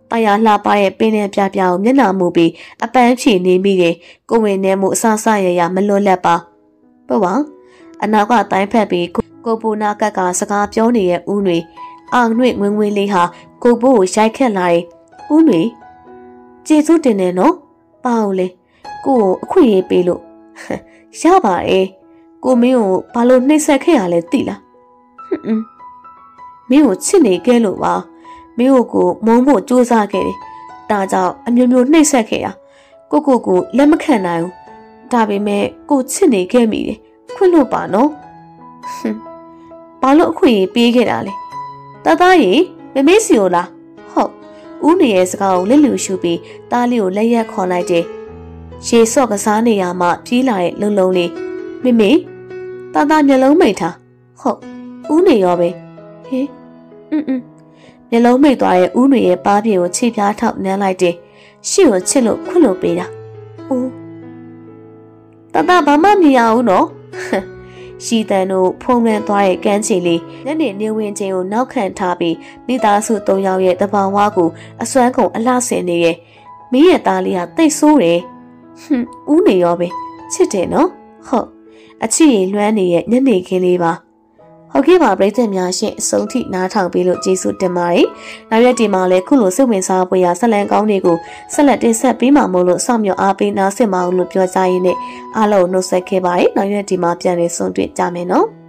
တရားလှပရဲ့ပင်နဲ့ပြပြကိုမျက်နှာမူပြီးအပန်းဖြေနေမိတယ်ကိုဝင်နေမှုအဆဆရရမလွတ်လပ်ပါပေါ့ပါအနောက်ကတိုင်းဖက်ပြီးကိုပူနာကက်ကစကားပြောနေတဲ့ဦးတွေအာငွေ့ငွေငွေလေးဟာကိုဘိုးကိုရိုက်ခက်လာတယ်ဦးတွေကျေစုတင်နေနော်ပါဦးလေကိုကိုအခွင့်ရေးပေးလို့ရပါရဲ့ကိုမင်းကိုဘာလို့နှိမ့်ဆက်ခဲ့ရလဲသိလားဟွန်းမင်းကိုချစ်နေခဲ့လို့ပါမင်းကိုကိုမုန်းဖို့ကြိုးစားခဲ့တယ်ဒါကြောင့်အမျိုးမျိုးနှိမ့်ဆက်ခဲ့ရကိုကိုကိုလက်မခံနိုင်ဘူးဒါပေမဲ့ကိုချစ်နေခဲ့မိတယ်ခွင့်လို့ပါနော်ဟွန်းဘာလို့အခွင့်ရေးပေးခဲ့တာလဲတသားရီမမေးစီကိုလားဟုတ်ဦးနေရဲ့စကားကိုလက်လူရှုပြီးတားလေးကိုလက်ရက်ခေါ်လိုက်တယ်ရေစော့ကစားနေရမှပြေးလာတဲ့လုံလုံလေးမမေတသားမျက်လုံးမိတ်ထားဟုတ်ဦးနေရောပဲဟေးอืมမျက်လုံးမိတ်သွားတဲ့ဦးနေရဲ့ပါးပြေကိုခြေပြားထောက်နမ်းလိုက်တယ်ရှင့်ကိုချစ်လို့ခွင့်လို့ပေးတာဦးတသားဘာမှမမြင်ရဘူးနော်ရှိတန်တို့ဖုံးလွှမ်းသွားတဲ့ကမ်းခြေလေးညနေနေဝင်ချင်းကိုနောက်ခံထားပြီးမိသားစု၃ယောက်ရဲ့တဘာဝကိုအစွမ်းကုန်အလှဆင်နေရဲ့မင်းရဲ့သားလေးဟာတိတ်ဆိုးတယ်ဟွန်းဦးနေရောပဲချစ်တယ်နော်ဟုတ်အချစ်ရင်လွှမ်းနေရဲ့ညနေခင်းလေးပါဟုတ်ကဲ့ပါပရိသတ်များရှင်အဆုံးထိနားထောင်ပြီးလို့ကျေးဇူးတင်ပါတယ်နောက်ရက်ဒီမှာလည်းခုလိုစိတ်ဝင်စားဖွယ်ရာဆက်လန်ကောင်းတွေကိုဆက်လက်တင်ဆက်ပေးမှာမို့လို့စောင့်မျှော်အားပေးနားဆင်ပါအောင်လို့ပြောကြရင်းနဲ့အားလုံးနှုတ်ဆက်ခဲ့ပါတယ်နောက်ရက်ဒီမှာပြန်လည်ဆုံတွေ့ကြမယ်နော်